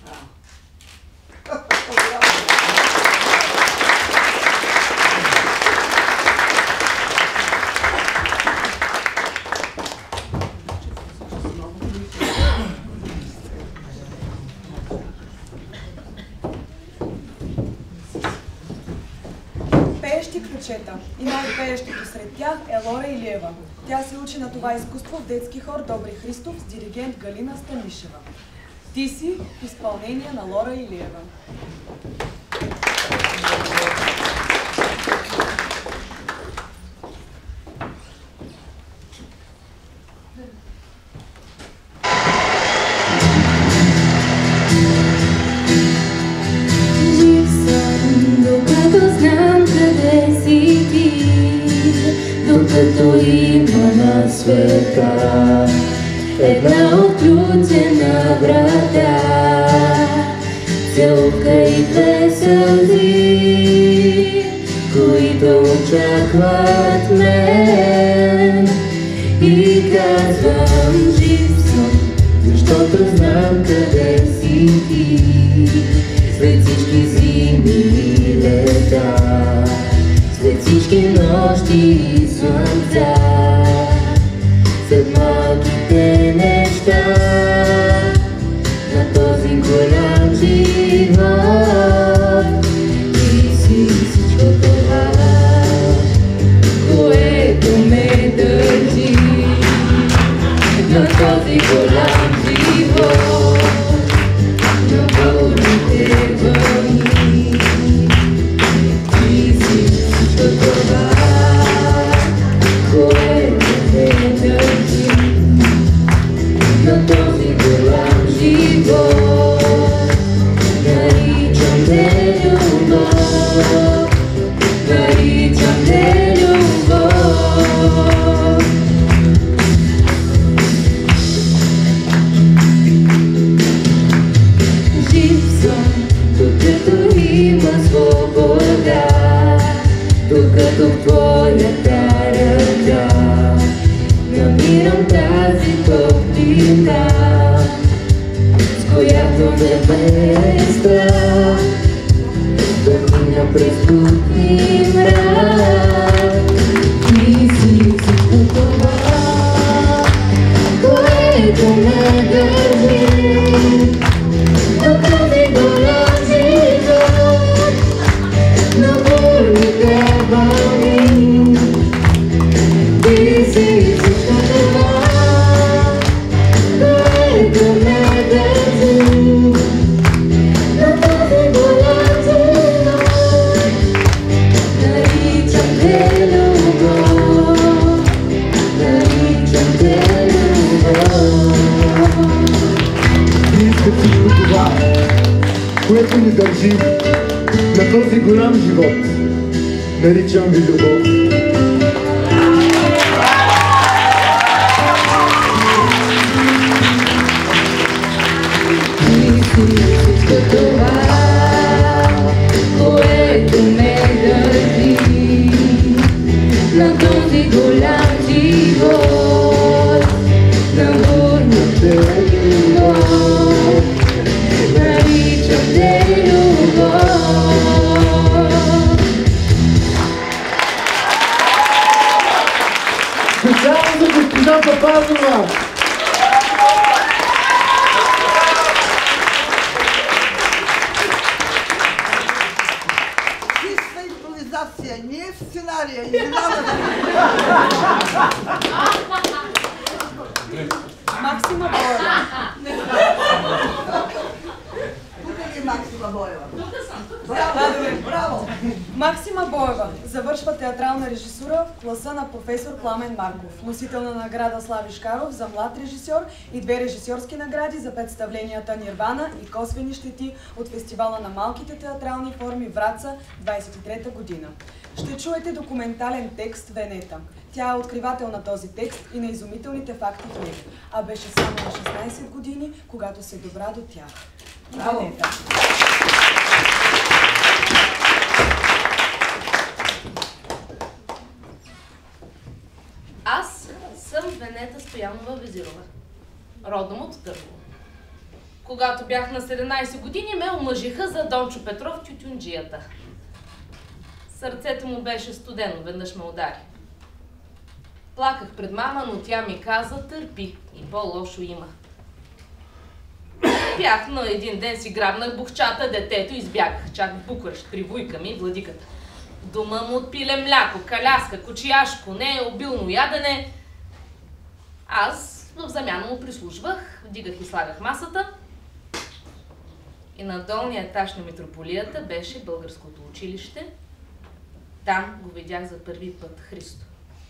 Пеещи ключета и най-пеещото сред тях е Лора Илиева. Тя се учи на това изкуство в детски хор Добри Христов с диригент Галина Станишева. Ти си в изпълнение на Лора Илиева. Докато има на света една отключена врата, целка и две сълзи, които очакват мен. И казвам, жив съм, защото знам къде си ти. След всички зими и лета, след всички нощи и слънца, след малките неща на този голям живот, ти си всичко това, което ме държи на този голям живот, на бурните вълни. Това, което ме държи на този голям живот, наричам те любов, наричам те любов. Жив съм, докато има свобода, докато в твоята ръка намирам тази топлина, с която ме без страх да мина през тук и мрак. Ти си всичко това, което ме държи на този голям живот, на бурните вълни. Ти си всичко това, което ме държи на този голям живот, наричам те любов, наричам те любов. Ти сте всичко това, което ни държи на този голям живот, наричам ви любов. Ти си всичко това, което ме държи на този голям живот, на бурната любов, наричам те любов. Специално за госпожа Папазова! Чиста импровизация, не е в сценария, изненада. Максима Боева. Тук ли е Максима Боева? Браво! Браво! Максима Боева завършва театрална режисура в класа на професор Пламен Марков, носител на награда Слави Шкаров за млад режисьор и две режисьорски награди за представленията Нирвана и Косвени щети от фестивала на малките театрални форми Враца двадесет и трета година. Ще чуете документален текст Венета. Тя е откривател на този текст и на изумителните факти в него, а беше само на шестнадесет години, когато се добра до тях. Венета. Аз съм Венета Стоянова Везирова, родом от Търново. Когато бях на седемнадесет години, ме омъжиха за Дончо Петров тютюнджията. Сърцето му беше студено, веднъж ме удари. Плаках пред мама, но тя ми каза: търпи, и по-лошо има. Бях, но един ден си грабнах бухчата, детето, избягах чак в Букурещ при вуйка ми, владиката. Дома му отпиле мляко, каляска, кочияш, коне, обилно ядене. Аз в замяна му прислужвах, вдигах и слагах масата. И на долния етаж на митрополията беше българското училище. Там го видях за първи път Христо.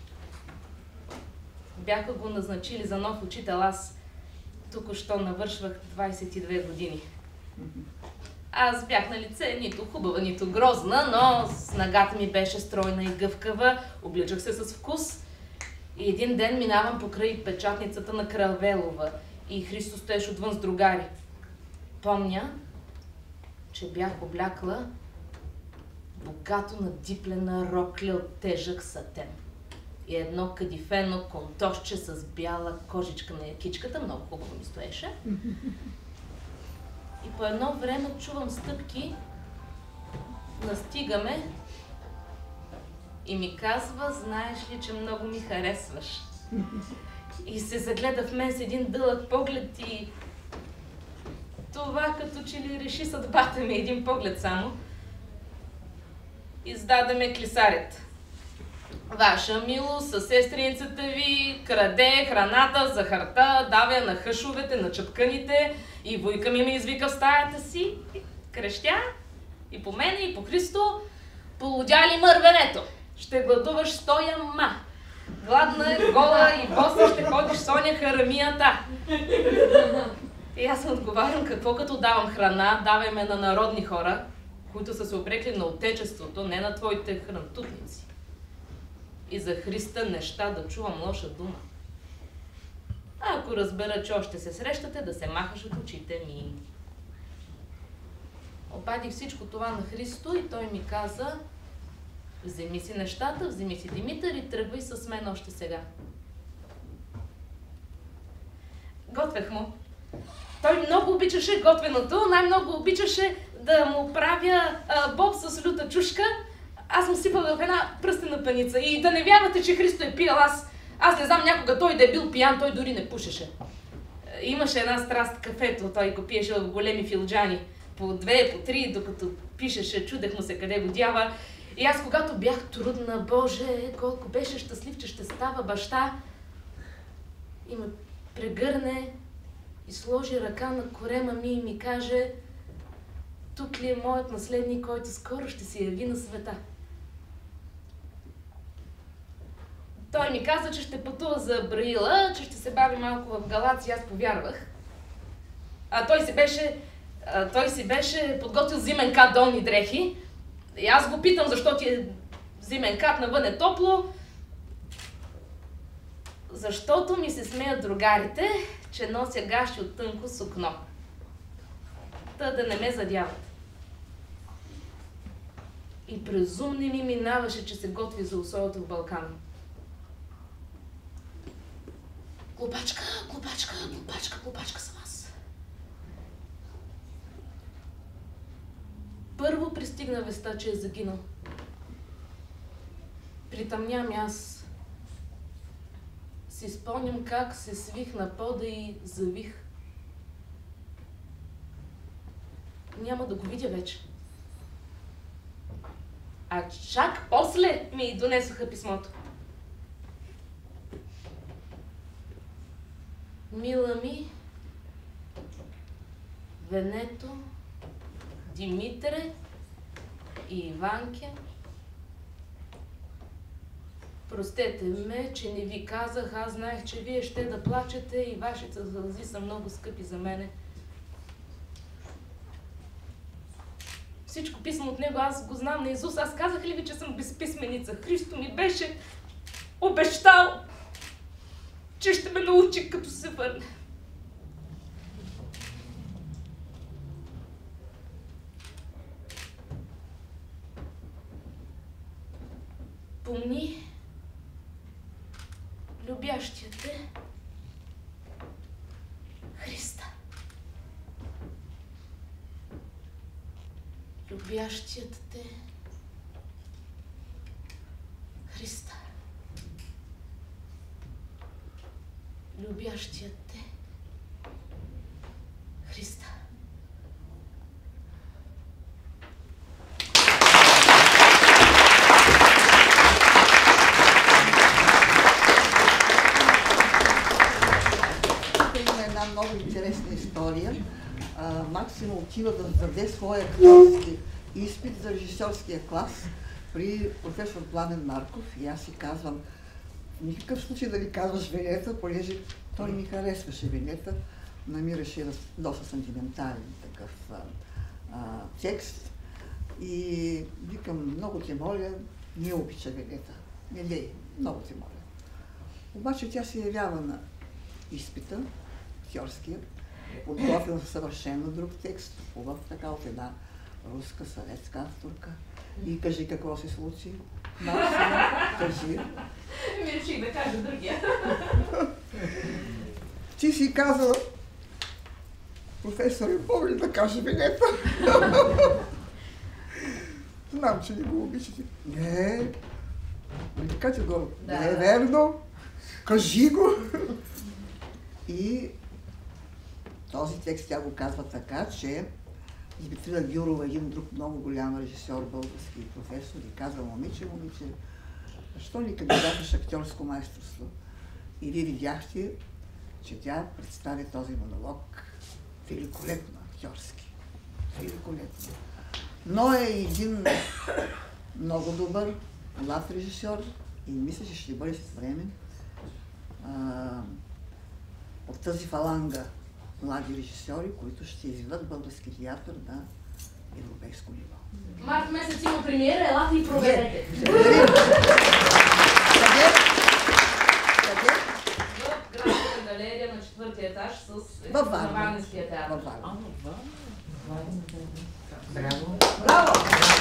Бяха го назначили за нов учител, аз току-що навършвах двадесет и две години. Аз бях на лице нито хубава, нито грозна, но снагата ми беше стройна и гъвкава, обличах се с вкус. И един ден минавам покрай печатницата на Кравелова и Христо стоеше отвън с другари. Помня, че бях облякла богато надиплена рокля от тежък сатен и едно кадифено контошче с бяла кожичка на якичката, много хубаво ми стоеше. И по едно време чувам стъпки, настигаме и ми казва: знаеш ли, че много ми харесваш? И се загледа в мен с един дълъг поглед и това като че ли реши съдбата ми, един поглед само. Издаде ме клисарят. Ваша милост, със сестринцата ви краде храната, захарта, давя на хъшовете, на чапканите и вуйка ми ме извика в стаята си, крещя и по мене, и по Христо: полудя ли мървенето? Ще гладуваш стоя ма. Гладна, гола и боса ще ходиш Соня харамията. И аз му отговарям: какво като давам храна, давай ме на народни хора, които са се обрекли на отечеството, не на твоите хрантутници. И за Христа неща да чувам лоша дума. А ако разбера, че още се срещате, да се махаш от очите ми. Обадих всичко това на Христо и той ми каза: вземи си нещата, вземи си Димитър и тръгвай с мен още сега. Готвех му. Той много обичаше готвеното, най-много обичаше да му правя а, боб с люта чушка. Аз му сипала в една пръстена паница. И да не вярвате, че Христо е пил, аз, аз не знам някога той да е бил пиян, той дори не пушеше. Имаше една страст кафето, той го пиеше в големи филджани. По две, по три, докато пишеше, чудех му се къде го дява. И аз когато бях трудна, Боже, колко беше щастлив, че ще става баща, и ме прегърне и сложи ръка на корема ми и ми каже: тук ли е моят наследник, който скоро ще се яви на света? Той ми каза, че ще пътува за Браила, че ще се бави малко в Галация, аз повярвах. А той си беше, а, той си беше подготвил зимен кат долни дрехи. И аз го питам защо ти е зимен кат, навън е топло. Защото ми се смеят другарите, че нося гащи от тънко сукно. Та да не ме задяват. И през ум не ми минаваше, че се готви за усоята в Балкан. Глупачка, глупачка, глупачка, глупачка съм аз. Първо пристигна веста, че е загинал. Притъмням аз. Си спомням как се свих на пода и завих. Няма да го видя вече. А чак после ми донесоха писмото. Мила ми, Венето, Димитре и Иванке, простете ме, че не ви казах, аз знаех, че вие ще да плачете и вашите сълзи са много скъпи за мене. Всичко писано от него, аз го знам на Исус. Аз казах ли ви, че съм безписменица? Христо ми беше обещал, че ще ме научи, като се върне. Помни, любящия те Христа. Любящият те Христа. Любящият те Христа. Има една много интересна история. А, Максим отива да даде своя актьорски изпит за режисьорския клас при професор Пламен Марков и аз си казвам, в никакъв случай да ли казваш Венета, понеже той ми харесваше Венета, намираше доста сантиментален такъв а, а, текст и викам, много те моля, не обича Венета, не лей, много те моля. Обаче тя се явява на изпита, актьорския, подготвил съвършено друг текст, хубав така от една руска съветска авторка. И кажи какво се случи. Максим, кажи. Ми реших да кажа другия. Ти си казала, професор, мога ли да кажа Венета? Знам, че не го обичате. Не, не кажи го. Да. Не е верно. Кажи го. И този текст тя го казва така, че Димитрида Гюрова, един друг много голям режисьор, български професор, и казва, момиче, момиче, защо ли кандидатиш актьорско майсторство? И вие видяхте, че тя представи този монолог великолепно актьорски. Великолепно. Но е един много добър, млад режисьор и мисля, че ще бъде след време от тази фаланга млади режисьори, които ще изведат български театър на европейско ниво. Март месец има премиера, елате и проверете. Къде? Къде? В Градската галерия на четвъртия етаж с Варненския театър. Във Варна. Браво! Браво!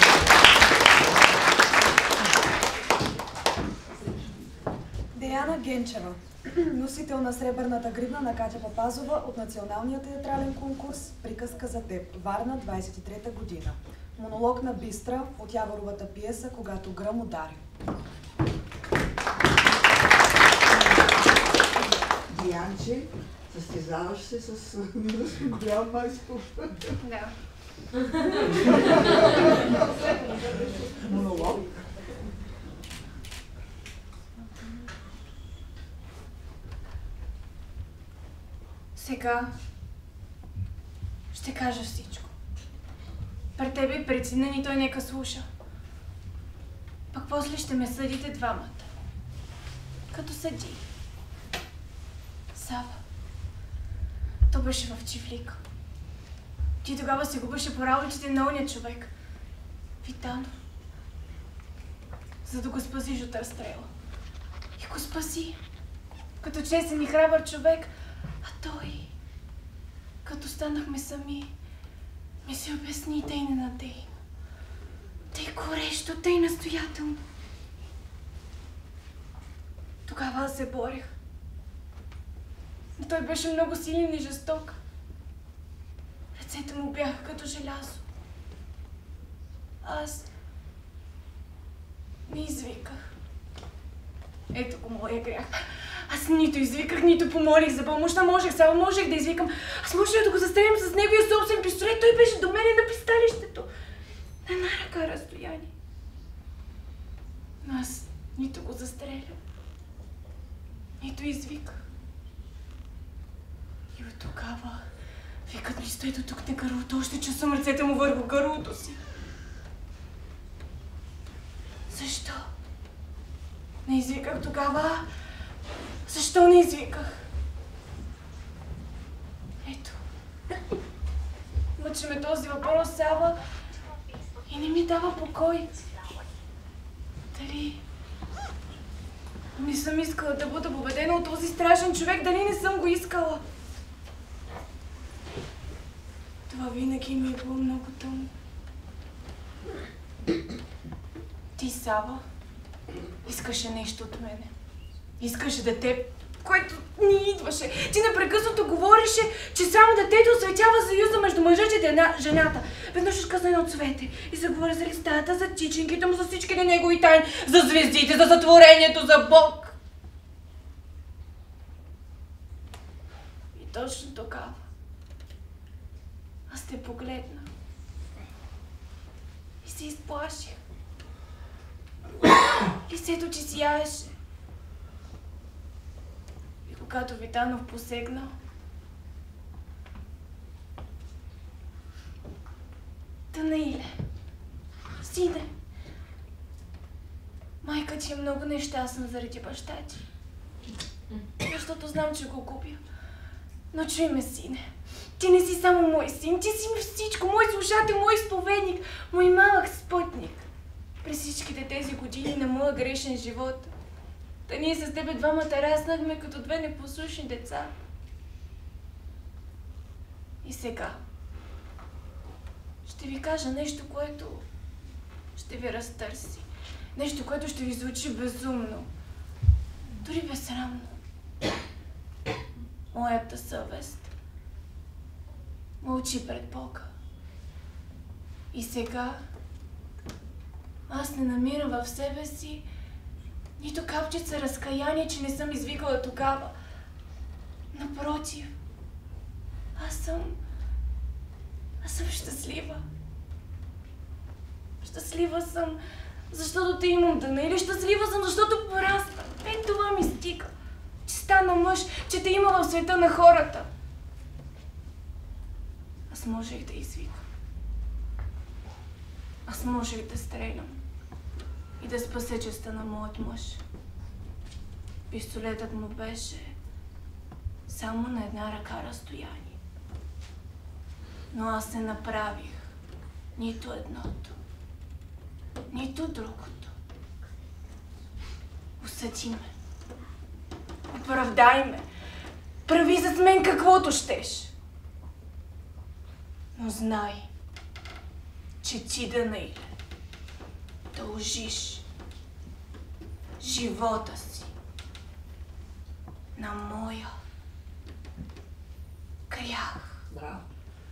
Деяна Генчева, носител на сребърната гривна на Катя Папазова от Националния театрален конкурс "Приказка за теб", Варна, двадесет и трета година. Монолог на Бистра от Яворовата пиеса "Когато гръм удари". Дианче, състезаваш се с голям майстор. Да. Монолог. Сега ще кажа всичко. Пред тебе и пред сина ни той нека слуша. Пък после ще ме съдите двамата. Като съди. Сава. То беше в чифлик. Ти тогава се губеше по работите на оня човек. Витано. За да го спасиш от разстрела. И го спаси. Като честен и храбър човек. А той, като станахме сами, ми се обясни тъй ненадейно, тъй горещо, тъй настоятелно. Тогава аз се борех. Но той беше много силен и жесток. Ръцете му бяха като желязо. Аз не извиках. Ето го моя грях. Аз нито извиках, нито помолих за помощ, а можех, само можех да извикам. Аз можех да го застрелям с неговия собствен пистолет, той беше до мене на пристанището. На една ръка разстояние. Но аз нито го застрелям, нито извиках. И от тогава викът ми стои до тук на гърлото, още чувствам ръцете му върху гърлото си. Защо? Не извиках тогава. Защо не извиках? Ето. Мъчи ме този въпрос, Сава, и не ми дава покой. Дали не съм искала да бъда победена от този страшен човек, дали не съм го искала? Това винаги ми е било много тъмно. Ти, Сава, искаше нещо от мене. Искаше дете, което ни идваше. Ти непрекъснато говореше, че само детето осветява съюза между мъжът и жената. Веднъж изказа едно цвете и заговори за листата, за чичинките му, за всичките негови тайни, за звездите, за затворението, за Бог. И точно тогава аз те погледна и се изплаших. Лицето ти сияеше. И когато Витанов посегна, Данаиле, сине, майка ти е много нещастна заради баща ти. Защото знам, че го губя. Но чуй ме, сине. Ти не си само мой син, ти си ми всичко, мой слушател, мой изповедник, мой малък спътник. През всичките тези години на моя грешен живот, да ние с тебе двамата раснахме като две непослушни деца. И сега ще ви кажа нещо, което ще ви разтърси. Нещо, което ще ви звучи безумно, дори безсрамно. Моята съвест мълчи пред Бога. И сега аз не намирам в себе си нито капчица разкаяние, че не съм извикала тогава. Напротив, аз съм... аз съм щастлива. Щастлива съм, защото те имам Дана, или щастлива съм, защото порасна. Е, това ми стига. Че стана мъж, че те има в света на хората. Аз можех да извикам. Аз можех да стрелям и да спася честта на моят мъж. Пистолетът му беше само на една ръка разстояние. Но аз не направих нито едното, нито другото. Осъди ме. Оправдай ме. Прави с мен каквото щеш. Но знай, че ти, Данаиле, дължиш живота си на моя грях. Браво!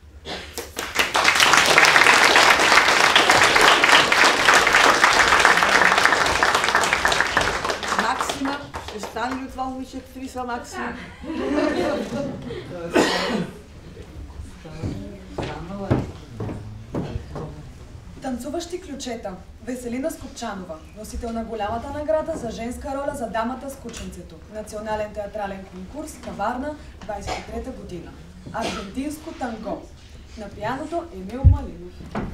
Максима, ще стане ли от това момиче актриса Максима? Танцуващи ключета. Веселина Скопчанова, носител на голямата награда за женска роля за дамата с кученцето. Национален театрален конкурс Каварна, двадесет и трета година. Аржентинско танго. На пианото Емил Малинов.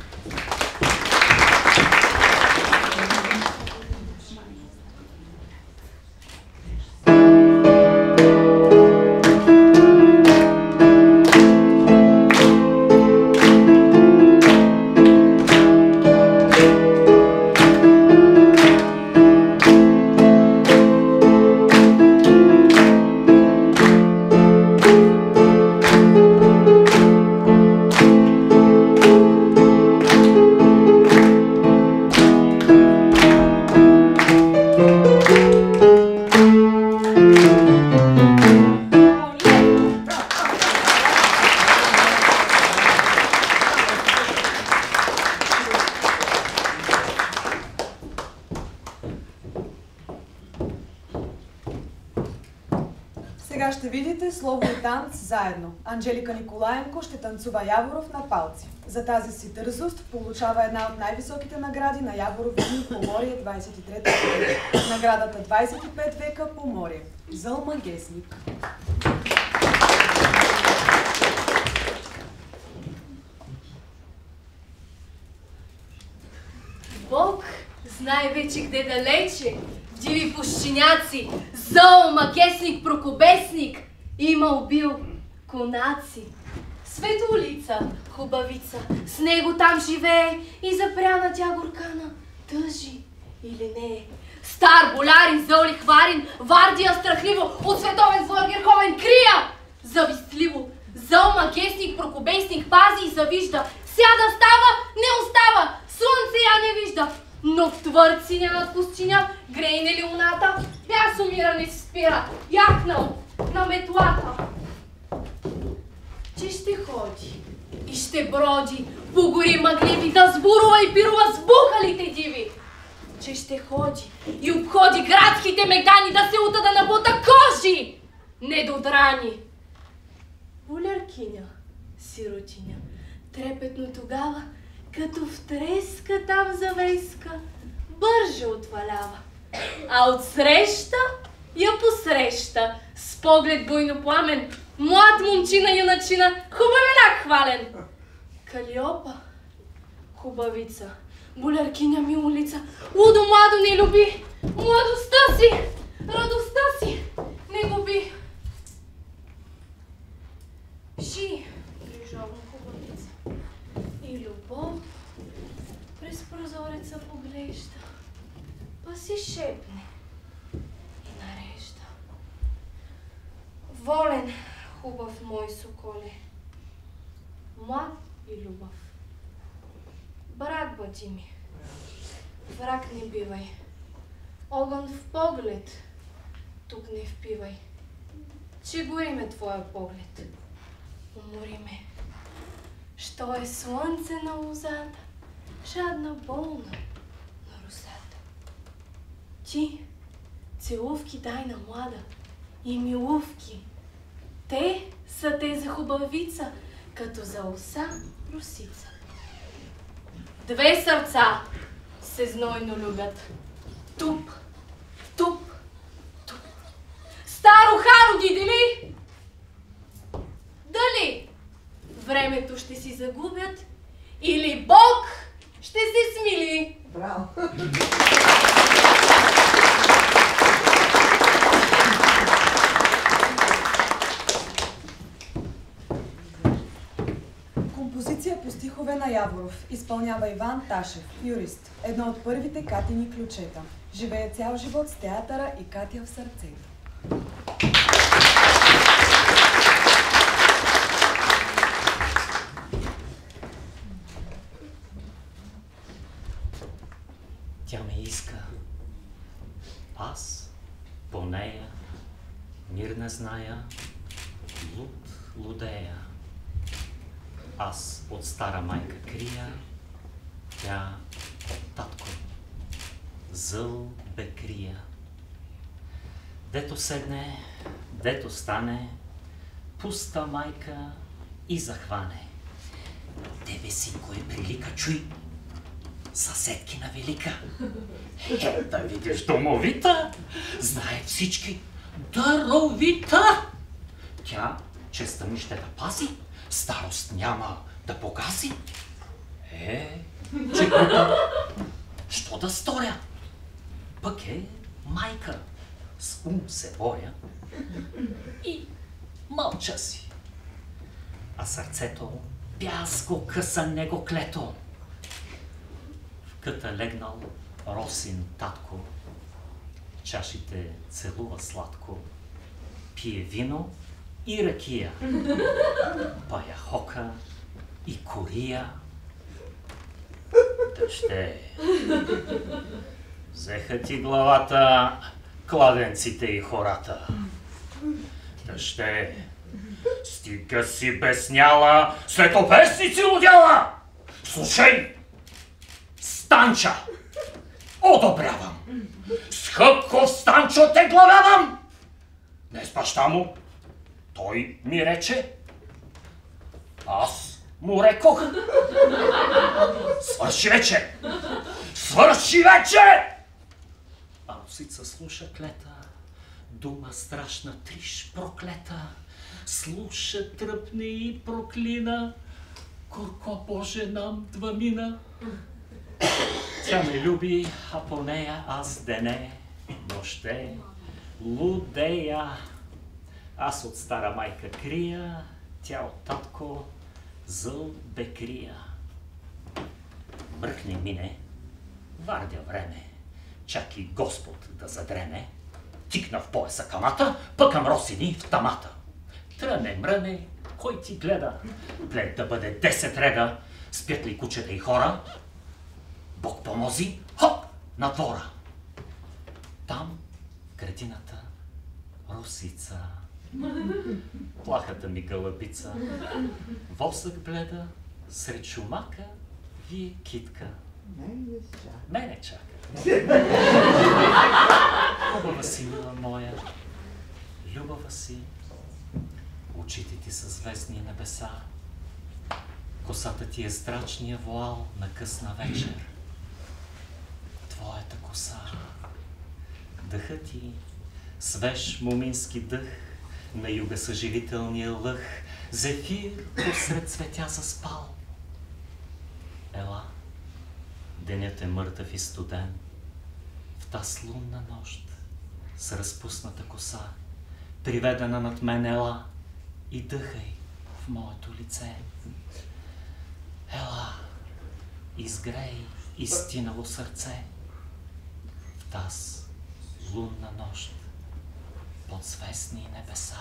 Сега ще видите слово и танц заедно. Анжелика Николаенко ще танцува Яворов на палци. За тази си дързост получава една от най-високите награди на Яворов дни Поморие двадесет и трета година. Наградата двадесет и пет века Поморие. Зълма Гесник. Бог знае вече где далече, в диви пущиняци, зъл, макесник, прокобесник, има убил конаци. Светолица, хубавица, с него там живее и запряна тя горкана, тъжи или не. Стар болярин, зъл лихварин, вардия страхливо, от световен зло герховен крия. Завистливо, зъл макесник, прокобесник, пази и завижда. Сяда става, не остава, слънце я не вижда. Но в твърд синя над пустиня, грейне ли луната, бяс умира не си спира, яхнал на метлата. Че ще ходи и ще броди по гори мъгливи, да сбурува и пирува с бухалите диви. Че ще ходи и обходи градските мегдани, да се ута да набута кожи недодрани. Боляркиня, сиротиня, трепетно тогава, като втреска там завеска, бърже отвалява. А отсреща я посреща, с поглед буйно пламен, млад момчина юначина, хубавенак хвален. Калиопа, хубавица, боляркиня милолица, лудо младо не люби, младостта си, радостта си не губи. Ши, грижовна хубавица, и любов през прозореца поглежда, па си шепне и нарежда. Волен, хубав мой соколе, млад и любов. Брат бъди ми, враг не бивай, огън в поглед тук не впивай. Че гори ме твоя поглед, умори ме. Що е слънце на лозата, жадна болна на росата. Ти целувки дай на млада и милувки. Те са те за хубавица, като за оса русица. Две сърца се знойно любят. Туп, туп, туп. Старо харо ги дели? Дали времето ще си загубят или Бог ще се смили? Браво! Композиция по стихове на Яворов изпълнява Иван Ташев, юрист. Едно от първите Катини ключета. Живее цял живот с театъра и Катя в сърцето. Тя ме иска. Аз по нея мир не зная, луд лудея. Аз от стара майка крия, тя от татко зъл бе крия. Дето седне, дето стане, пуста майка и захване. Тебе, синко, е прилика, чуй, съседкина велика. Е, да видиш домовита, знае всички, даровита. Тя честа ми ще да пази, старост няма да погаси. Е, че кута, що да сторя? Пък е майка, с ум се боря и мълча си. А сърцето бяс го къса него клето. В къта легнал Росин татко, чашите целува сладко, пие вино и ракия, пая хока и кория. Дъще, взеха ти главата кладенците и хората. Дъще, стига си безсняла, светопесници лудяла! Слушай, Станча, одобрявам! С Хъпков Станчо те главявам! Днес баща му, той ми рече, аз му рекох. Свърши вече! Свърши вече! А Русица слуша клета, дума страшна триш проклета. Слуша, тръпне и проклина, горко Боже нам двамина. Тя ме люби, а по нея аз дене, нощте, лудея. Аз от стара майка крия, тя от татко зъл бекрия. Мръкне мине, вардя време, чак и Господ да задреме. Тикна в пояса камата, пъкам Росини в тамата. Тръне мръне, кой ти гледа? Плед да бъде десет реда, спят ли кучета и хора? Бог помози, хоп, на двора. Там, в градината, росица. Плахата ми гълъбица. Восък бледа, сред шумака, вие китка. Мене чака. Хубава си, мила моя, любава си. Очите ти са звездни небеса. Косата ти е здрачния вуал на късна вечер. Твоята коса, дъхът ти, свеж момински дъх, на юга съживителния лъх, зефир посред цветя заспал. Ела, денят е мъртъв и студен, в таз лунна нощ, с разпусната коса, приведена над мен ела и дъхай в моето лице. Ела, изгрей истинало сърце в таз лунна нощ под звездни небеса.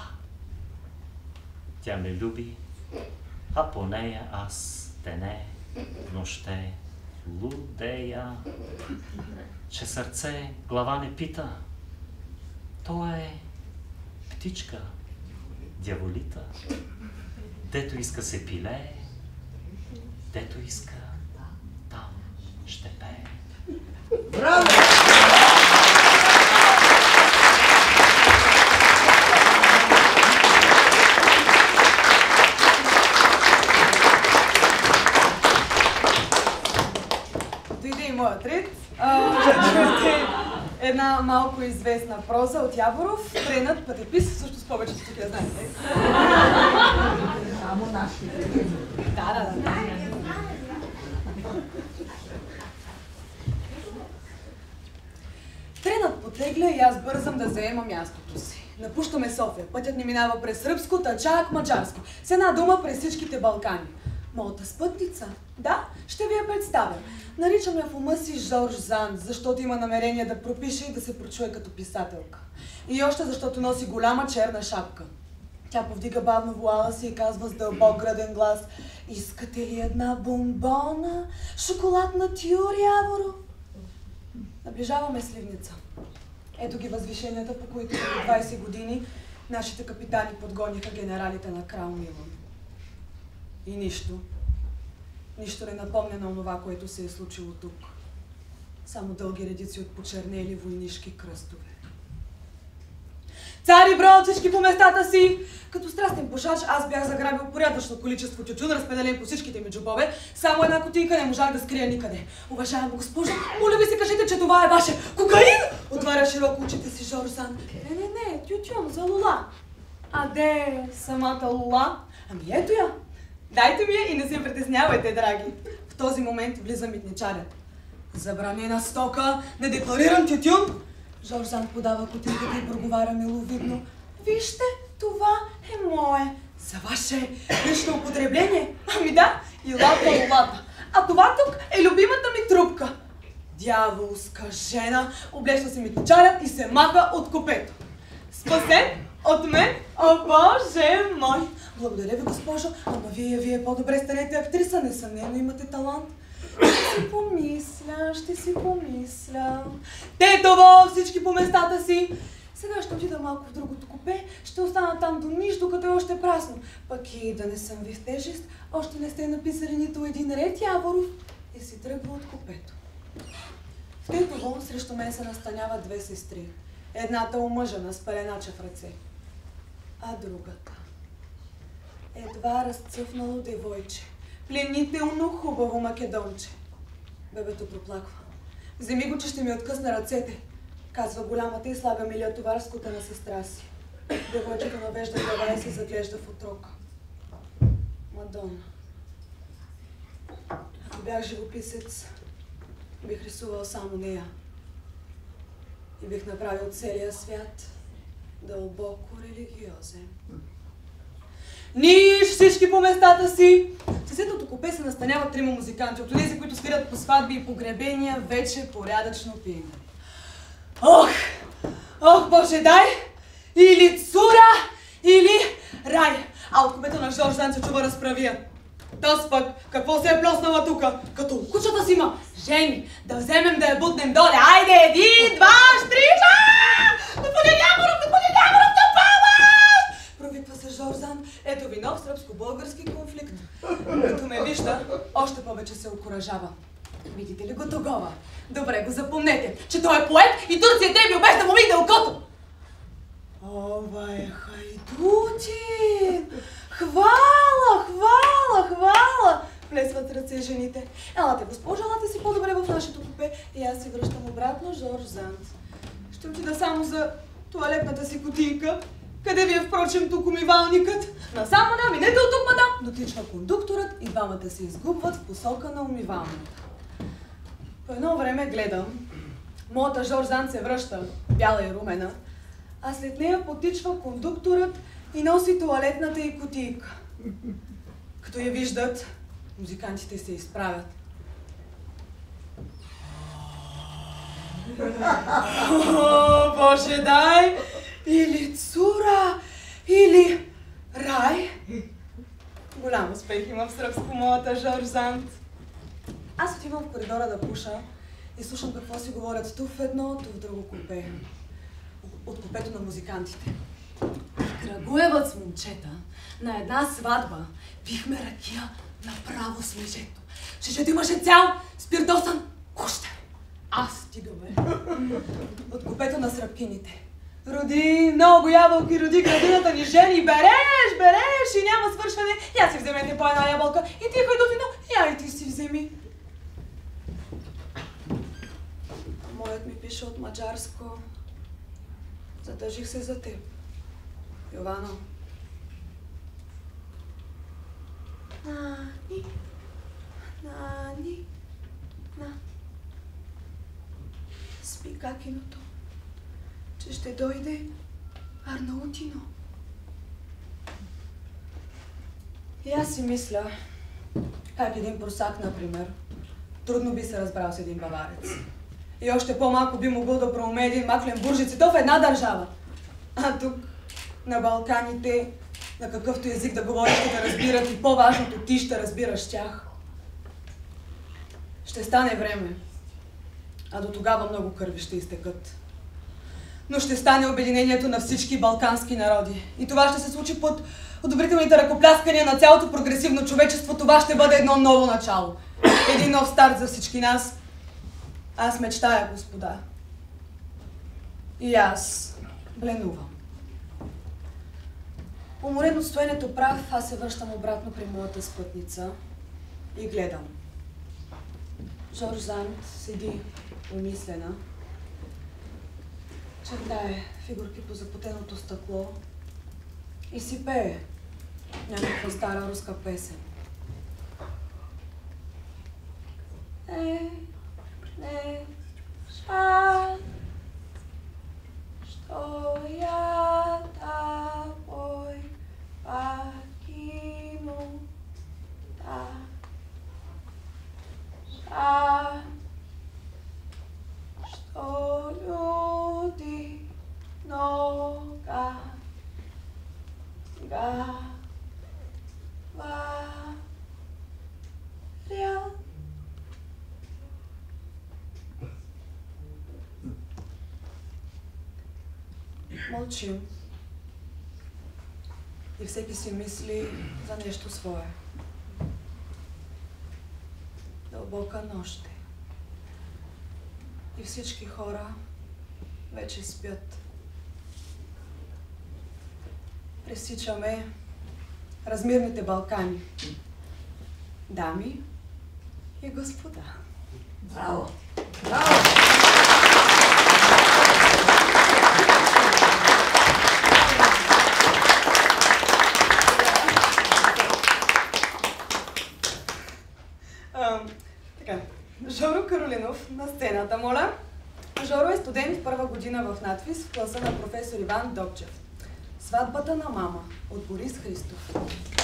Тя ме люби, а по нея аз дене, нощте, лудея. Че сърце глава не пита, то е птичка, дяволита, дето иска се пилее, дето иска, там ще пее. Браво! Дойде и моят ред. Чуете една малко известна проза от Яворов. Тренът пътепис, също с повечето тук я знаете. Само нашите. Да, да, да. Тренът потегля и аз бързам да заема мястото си. Напущаме София. Пътят ни минава през Сръбско, Тачак, Маджарско. С една дума през всичките Балкани. Моята спътница? Да, ще ви я представя. Наричам я в ума си Жорж Санд, защото има намерение да пропише и да се прочуе като писателка. И още защото носи голяма черна шапка. Тя повдига бавно вуала си и казва с дълбок граден глас: искате ли една бомбона? Шоколадна тюр, Яворо? Наближаваме Сливница. Ето ги възвишенията, по които преди двайсет години нашите капитани подгониха генералите на крал Милан. И нищо. Нищо не напомня на онова, което се е случило тук. Само дълги редици от почернели войнишки кръстове. Цари броят всички по местата си! Като страстен пушач аз бях заграбил порядъчно количество тютюн, разпределен по всичките ми джобове. Само една кутийка не можах да скрия никъде. Уважаема госпожа, моля ви се, кажете, че това е ваше кокаин! Отваря широко очите си Жорж Санд. Не, не, не, тютюн за лула. А де е самата лула? Ами ето я. Дайте ми я и не се притеснявайте, драги. В този момент влиза митничарят. Забранена стока, недеклариран тютюн. Жорж Санд подава кутийката и проговаря миловидно. Вижте, това е мое. За ваше лично употребление. Ами да, и лата лулата. А това тук е любимата ми трупка. Дяволска жена, облеща се митничарят и се маха от копето. Спасен от мен, о боже мой! Благодаря ви, госпожо, ама вие, вие по-добре станете актриса, несъмнено имате талант. Ще си помисля, ще си помисля. Тетово, всички по местата си. Сега ще отида малко в другото купе, ще остана там до ниш, докато е още прасно. Пък и да не съм ви в тежест, още не сте написали нито един ред, Яворов. И си тръгва от купето. В Тетово срещу мен се настаняват две сестри. Едната омъжена с пеленача в ръце, а другата едва разцъфнало девойче, пленително хубаво македонче. Бебето проплаква. Вземи го, че ще ми откъсна ръцете, казва голямата и слага милия товар с кута на сестра си. Девойчето навежда глава и се заглежда в отрока. Мадона. Ако бях живописец, бих рисувал само нея. И бих направил целия свят дълбоко религиозен. Ниш, всички по местата си! В съседното купе се настаняват трима музиканти, от тези, които свирят по сватби и погребения, вече порядъчно пиенали. Ох! Ох, Боже, дай! Или цура, или рай! А от купето на Жорж Дан се чува разправия. Тъс пък, какво се е плеснала тука? Като кучата си има. Жени, да вземем да я бутнем доле. Айде, един, два, штриша! Господин Яморов, господин Яморов, на помощ! Провиква се Жорж Дан. Ето ви нов сръбско-български конфликт. Като ме вижда, още повече се окуражава. Видите ли го тогава? Добре го запомнете, че той е поет и Турция те ми обеща му мигне окото. Ова е Хайдутин! Хвала, хвала, хвала! Плесват ръце жените. Елате, госпожо, елате си по-добре в нашето купе и аз си връщам обратно Жорж Занд. Ще отида само за туалетната си кутийка. Къде ви е, впрочем, тук умивалникът? Насам, мадам, минете от тук, мадам! Дотичва кондукторът и двамата се изгубват в посока на умивалника. По едно време гледам, моята Жорж Занд се връща, бяла и румена, а след нея потичва кондукторът и носи туалетната й кутийка. Като я виждат, музикантите се изправят. О, Боже, дай! Или цура, или рай. Голям успех има в сръбско моята Жорж Занд. Аз отивам в коридора да пуша и слушам какво си говорят ту в едно, ту в друго купе. От купето на музикантите. Крагуевът с момчета на една сватба пихме ракия направо с мъжето. Шешето имаше цял спиртосан кущер. Аз стигаме. От купето на сръбкините. Роди много ябълки, роди градината ни жени. Береш, береш и няма свършване. Я си вземете по една ябълка и ти Хайдутино, я и ти си вземи. Моят ми пише от маджарско. Задържих се за теб, Йовано. Нани, Нани, на. Спи какиното, че ще дойде Арнаутино. И аз си мисля, как един прусак, например, трудно би се разбрал с един баварец. И още по-малко би могъл да проумее един маклен буржец и то в една държава. А тук, на Балканите, на какъвто език да говориш, ще да разбират и по-важното, ти ще разбираш тях. Ще стане време, а до тогава много кърви ще изтекат. Но ще стане обединението на всички балкански народи. И това ще се случи под одобрителните ръкопляскания на цялото прогресивно човечество. Това ще бъде едно ново начало. Един нов старт за всички нас. Аз мечтая, господа. И аз бленувам. Уморен от стоенето прав, аз се връщам обратно при моята спътница и гледам. Жорж Занд седи умислена, чертае фигурки по запотеното стъкло и си пее някаква стара руска песен. Е, не, шал, що я тобой покину, да, шал, что люди много говорят. Мълчим. И всеки си мисли за нещо свое. Дълбока нощ. И всички хора вече спят. Пресичаме размирните Балкани. Дами и господа. Браво! Браво! Жоро Каролинов сцената, моля. Жоро е студент в първа година в надпис в класа на професор Иван Добчев. Сватбата на мама от Борис Христов.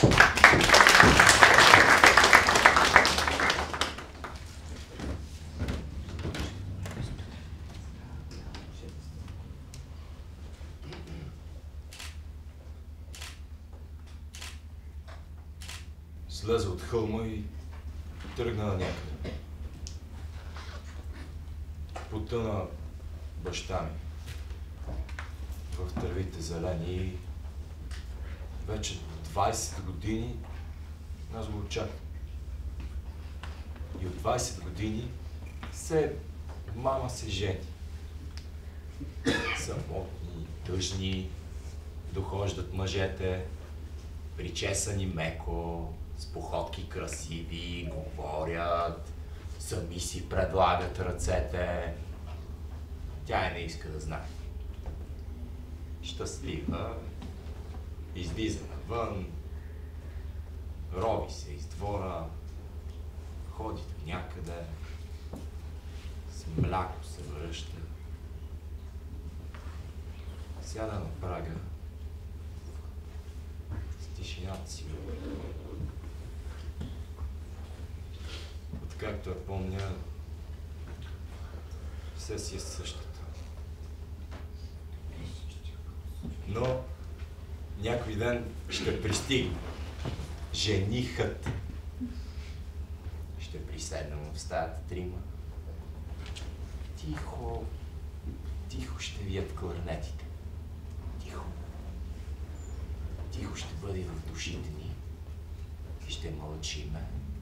Слезе от хълма и тръгна на някъде. Потъна баща ми в тревите зелени и вече двайсет години аз го очаквам. И от двайсет години се мама се жени. Самотни, тъжни, дохождат мъжете, причесани меко, с походки красиви, говорят, сами си предлагат ръцете. Тя и не иска да знае. Щастлива, излиза навън, рови се из двора, ходи до някъде, с мляко се връща. Сяда на прага, с тишината си. Откакто я помня, все си е същото. Но някой ден ще пристигне женихът. Ще приседнем в стаята трима. Тихо, тихо ще вият кларнетите. Тихо. Тихо ще бъде в душите ни и ще мълчиме.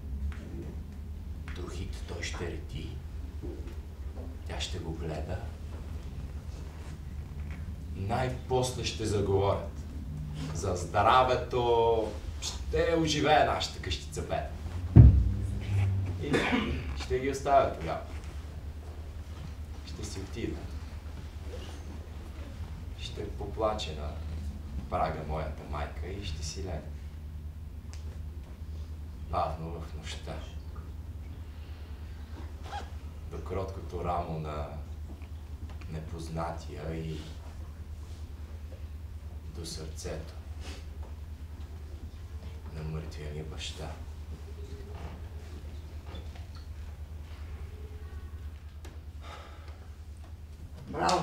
Духите той ще реди. Тя ще го гледа. Най-после ще заговорят. За здравето ще оживее нашата къщица бедна. И ще ги оставя тогава. Ще си отида. Ще поплаче на прага моята майка и ще си леgne. Бавно в нощта. До кроткото рамо на непознатия и до сърцето на мъртвия ми баща. Браво!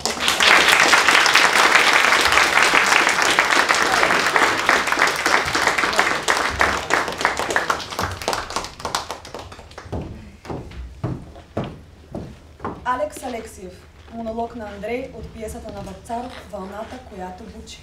Алекс Алексиев. Монолог на Андрей от пиесата на Вапцаров "Вълната, която бучи".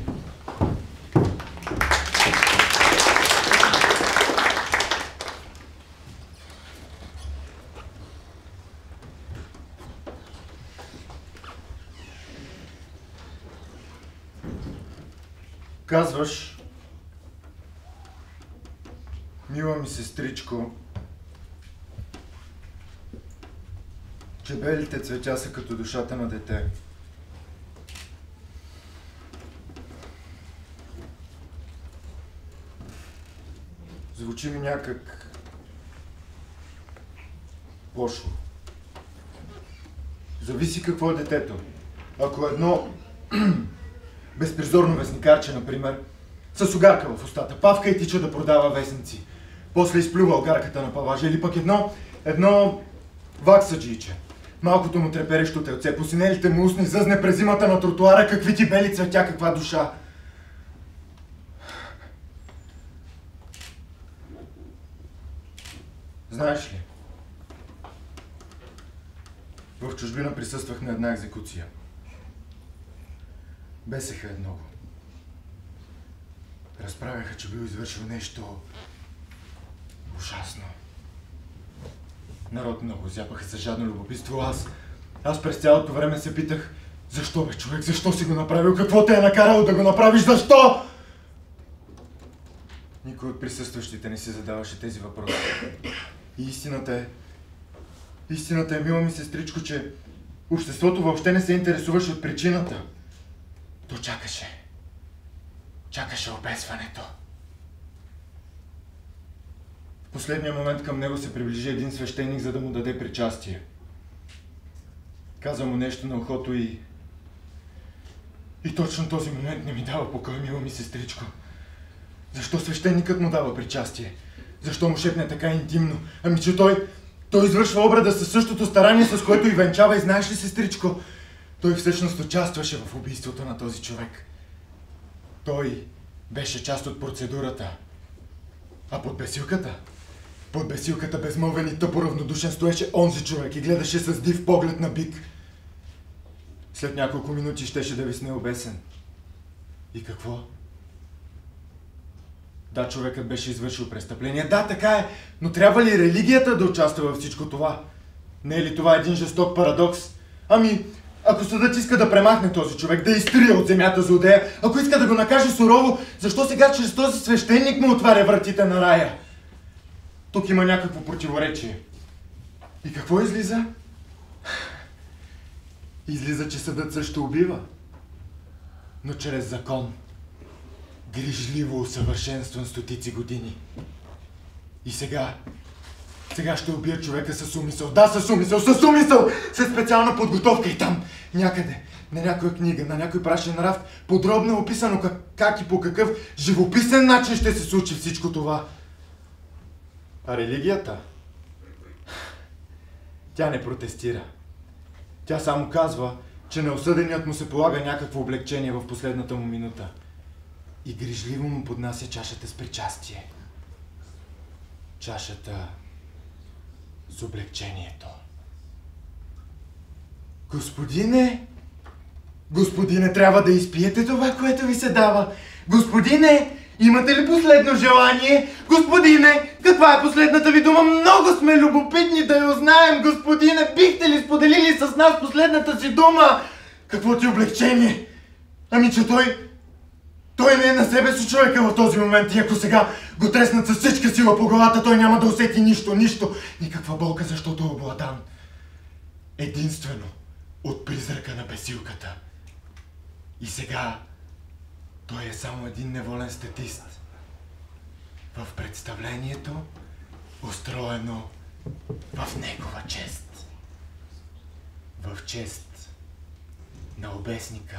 Казваш, мила ми сестричко, че белите цветя са като душата на дете. Звучи ми някак пошло. Зависи какво е детето. Ако едно безпризорно вестникарче, например, с огарка в устата, павка и тича да продава вестници, после изплюва огарката на паважа, или пък едно, едно ваксаджийче, малкото му треперещо телце, посинелите му устни, зъзне през зимата на тротуара, какви ти бели цветя, каква душа. Знаеш ли, в чужбина присъствах на една екзекуция. Бесеха е много. Разправяха, че бил извършил нещо ужасно. Народ много зяпаха с жадно любопитство. Аз, аз през цялото време се питах, защо бе човек, защо си го направил, какво те е накарало да го направиш, защо? Никой от присъстващите не си задаваше тези въпроси. И истината е, истината е, мила ми сестричко, че обществото въобще не се интересуваше от причината. То чакаше. Чакаше обесването. В последния момент към него се приближи един свещеник, за да му даде причастие. Каза му нещо на ухото и... И точно този момент не ми дава покой, мила ми сестричко. Защо свещеникът му дава причастие? Защо му шепне така интимно? Ами че той... Той извършва обреда със същото старание, с което и венчава, и знаеш ли, сестричко? Той всъщност участваше в убийството на този човек. Той беше част от процедурата. А под бесилката? Под бесилката безмълвен и тъпо равнодушен стоеше онзи човек и гледаше с див поглед на бик. След няколко минути щеше да висне обесен. И какво? Да, човекът беше извършил престъпление. Да, така е, но трябва ли религията да участва във всичко това? Не е ли това един жесток парадокс? Ами, ако съдът иска да премахне този човек, да изтрие от земята злодея, ако иска да го накаже сурово, защо сега чрез този свещеник му отваря вратите на рая? Тук има някакво противоречие. И какво излиза? Излиза, че съдът също убива, но чрез закон. Грижливо усъвършенстван стотици години. И сега, сега ще убия човека с умисъл. Да, с умисъл, с умисъл! С специална подготовка и там, някъде, на някоя книга, на някой прашен рафт, подробно описано как, как и по какъв живописен начин ще се случи всичко това. А религията? Тя не протестира. Тя само казва, че на осъденият му се полага някакво облегчение в последната му минута. И грижливо му поднася чашата с причастие. Чашата с облегчението. Господине, господине, трябва да изпиете това, което ви се дава. Господине, имате ли последно желание? Господине, каква е последната ви дума? Много сме любопитни да я узнаем. Господине, бихте ли споделили с нас последната си дума? Какво ти облегчение? Ами, че той... Той не е на себе си човека в този момент и ако сега го треснат с всичка сила по главата, той няма да усети нищо, нищо, никаква болка, защото е обладан единствено от призрака на бесилката. И сега той е само един неволен статист в представлението, устроено в негова чест. В чест на обесника.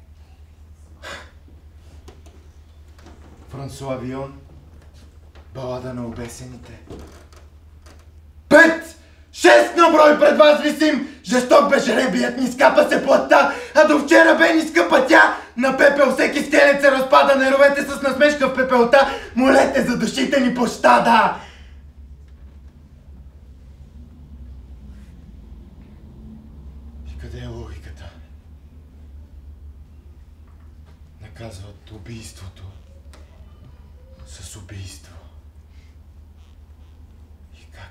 Франсуа Вион, балада на обесените. Пет! Шест на брой пред вас висим! Жесток бе жребият ни, скапа се плътта, а до вчера бе ни скъпа тя! На пепел всеки скелет се разпада, не ровете с насмешка в пепелта, молете за душите ни пощада! И къде е логиката? Наказват убийството с убийство. И как?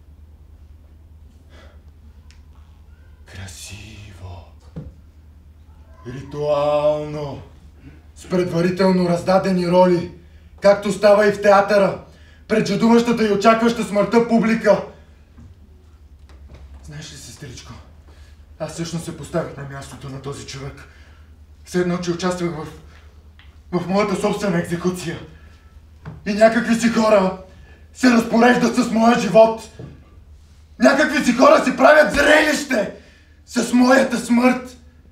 Красиво. Ритуално. С предварително раздадени роли. Както става и в театъра. Пред жадуващата и очакваща смъртта публика. Знаеш ли, сестричко, аз всъщност се поставих на мястото на този човек. Все едно, че участвах в, в моята собствена екзекуция. И някакви си хора се разпореждат с моя живот. Някакви си хора си правят зрелище с моята смърт.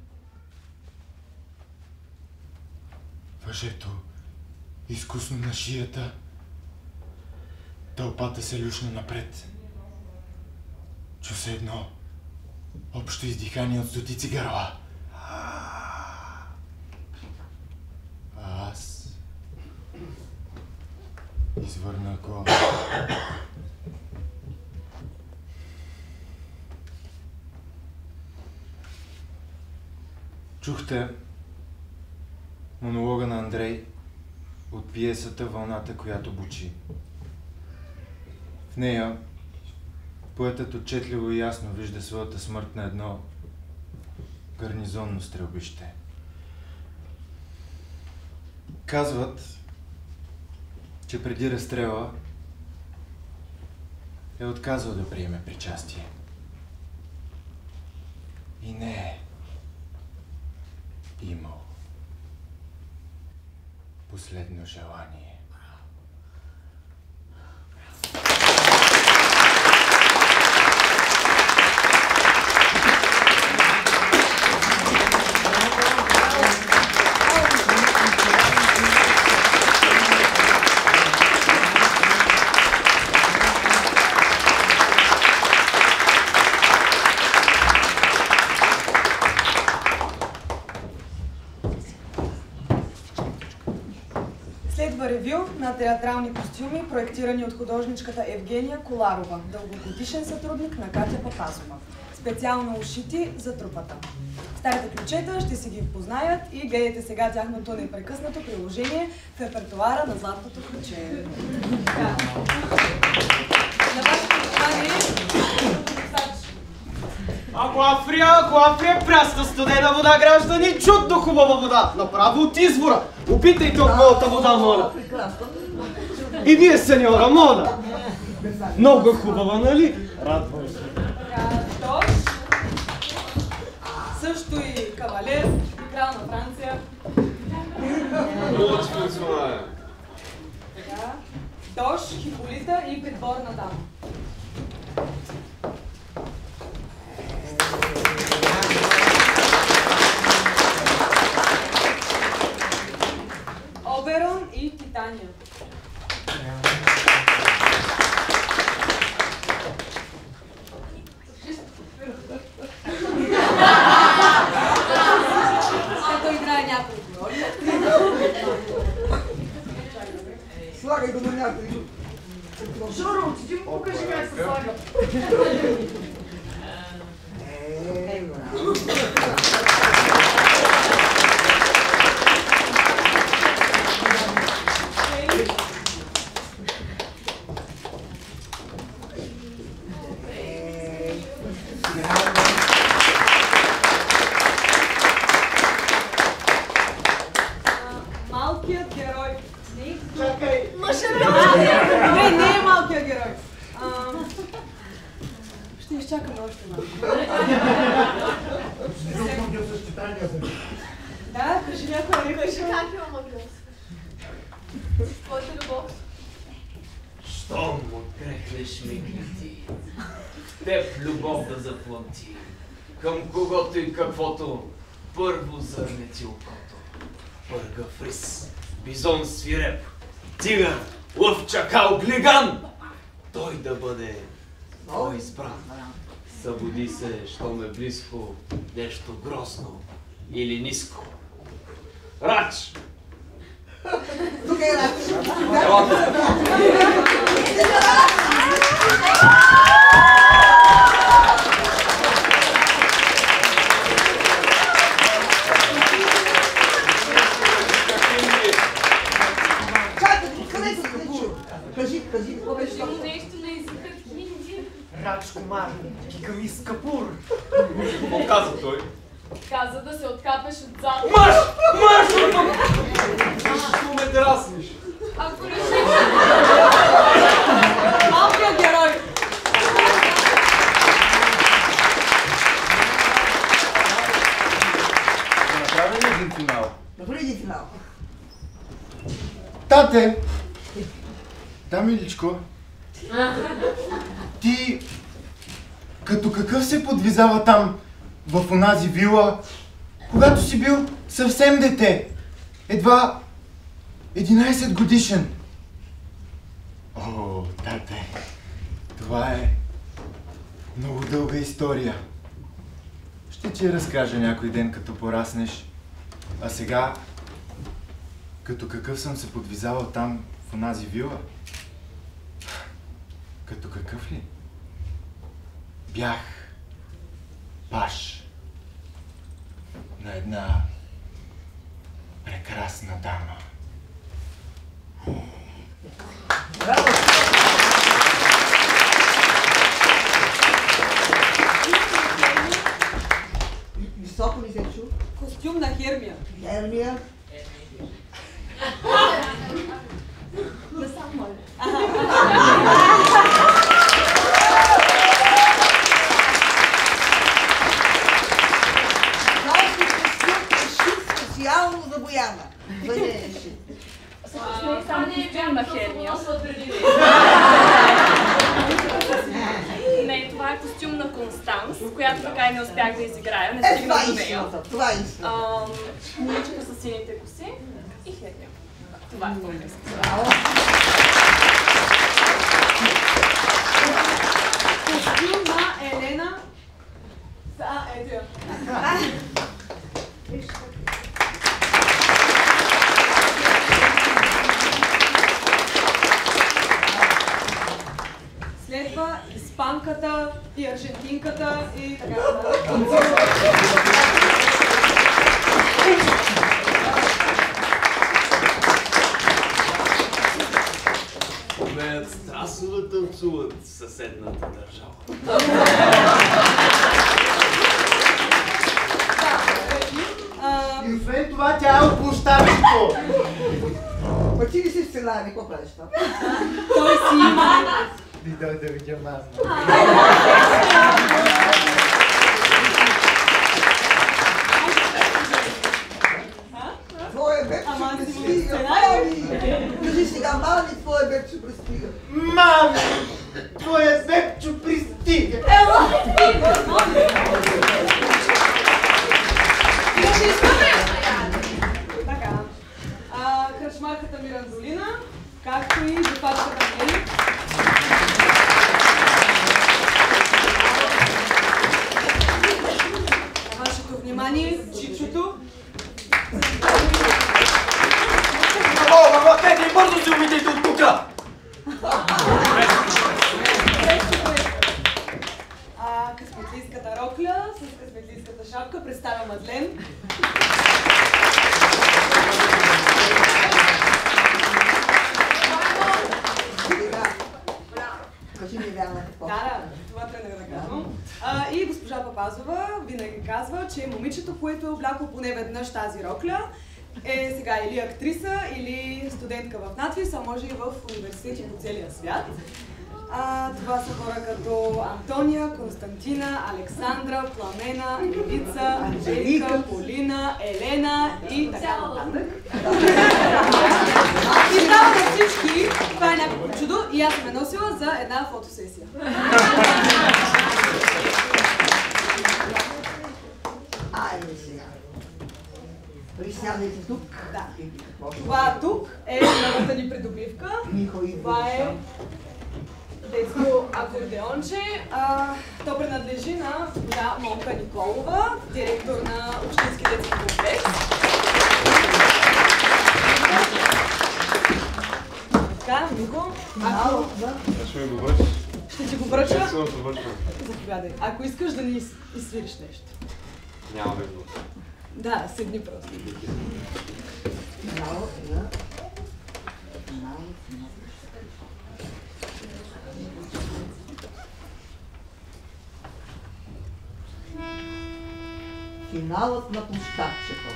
Въжето изкусно на шията. Тълпата се люшна напред. Чу се едно общо издихание от стотици гърла. А аз извърна глава. Чухте монолога на Андрей от пиесата "Вълната, която бучи". В нея поетът отчетливо и ясно вижда своята смърт на едно гарнизонно стрелбище. Казват, че преди разстрела е отказал да приеме причастие. И не е имал последно желание. идва ревю на театрални костюми, проектирани от художничката Евгения Коларова, дългогодишен сътрудник на Катя Папазова. Специално ушити за трупата. Старите ключета ще си ги познаят и гледайте сега тяхното непрекъснато приложение в репертуара на Златното ключе. На вашето внимание, Ако Африя, ако Африя, прясна студена вода, граждани, чудно хубава вода, направо от извора. Опитайте от моята вода, моля. И вие, сеньора, моля. Много хубава, нали? Радвам се. Тош, също и кавалер, и крал на Франция. Така, Тош, Хиполита и придворна дама. Оберон и Титания. Като играе някой. Слагай го на някой. Жоро, ти му покажи как се слага. Малкият герой. Чакай! Не, не е малкият герой. Ще изчакаме още малко. Да, кажи някой река. Кажи как е омъгъл. Твоята любов. Щом открехнеш миглити, теб любов да заплати, към когото и каквото първо зърнети окото. Пъргав рис, бизон свиреп, тигър, лъв чакал, глиган, той да бъде твой избран. Събуди се, щом е близко нещо грозно или ниско. Рач! Тук е Рач! Кажи, кажи, какво беше това? Нещо на езика хинди. Рач Кумар, Гигамис Капур. Какво каза той? Каза да се откапеш отзад. Марш! Марш! Защо ме дразниш? Ако решиш... Малкият герой! Да направим ли един финал? Направи един финал. Тате! Да, миличко. Ти като какъв се подвизава там в онази вила, когато си бил съвсем дете, едва единайсет годишен? О, тате, това е много дълга история. Ще ти я разкажа някой ден, като пораснеш. А сега, като какъв съм се подвизавал там в онази вила? Като какъв ли? Бях паш на една прекрасна дама. Браво! Високо ли се чу? Костюм на Хермия. Хермия. Да сам моля. Специално за Бояна. Само костюм на Хермия. Не, това е костюм на Констанс, която така и не успях да изиграя. Не Е, стигна това е до нея. истината, това е истината. Момичето с сините коси и Хермия. Това е което искам. Костюм на Елена. А, ето я. испанката, и аржентинката, и така нататък. Умеят страстно да танцуват в съседната държава. И освен това тя е от площадчето. Ма ти ли си сценарий, какво правиш там? Той си има. И дай да видя мама. Твоя бебчо пристига, мами! Кажи сега, мами, твоя бебчо пристига. Мами! Твоя бебчо пристига! Ела! Да ще изпътне! Така. Кръчмарката Мирандолина, както и запачката Нели. На вашето внимание, Чичото. О, мама, Петри, бързо се умитайте от тука! А късметлийската рокля с късметлийската шапка представя Мадлен. Кажи ми вярно какво. Да, да, това тръгнах да казвам. А, и госпожа Папазова винаги казва, че момичето, което е облякло поне веднъж тази рокля, е сега или актриса, или студентка в надвис, а може и в университети по целия свят. А, това са хора като Антония, Константина, Александра, Пламена, Левица, Анжелика, Полина, Елена и така нататък. И става на всички, това е някакво чудо и аз съм е носила за една фотосесия. Айде сега. Присядайте тук. Да. Това тук е новата ни придобивка. Това е детско акордеонче. А, то принадлежи на госпожа Монка Николова, директор на Общински детски комплекс. Така, Михо, ако... Ще ми го връчиш? Ще ти го връча? Excellent връчване. Заповядай. Ако искаш да ни изсвириш нещо. Няма да го. Да, седни просто. Финал на... Финал на... Финалът на площадчето.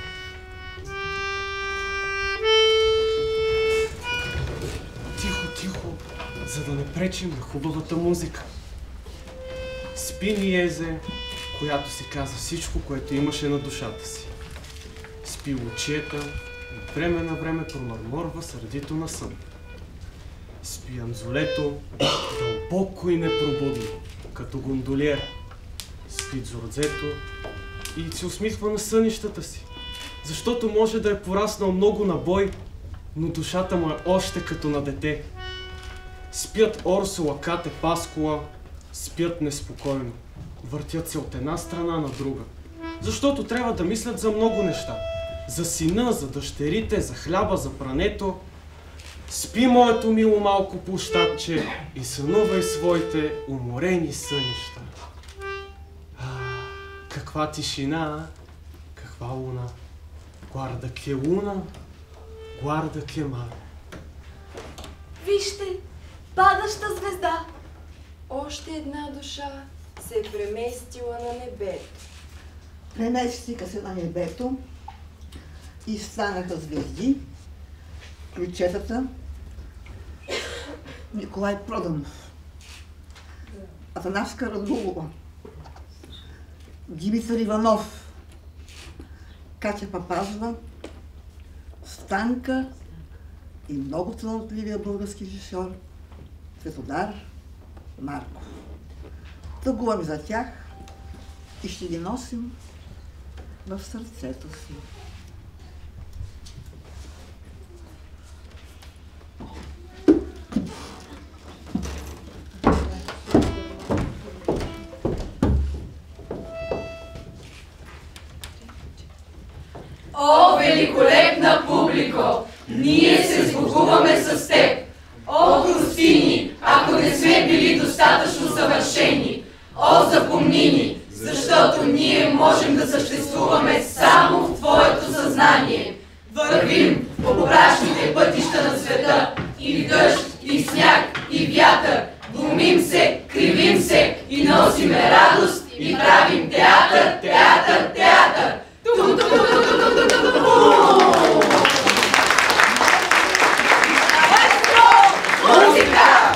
Тихо, тихо, за да не пречим на хубавата музика. Спи, Ниезе, която си каза всичко, което имаше на душата си. Спи лучията и от време на време промърморва сърдито на сън. Спи Анзолето, дълбоко и непробудно, като гондолиер. Спи Дзордзето и се усмихва на сънищата си, защото може да е пораснал много на бой, но душата му е още като на дете. Спят Орсула, Кате, Паскула, спят неспокойно, въртят се от една страна на друга, защото трябва да мислят за много неща. За сина, за дъщерите, за хляба, за прането. Спи, моето мило малко площадче, и сънувай своите уморени сънища. А, каква тишина, каква луна, guarda che luna, guarda che mare. Вижте, падаща звезда. Още една душа се е преместила на небето. Преместиха се на небето и станаха звезди, ключетата, Николай Проданов, Атанаска Радулова, Димитър Иванов, Катя Папазова, Станка и много талантливия български режисьор Светодар Марков. Тъгуваме за тях и ще ги носим в сърцето си. О, великолепна публико! Ние се сбогуваме с теб! О, Крустини, ако не сме били достатъчно съвършени, съвършени. О, запомни ни, защото ние можем да съществуваме само в Твоето съзнание. Вървим по попрашните пътища на света, и дъжд, и сняг, и вятър. Глумим се, кривим се и носиме радост и правим театър, театър, театър. Музика!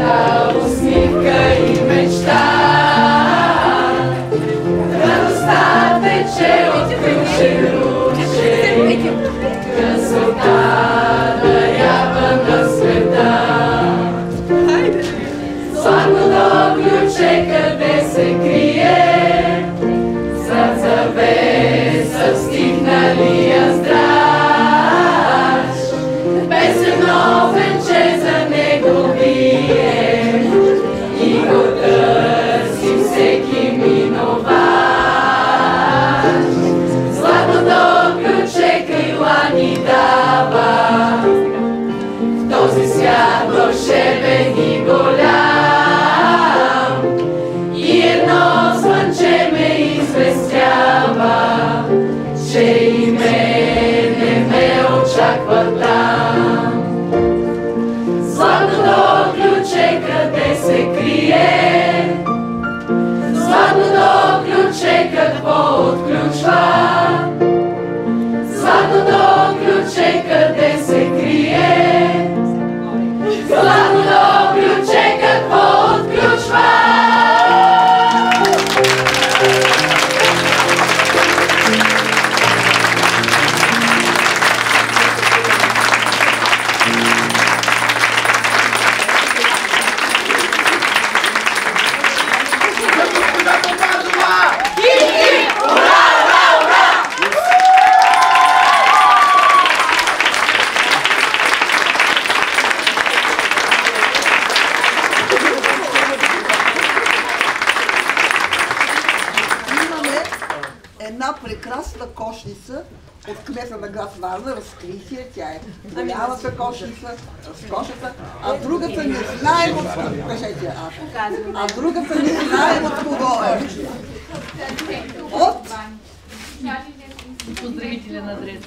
Усмивка и мечта, радостта една прекрасна кошница от кмета на град Варна, разкритие, тя е голямата кошница, разкошната, а другата не знаем от кого. Кажете, а, а другата не знаем от кого е. От? Поздравителен адрес.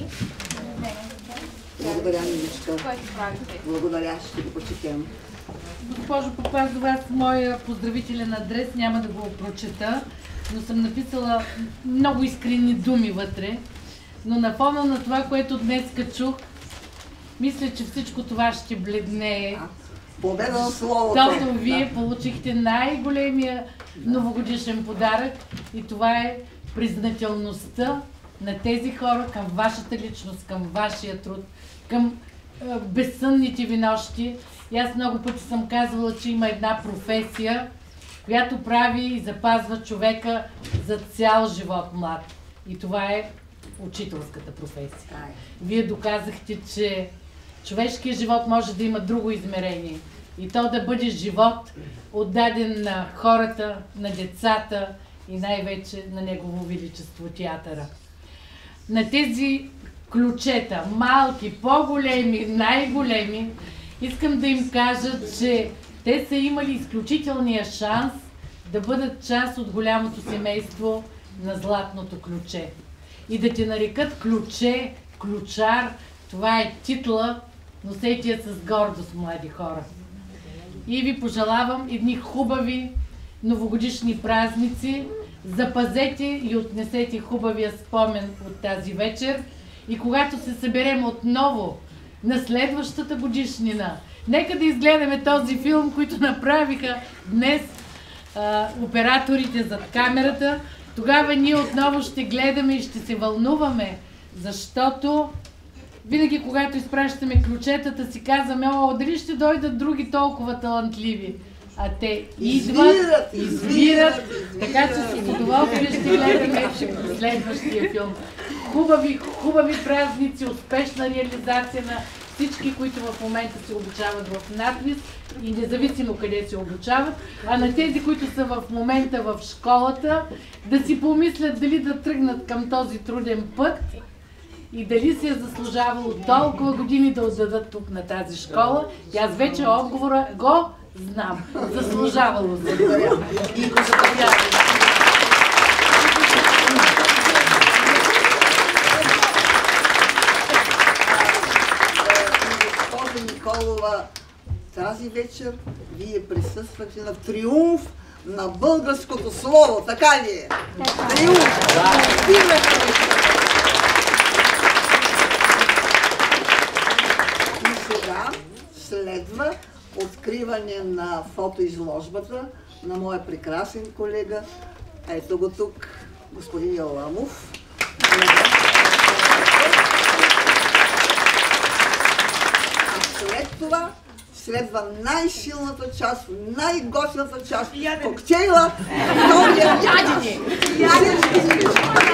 Благодаря, Миличка. Благодаря, ще го почетем. Госпожо Папазова, аз моя поздравителен адрес няма да го прочета, но съм написала много искрени думи вътре. Но на фона на това, което днес чух, мисля, че всичко това ще бледнее. Победа на словото! Защото вие получихте най-големия новогодишен подарък и това е признателността на тези хора към вашата личност, към вашия труд, към е, безсънните ви нощи. И аз много пъти съм казвала, че има една професия, която прави и запазва човека за цял живот млад. И това е учителската професия. Вие доказахте, че човешкият живот може да има друго измерение. И то да бъде живот отдаден на хората, на децата и най-вече на Негово Величество театъра. На тези ключета, малки, по-големи, най-големи, искам да им кажа, че те са имали изключителния шанс да бъдат част от голямото семейство на Златното ключе. И да те нарекат ключе, ключар, това е титла, носете я с гордост, млади хора. И ви пожелавам едни хубави новогодишни празници, запазете и отнесете хубавия спомен от тази вечер и когато се съберем отново на следващата годишнина, нека да изгледаме този филм, който направиха днес а, операторите зад камерата. Тогава ние отново ще гледаме и ще се вълнуваме, защото винаги когато изпращаме ключетата си казваме, о, дали ще дойдат други толкова талантливи. А те идват, Извират, извират, извират, така че с удоволствие ще гледаме следващия филм. Хубави, хубави празници, успешна реализация на всички, които в момента се обучават в надвис и независимо къде се обучават, а на тези, които са в момента в школата, да си помислят дали да тръгнат към този труден път и дали се е заслужавало толкова години да отдадат тук на тази школа. И аз вече отговора го знам. Заслужавало се. И го заповядам. Николова, тази вечер вие присъствате на триумф на българското слово, така ли е? Триумф! И сега следва откриване на фотоизложбата на моя прекрасен колега, ето го тук, господин Яламов. След това следва най-силната част, най-готината част, коктейла, втория ядени.